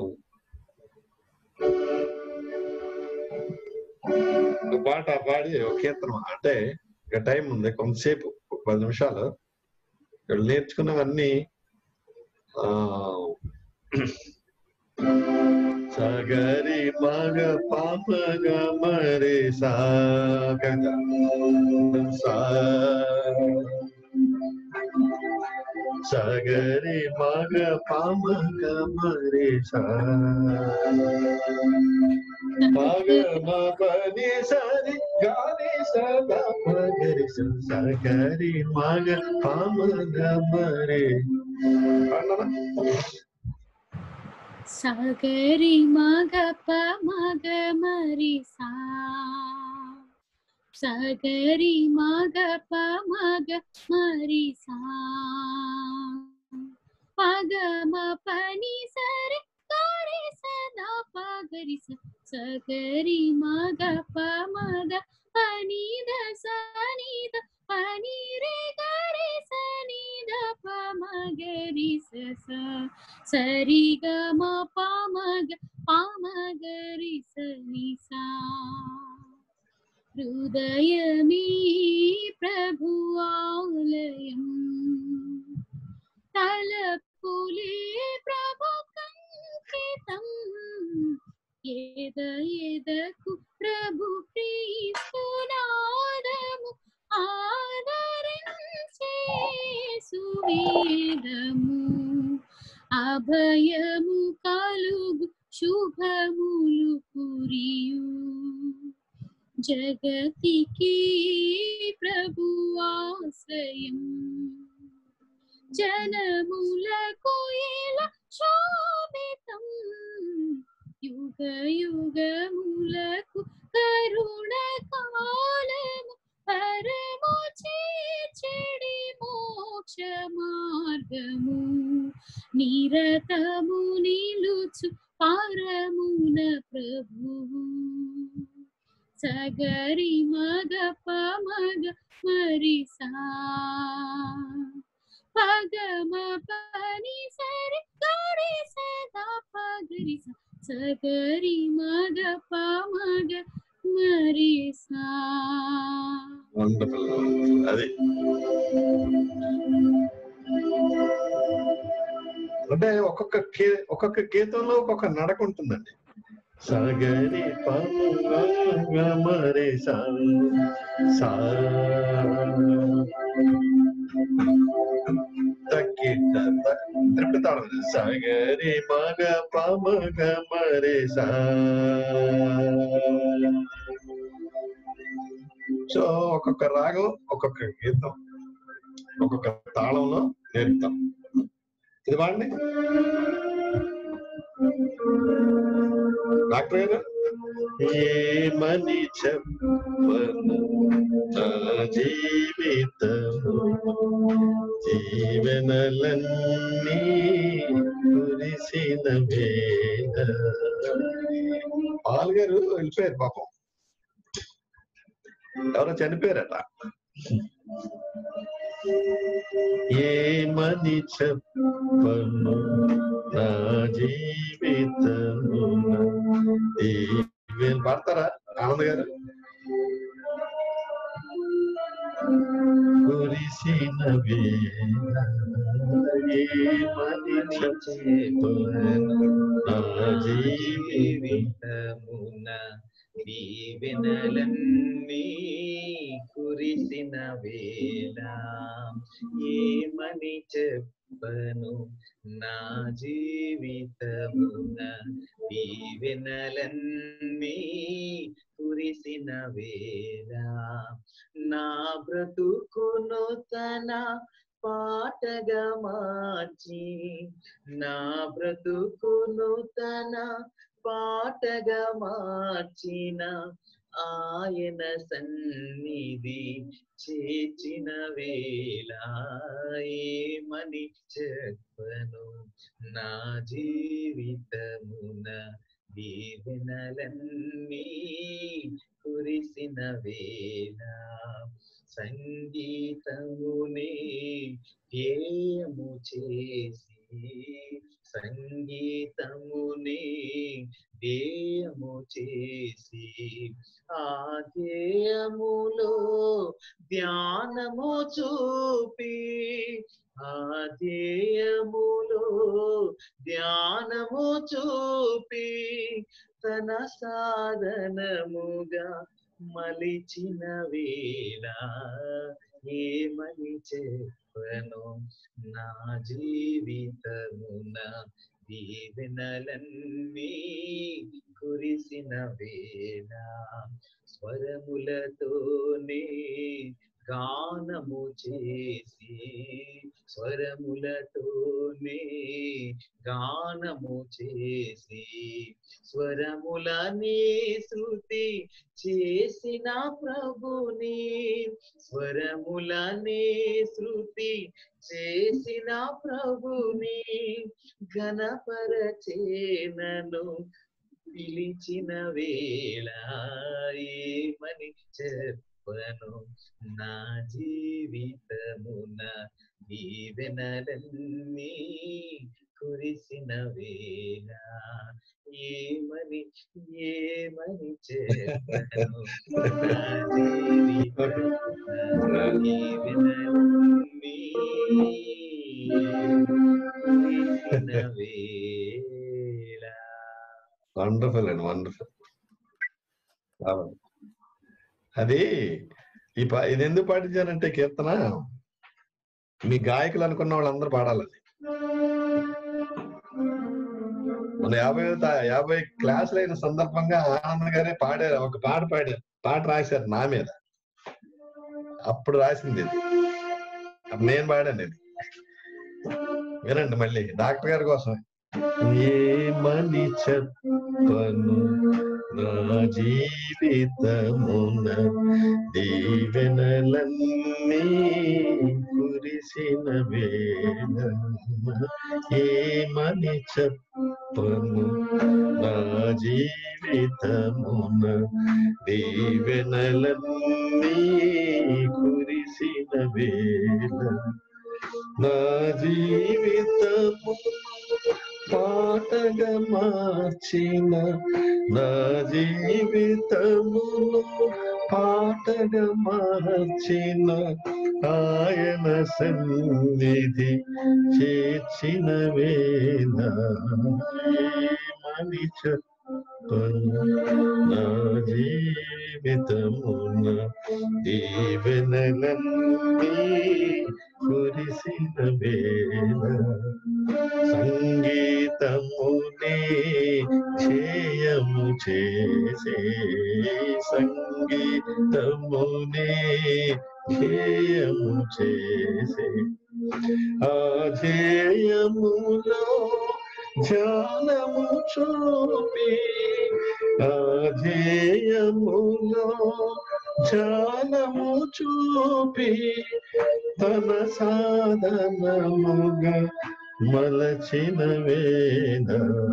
Speaker 2: పాట పాడి ఒక కీర్తనం అంటే ఇక టైం ఉంది కొంతసేపు, ఒక 10 నిమిషాలు. ఇక్కడ నేర్చుకున్నవన్నీ సగరి మగ పాప గమరే సా సగరి మగ పాప గమరే సా మగ మపని సరి గాని సదా మగరి సగరి మగ పాప గమరే.
Speaker 7: సగరి మగ ప మగ మరి సా సగరి మగ ప మగ మరి సా పగ మ పని సరి గరి సదా పగరి సగరి మగ ప మగ పని ద సని ద పని రే గరి సని ద ప మగరి స సరి గ మ ప మగ గరి సని సా. హృదయమే ప్రభు ఆలయం, తలపులే ప్రభు కంకితం, ఎదకు ప్రభు క్రీస్తు నాదము ఆదరించే సువేదము. అభయము కలుగు శుభములు కురియు, జగతికి ప్రభు ఆశ్రయం. జనములకు ఇలా శోభితం, యుగ యుగములకు కరుణ కాలము పరము చేర్చెడి మోక్ష మార్గము. నిరతము నిలుచు పరమున ప్రభువు. సగరి మగ ప మగ మరి సా పగ మ పని సరి గరి సదా పగరి సగరి మగ ప మగ మరి సా.
Speaker 2: అది అంటే ఒక్కొక్క గీతంలో ఒక్కొక్క నడక ఉంటుందండి. సగరి పమరే సా త్రిపుతాడు. సగరి మగ పమగ మరే సా. సో ఒక్కొక్క రాగం, ఒక్కొక్క గీతం, ఒక్కొక్క తాళంలో నేర్పుతాం. ఇది వాడండి డాక్టర్ గారు. ఏమని చెప్పను నా జీవితము జీవనలన్నీ కురిసిన వేళ. పాల్ గారు వెళ్ళిపోయారు పాపం, ఎవరో చనిపోయారట. ఏమని చెప్పను నా జీవితము పాడతారా ఆనంద్ గారు? కురిసిన వేళ ఏమని చెప్పను నా జీవితమున దీవెనలన్నీ కురిసిన వేళ ఏమని చెప్పను నా జీవితమున దీవెనలన్నీ కురిసిన వేళ నా బ్రతుకును తన పాటగా మార్చి నా బ్రతుకును తన పాటగా మార్చిన ఆయన సన్నిధి చేర్చిన వేళ ఏమని చెప్పను నా జీవితమున దీవెనలన్నీ కురిసిన వేళ సంగీతమునే ధ్యేయము చేసి సంగీతమునే ధ్యేయము చేసి ఆ ధ్యేయములో ధ్యానము చూపి ఆ ధ్యేయములో ధ్యానము చూపి తన సాధనముగా మలిచిన వేళ ఏమని చెప్పను నా జీవితమున దీవెనలన్నీ కురిసిన వేళ స్వరములతోనే గానము చేసి స్వరములతోనే గానము చేసి స్వరములని శృతి చేసిన ప్రభుని స్వరములని శృతి చేసిన ప్రభుని ఘనపరచేనను పిలిచిన వేళ ఏమని చెప్పను నా జీవితమున దీవెనలన్నీ కురిసిన వేళ ఏమని చెప్పను నా జీవితమున దీవెనలన్నీ కురిసిన వేళ. వండర్ఫుల్ అండి, వండర్ఫుల్. అది ఇది ఎందుకు పాటించానంటే కీర్తన మీ గాయకులు అనుకున్న వాళ్ళందరూ పాడాలి. మన 50 క్లాసులు అయిన సందర్భంగా ఆనంద్ గారే పాడారు, ఒక పాట రాశారు నా మీద. అప్పుడు రాసింది ఇది, నేను పాడాను ఇది. వినండి మళ్ళీ డాక్టర్ గారి కోసం. ఏమని చెప్పను నా జీవితమున దీవెనలన్నీ కురిసిన వేళ ఏమని చెప్పను నా జీవితమున దీవెనలన్నీ కురిసిన వేళ నా జీవితము పాటగా మార్చిన నా జీవితమును పాటగా మార్చిన ఆయన సన్నిధి చేర్చిన వేళ ఏమని చెప్పను నా జీవితమున దీవెనలన్నీ కురిసిన వేళ సంగీతమునే ధ్యేయము చేసే సంగీతమునే ధ్యేయము చేసే ఆజేయములో ధ్యానము చూపి ఆజేయములో ధ్యానము చూపి తన సాధనముగా మలచిన వేద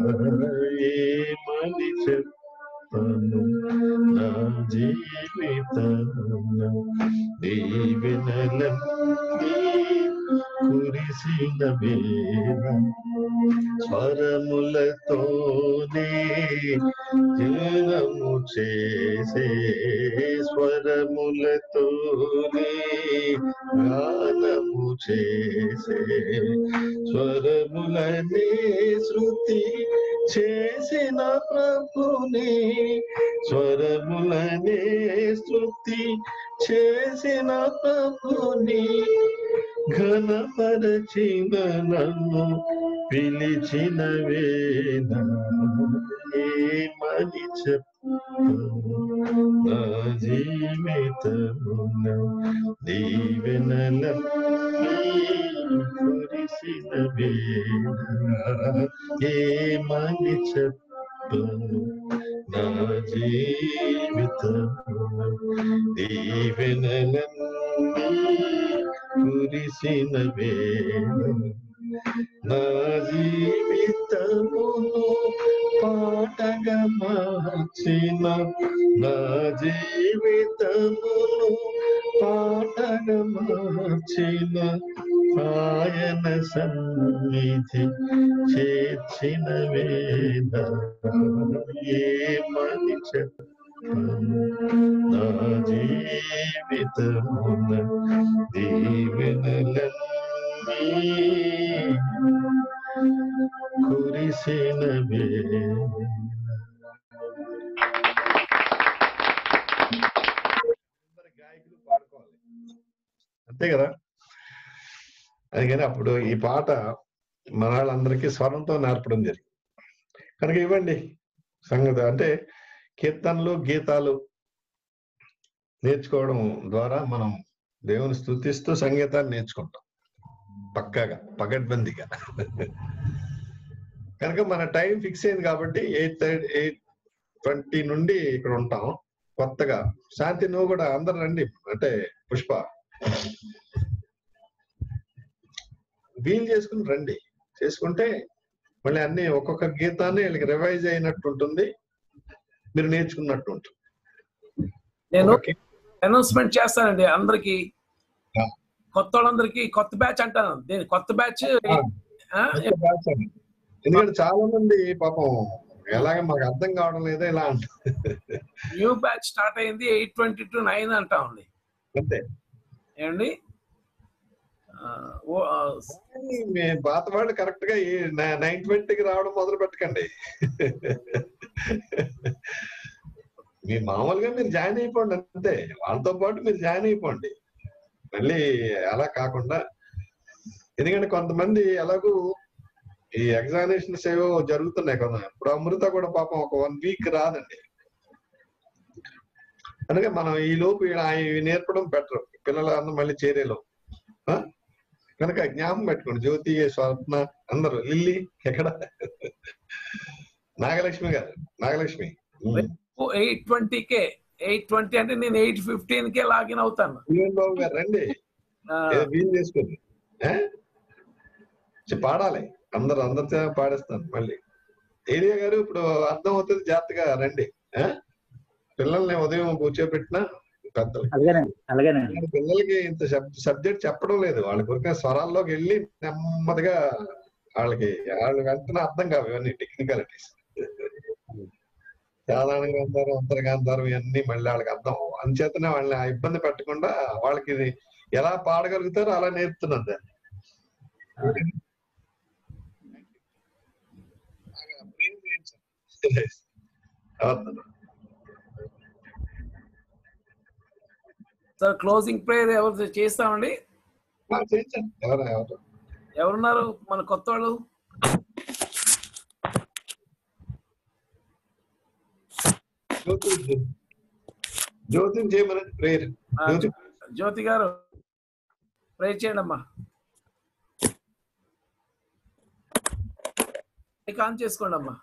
Speaker 2: ఏమని చెప్పను నా జీవితమున దీవెనలన్నీ కురిసిన వేద స్వరములతోనే జీవము చేసే స్వరములతోనే గానము చేసే స్వరములనే శృతి చేసిన ప్రభుని స్వరములనే శృతి చేసిన ప్రభుని ఘనపరచిన నన్ను పిలిచిన వేద ఏమని చెప్పను నా జీవితమున దీవెనలన్నీ కురిసిన వేద ఏమని చెప్పను నా జీవితమున దీవెనలన్నీ కురిసిన వేద నా జీవితమును పాటగా మార్చిన నా జీవితమును పాటగా మార్చిన ఆయన సన్నిధి చేర్చిన వేద ఏమని చెప్పను నా జీవితమున దీవెనలన్నీ కురిసిన గాయకులు పాడుకోవాలి అంతే కదా. అందుకని అప్పుడు ఈ పాట మన వాళ్ళందరికీ స్వరంతో నేర్పడం జరిగింది కనుక ఇవ్వండి సంగతి. అంటే కీర్తనలు గీతాలు నేర్చుకోవడం ద్వారా మనం దేవుని స్తుతిస్తూ సంగీతాన్ని నేర్చుకుంటాం పక్కాగా పకడ్బందీగా. కనుక మన టైం ఫిక్స్ అయింది కాబట్టి 8:20 నుండి ఇక్కడ ఉంటాం. కొత్తగా శాంతి నువ్వు కూడా అందరు రండి. అంటే పుష్ప వీలు చేసుకుని రండి. చేసుకుంటే మళ్ళీ అన్ని ఒక్కొక్క గీతాన్ని వీళ్ళకి రివైజ్ అయినట్టు ఉంటుంది, మీరు నేర్చుకున్నట్టు ఉంటుంది.
Speaker 1: నేను అనౌన్స్మెంట్ చేస్తానండి అందరికి, కొత్త వాళ్ళందరికి కొత్త బ్యాచ్ అంటాను. దీని కొత్త బ్యాచ్.
Speaker 2: ఎందుకంటే చాలా మంది పాపం ఎలాగ మాకు అర్థం కావడం లేదా ఇలా అంటారు.
Speaker 1: న్యూ బ్యాచ్ స్టార్ట్ అయింది 8:20 to 9 అంటామండి.
Speaker 2: అంతే
Speaker 1: ఏమండి
Speaker 2: పాత వాళ్ళు కరెక్ట్ గా 9:20కి రావడం మొదలు పెట్టకండి. మీ మామూలుగా మీరు జాయిన్ అయిపోండి అంతే, వాళ్ళతో పాటు మీరు జాయిన్ అయిపోండి. మళ్ళీ అలా కాకుండా, ఎందుకంటే కొంతమంది ఎలాగూ ఈ ఎగ్జామినేషన్స్ ఏవో జరుగుతున్నాయి కదా. ఇప్పుడు అమృత కూడా పాపం ఒక 1 వీక్ రాదండి. అందుకే మనం ఈ లోపు ఇవి నేర్పడం బెటర్, పిల్లలందరూ మళ్ళీ చేరేలో. కనుక జ్ఞాపకం పెట్టుకోండి. జ్యోతి, స్వప్న, అందరూ, లిల్లీ ఎక్కడ, నాగలక్ష్మి గారు, నాగలక్ష్మి
Speaker 1: 8:20కే 8:20 అంటే నేను 8:15కే లాగిన్ అవుతాను.
Speaker 2: బాబు గారు రండి, వీలు చేసుకుని పాడాలి. అందరితో పాడేస్తాను. మళ్ళీ ఏరియా గారు ఇప్పుడు అర్థం అవుతుంది, జాగ్రత్తగా రండి. పిల్లల్ని ఉదయం కూర్చోబెట్టినా పెద్దలు పిల్లలకి ఇంత సబ్జెక్ట్ చెప్పడం లేదు. వాళ్ళ కొరికే స్వరాల్లోకి వెళ్ళి నెమ్మదిగా వాళ్ళకి వెంటనే అర్థం కావు ఇవన్నీ టెక్నికాలిటీస్. సాధారణంగా అంటారు, అంతర్గాంధారం ఇవన్నీ మళ్ళీ వాళ్ళకి అర్థం. అంచేతనే వాళ్ళని ఇబ్బంది పెట్టకుండా వాళ్ళకి ఎలా పాడగలుగుతారో అలా నేర్పుతున్నారు దాన్ని.
Speaker 1: సార్ క్లోజింగ్ ప్రేయర్ ఎవరు చేస్తామండి? ఎవరున్నారు మన కొత్త వాళ్ళు?
Speaker 2: జ్యోతి చేయమని ప్రేయర్.
Speaker 1: జ్యోతి గారు ప్రేయర్ చేయండి అమ్మా. మైక్ ఆన్ చేసుకోండి అమ్మా.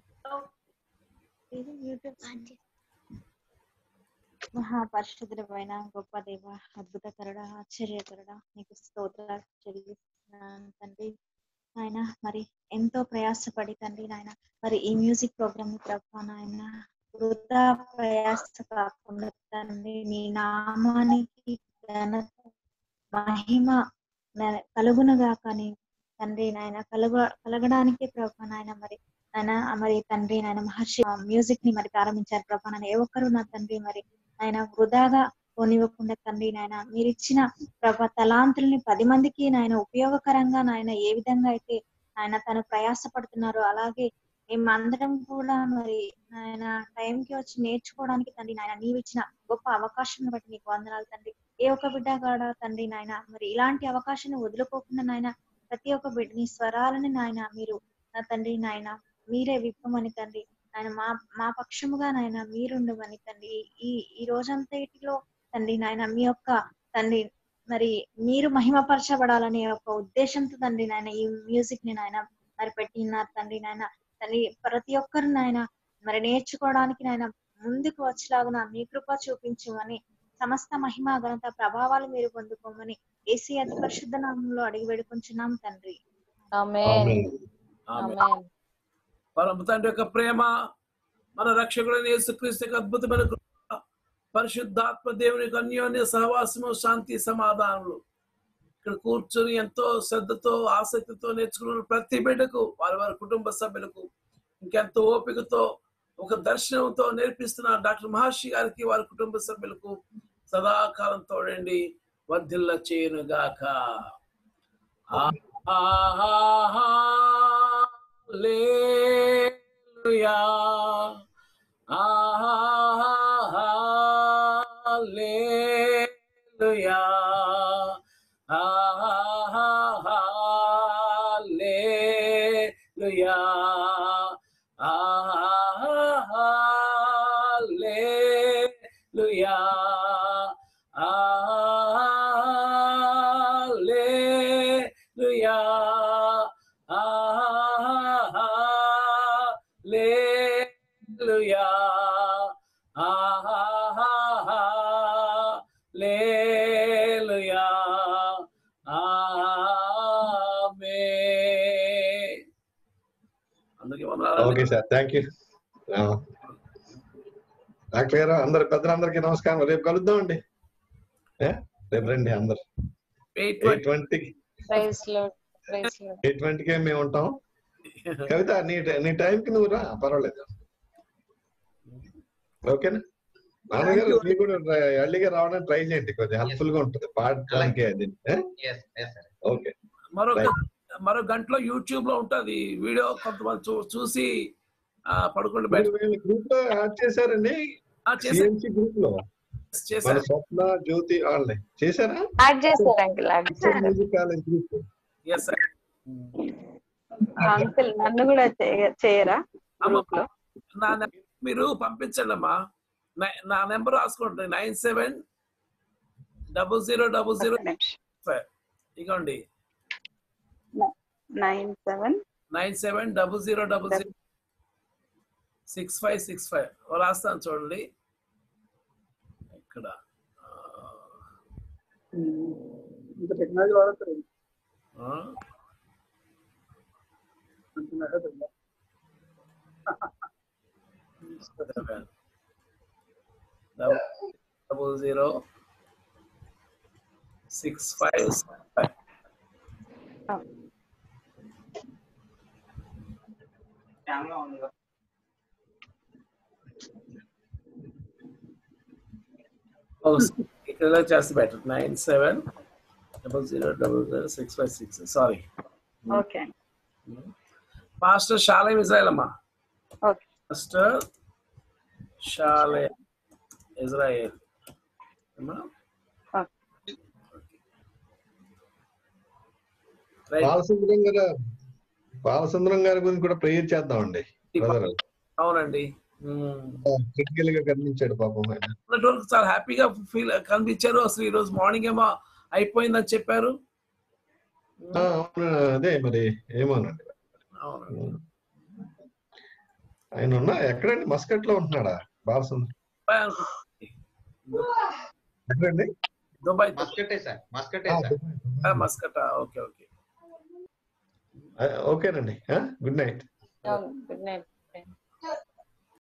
Speaker 9: మహాపరిశుద్ధుడైన గొప్ప దేవ, అద్భుతకరుడ, ఆశ్చర్యకరుడ, నీకు స్తోత్రాలు చెల్లిస్తున్నాను తండ్రి. ఆయన మరి ఎంతో ప్రయాసపడి తండ్రి నాయన మరి ఈ మ్యూజిక్ ప్రోగ్రామ్ ప్రభా నాయన వృధా ప్రయాస కాకుండా తండ్రి నీ నామానికి ఘనత మహిమ కలుగునగా కానీ తండ్రి నాయన కలగడానికి ప్రభా నాయన మరి తండ్రి నాయన మహర్షి మ్యూజిక్ ని మరి ప్రారంభించారు ప్రభా నాయన. ఏ ఒక్కరు నా తండ్రి మరి ఆయన వృధాగా పోనివ్వకుండా తండ్రి నాయన మీరు ఇచ్చిన ప్రభా తలాంతుల్ని 10 మందికి నాయన ఉపయోగకరంగా నాయన ఏ విధంగా అయితే ఆయన తను ప్రయాస పడుతున్నారో అలాగే మేమందరం కూడా మరి ఆయన టైంకి వచ్చి నేర్చుకోవడానికి తండ్రి నాయన నీవు ఇచ్చిన గొప్ప అవకాశం బట్టి నీకు వందనాలు తండ్రి. ఏ ఒక్క బిడ్డ కూడా తండ్రి నాయన మరి ఇలాంటి అవకాశాన్ని వదులుకోకుండా నాయన ప్రతి ఒక్క బిడ్డని స్వరాలని నాయన మీరు నా తండ్రి నాయన మీరే విప్పమని తండ్రి ఆయన మా పక్షముగా నాయన మీరుండమని తండ్రి. ఈ రోజంతటిలో తండ్రి నాయన మీ యొక్క తండ్రి మరి మీరు మహిమపరచబడాలనే ఒక ఉద్దేశంతో తండ్రి నాయన ఈ మ్యూజిక్ ని నాయన మరి పెట్టినారు తండ్రి నాయన. తండ్రి ప్రతి ఒక్కరు నాయన మరి నేర్చుకోవడానికి నాయన ముందుకు వచ్చేలాగున మీ కృప చూపించమని సమస్త మహిమ ఘనత ప్రభావాలు మీరు పొందుకోమని యేసు అతి పరిశుద్ధ నామంలో అడిగి వేడుకుంటున్నాం తండ్రి.
Speaker 4: ఆమేన్. ఆమేన్.
Speaker 1: పరమ తండ్రి యొక్క ప్రేమ, మన రక్షకుడైన యేసుక్రీస్తు యొక్క అద్భుతమైన కృప, పరిశుద్ధాత్మ దేవుని యొక్క అన్యోన్య సహవాసము, శాంతి సమాధానములు ఇక్కడ కూర్చొని ఎంతో శ్రద్ధతో ఆసక్తితో నేర్చుకున్న ప్రతి బిడ్డకు వారి వారి కుటుంబ సభ్యులకు ఇంకెంతో ఓపికతో ఒక దర్శనంతో నేర్పిస్తున్న డాక్టర్ మహర్షి గారికి వారి కుటుంబ సభ్యులకు సదాకాలం తోడండి వర్ధిల్ల చేయను గాక. హల్లెలూయా, హల్లెలూయా, హల్లెలూయా, హల్లెలూయా, హల్లెలూయా, హల్లెలూయా, హల్లెలూయా. ఆమేన్. అందరికీ వందనాలు.
Speaker 2: Okay sir, thank you doctor గారు. అందరు పెద్దలందరికీ నమస్కారం. రేపు కలుద్దాం అండి. రేపు రండి అందరు. 8:20కే మేము ఉంటాం. కవిత నీ టైంకి నువ్వు రా, పర్వాలేదు. ఓకేనా నాన్నగారు? మీరు కూడా ఎర్లీగా రావడానికి ట్రై చేయండి, కొంచెం హెల్ప్ఫుల్ గా ఉంటుంది పాడడానికి. అది ఓకే.
Speaker 1: మరో గంటలో యూట్యూబ్ లో ఉంటది వీడియో, కొంతమంది చూసి పడుకోండి.
Speaker 2: గ్రూప్ లో యాడ్ చేశారండి, గ్రూప్ లో మన స్వప్న జ్యోతి వాళ్ళని చేశారా? Music college group.
Speaker 4: అంకుల్ నన్ను కూడా చేయరా?
Speaker 1: మీరు పంపించండి అమ్మా. నా నెంబర్ రాసుకోండి, 970000. ఇగోండి 9700006565 రాస్తాను చూడండి. ఇక్కడ
Speaker 3: టెక్నాలజీ వాడతారు.
Speaker 1: ఇక్కడ చేస్తే better. 9700006566. Sorry.
Speaker 4: Okay.
Speaker 1: Pastor Shalem Israel అమ్మా.
Speaker 4: ఓకే.
Speaker 1: పాస్టర్ షాలేం ఇజ్రాయెల్ అమ్మా.
Speaker 2: బాలసుందరం గారి గురించి కూడా ప్రేయర్ చేద్దామండి.
Speaker 1: అవునండి,
Speaker 2: క్రిటికల్ గా కనిపించాడు పాపం.
Speaker 1: చాలా హ్యాపీగా కనిపించారు. అసలు ఈ రోజు మార్నింగ్ ఏమో అయిపోయిందని చెప్పారు.
Speaker 2: అదే మరి ఏమోనండి. ఆయన ఎక్కడండి? మస్కట్ లో ఉంటున్నాడా బాలసుందర్? ఎక్కడండి?
Speaker 1: దుబాయ్.
Speaker 6: మస్కటే సార్, మస్కటే సార్.
Speaker 1: మస్కట్. ఓకే ఓకే
Speaker 2: ఓకేనండి. Good night.
Speaker 4: Good night.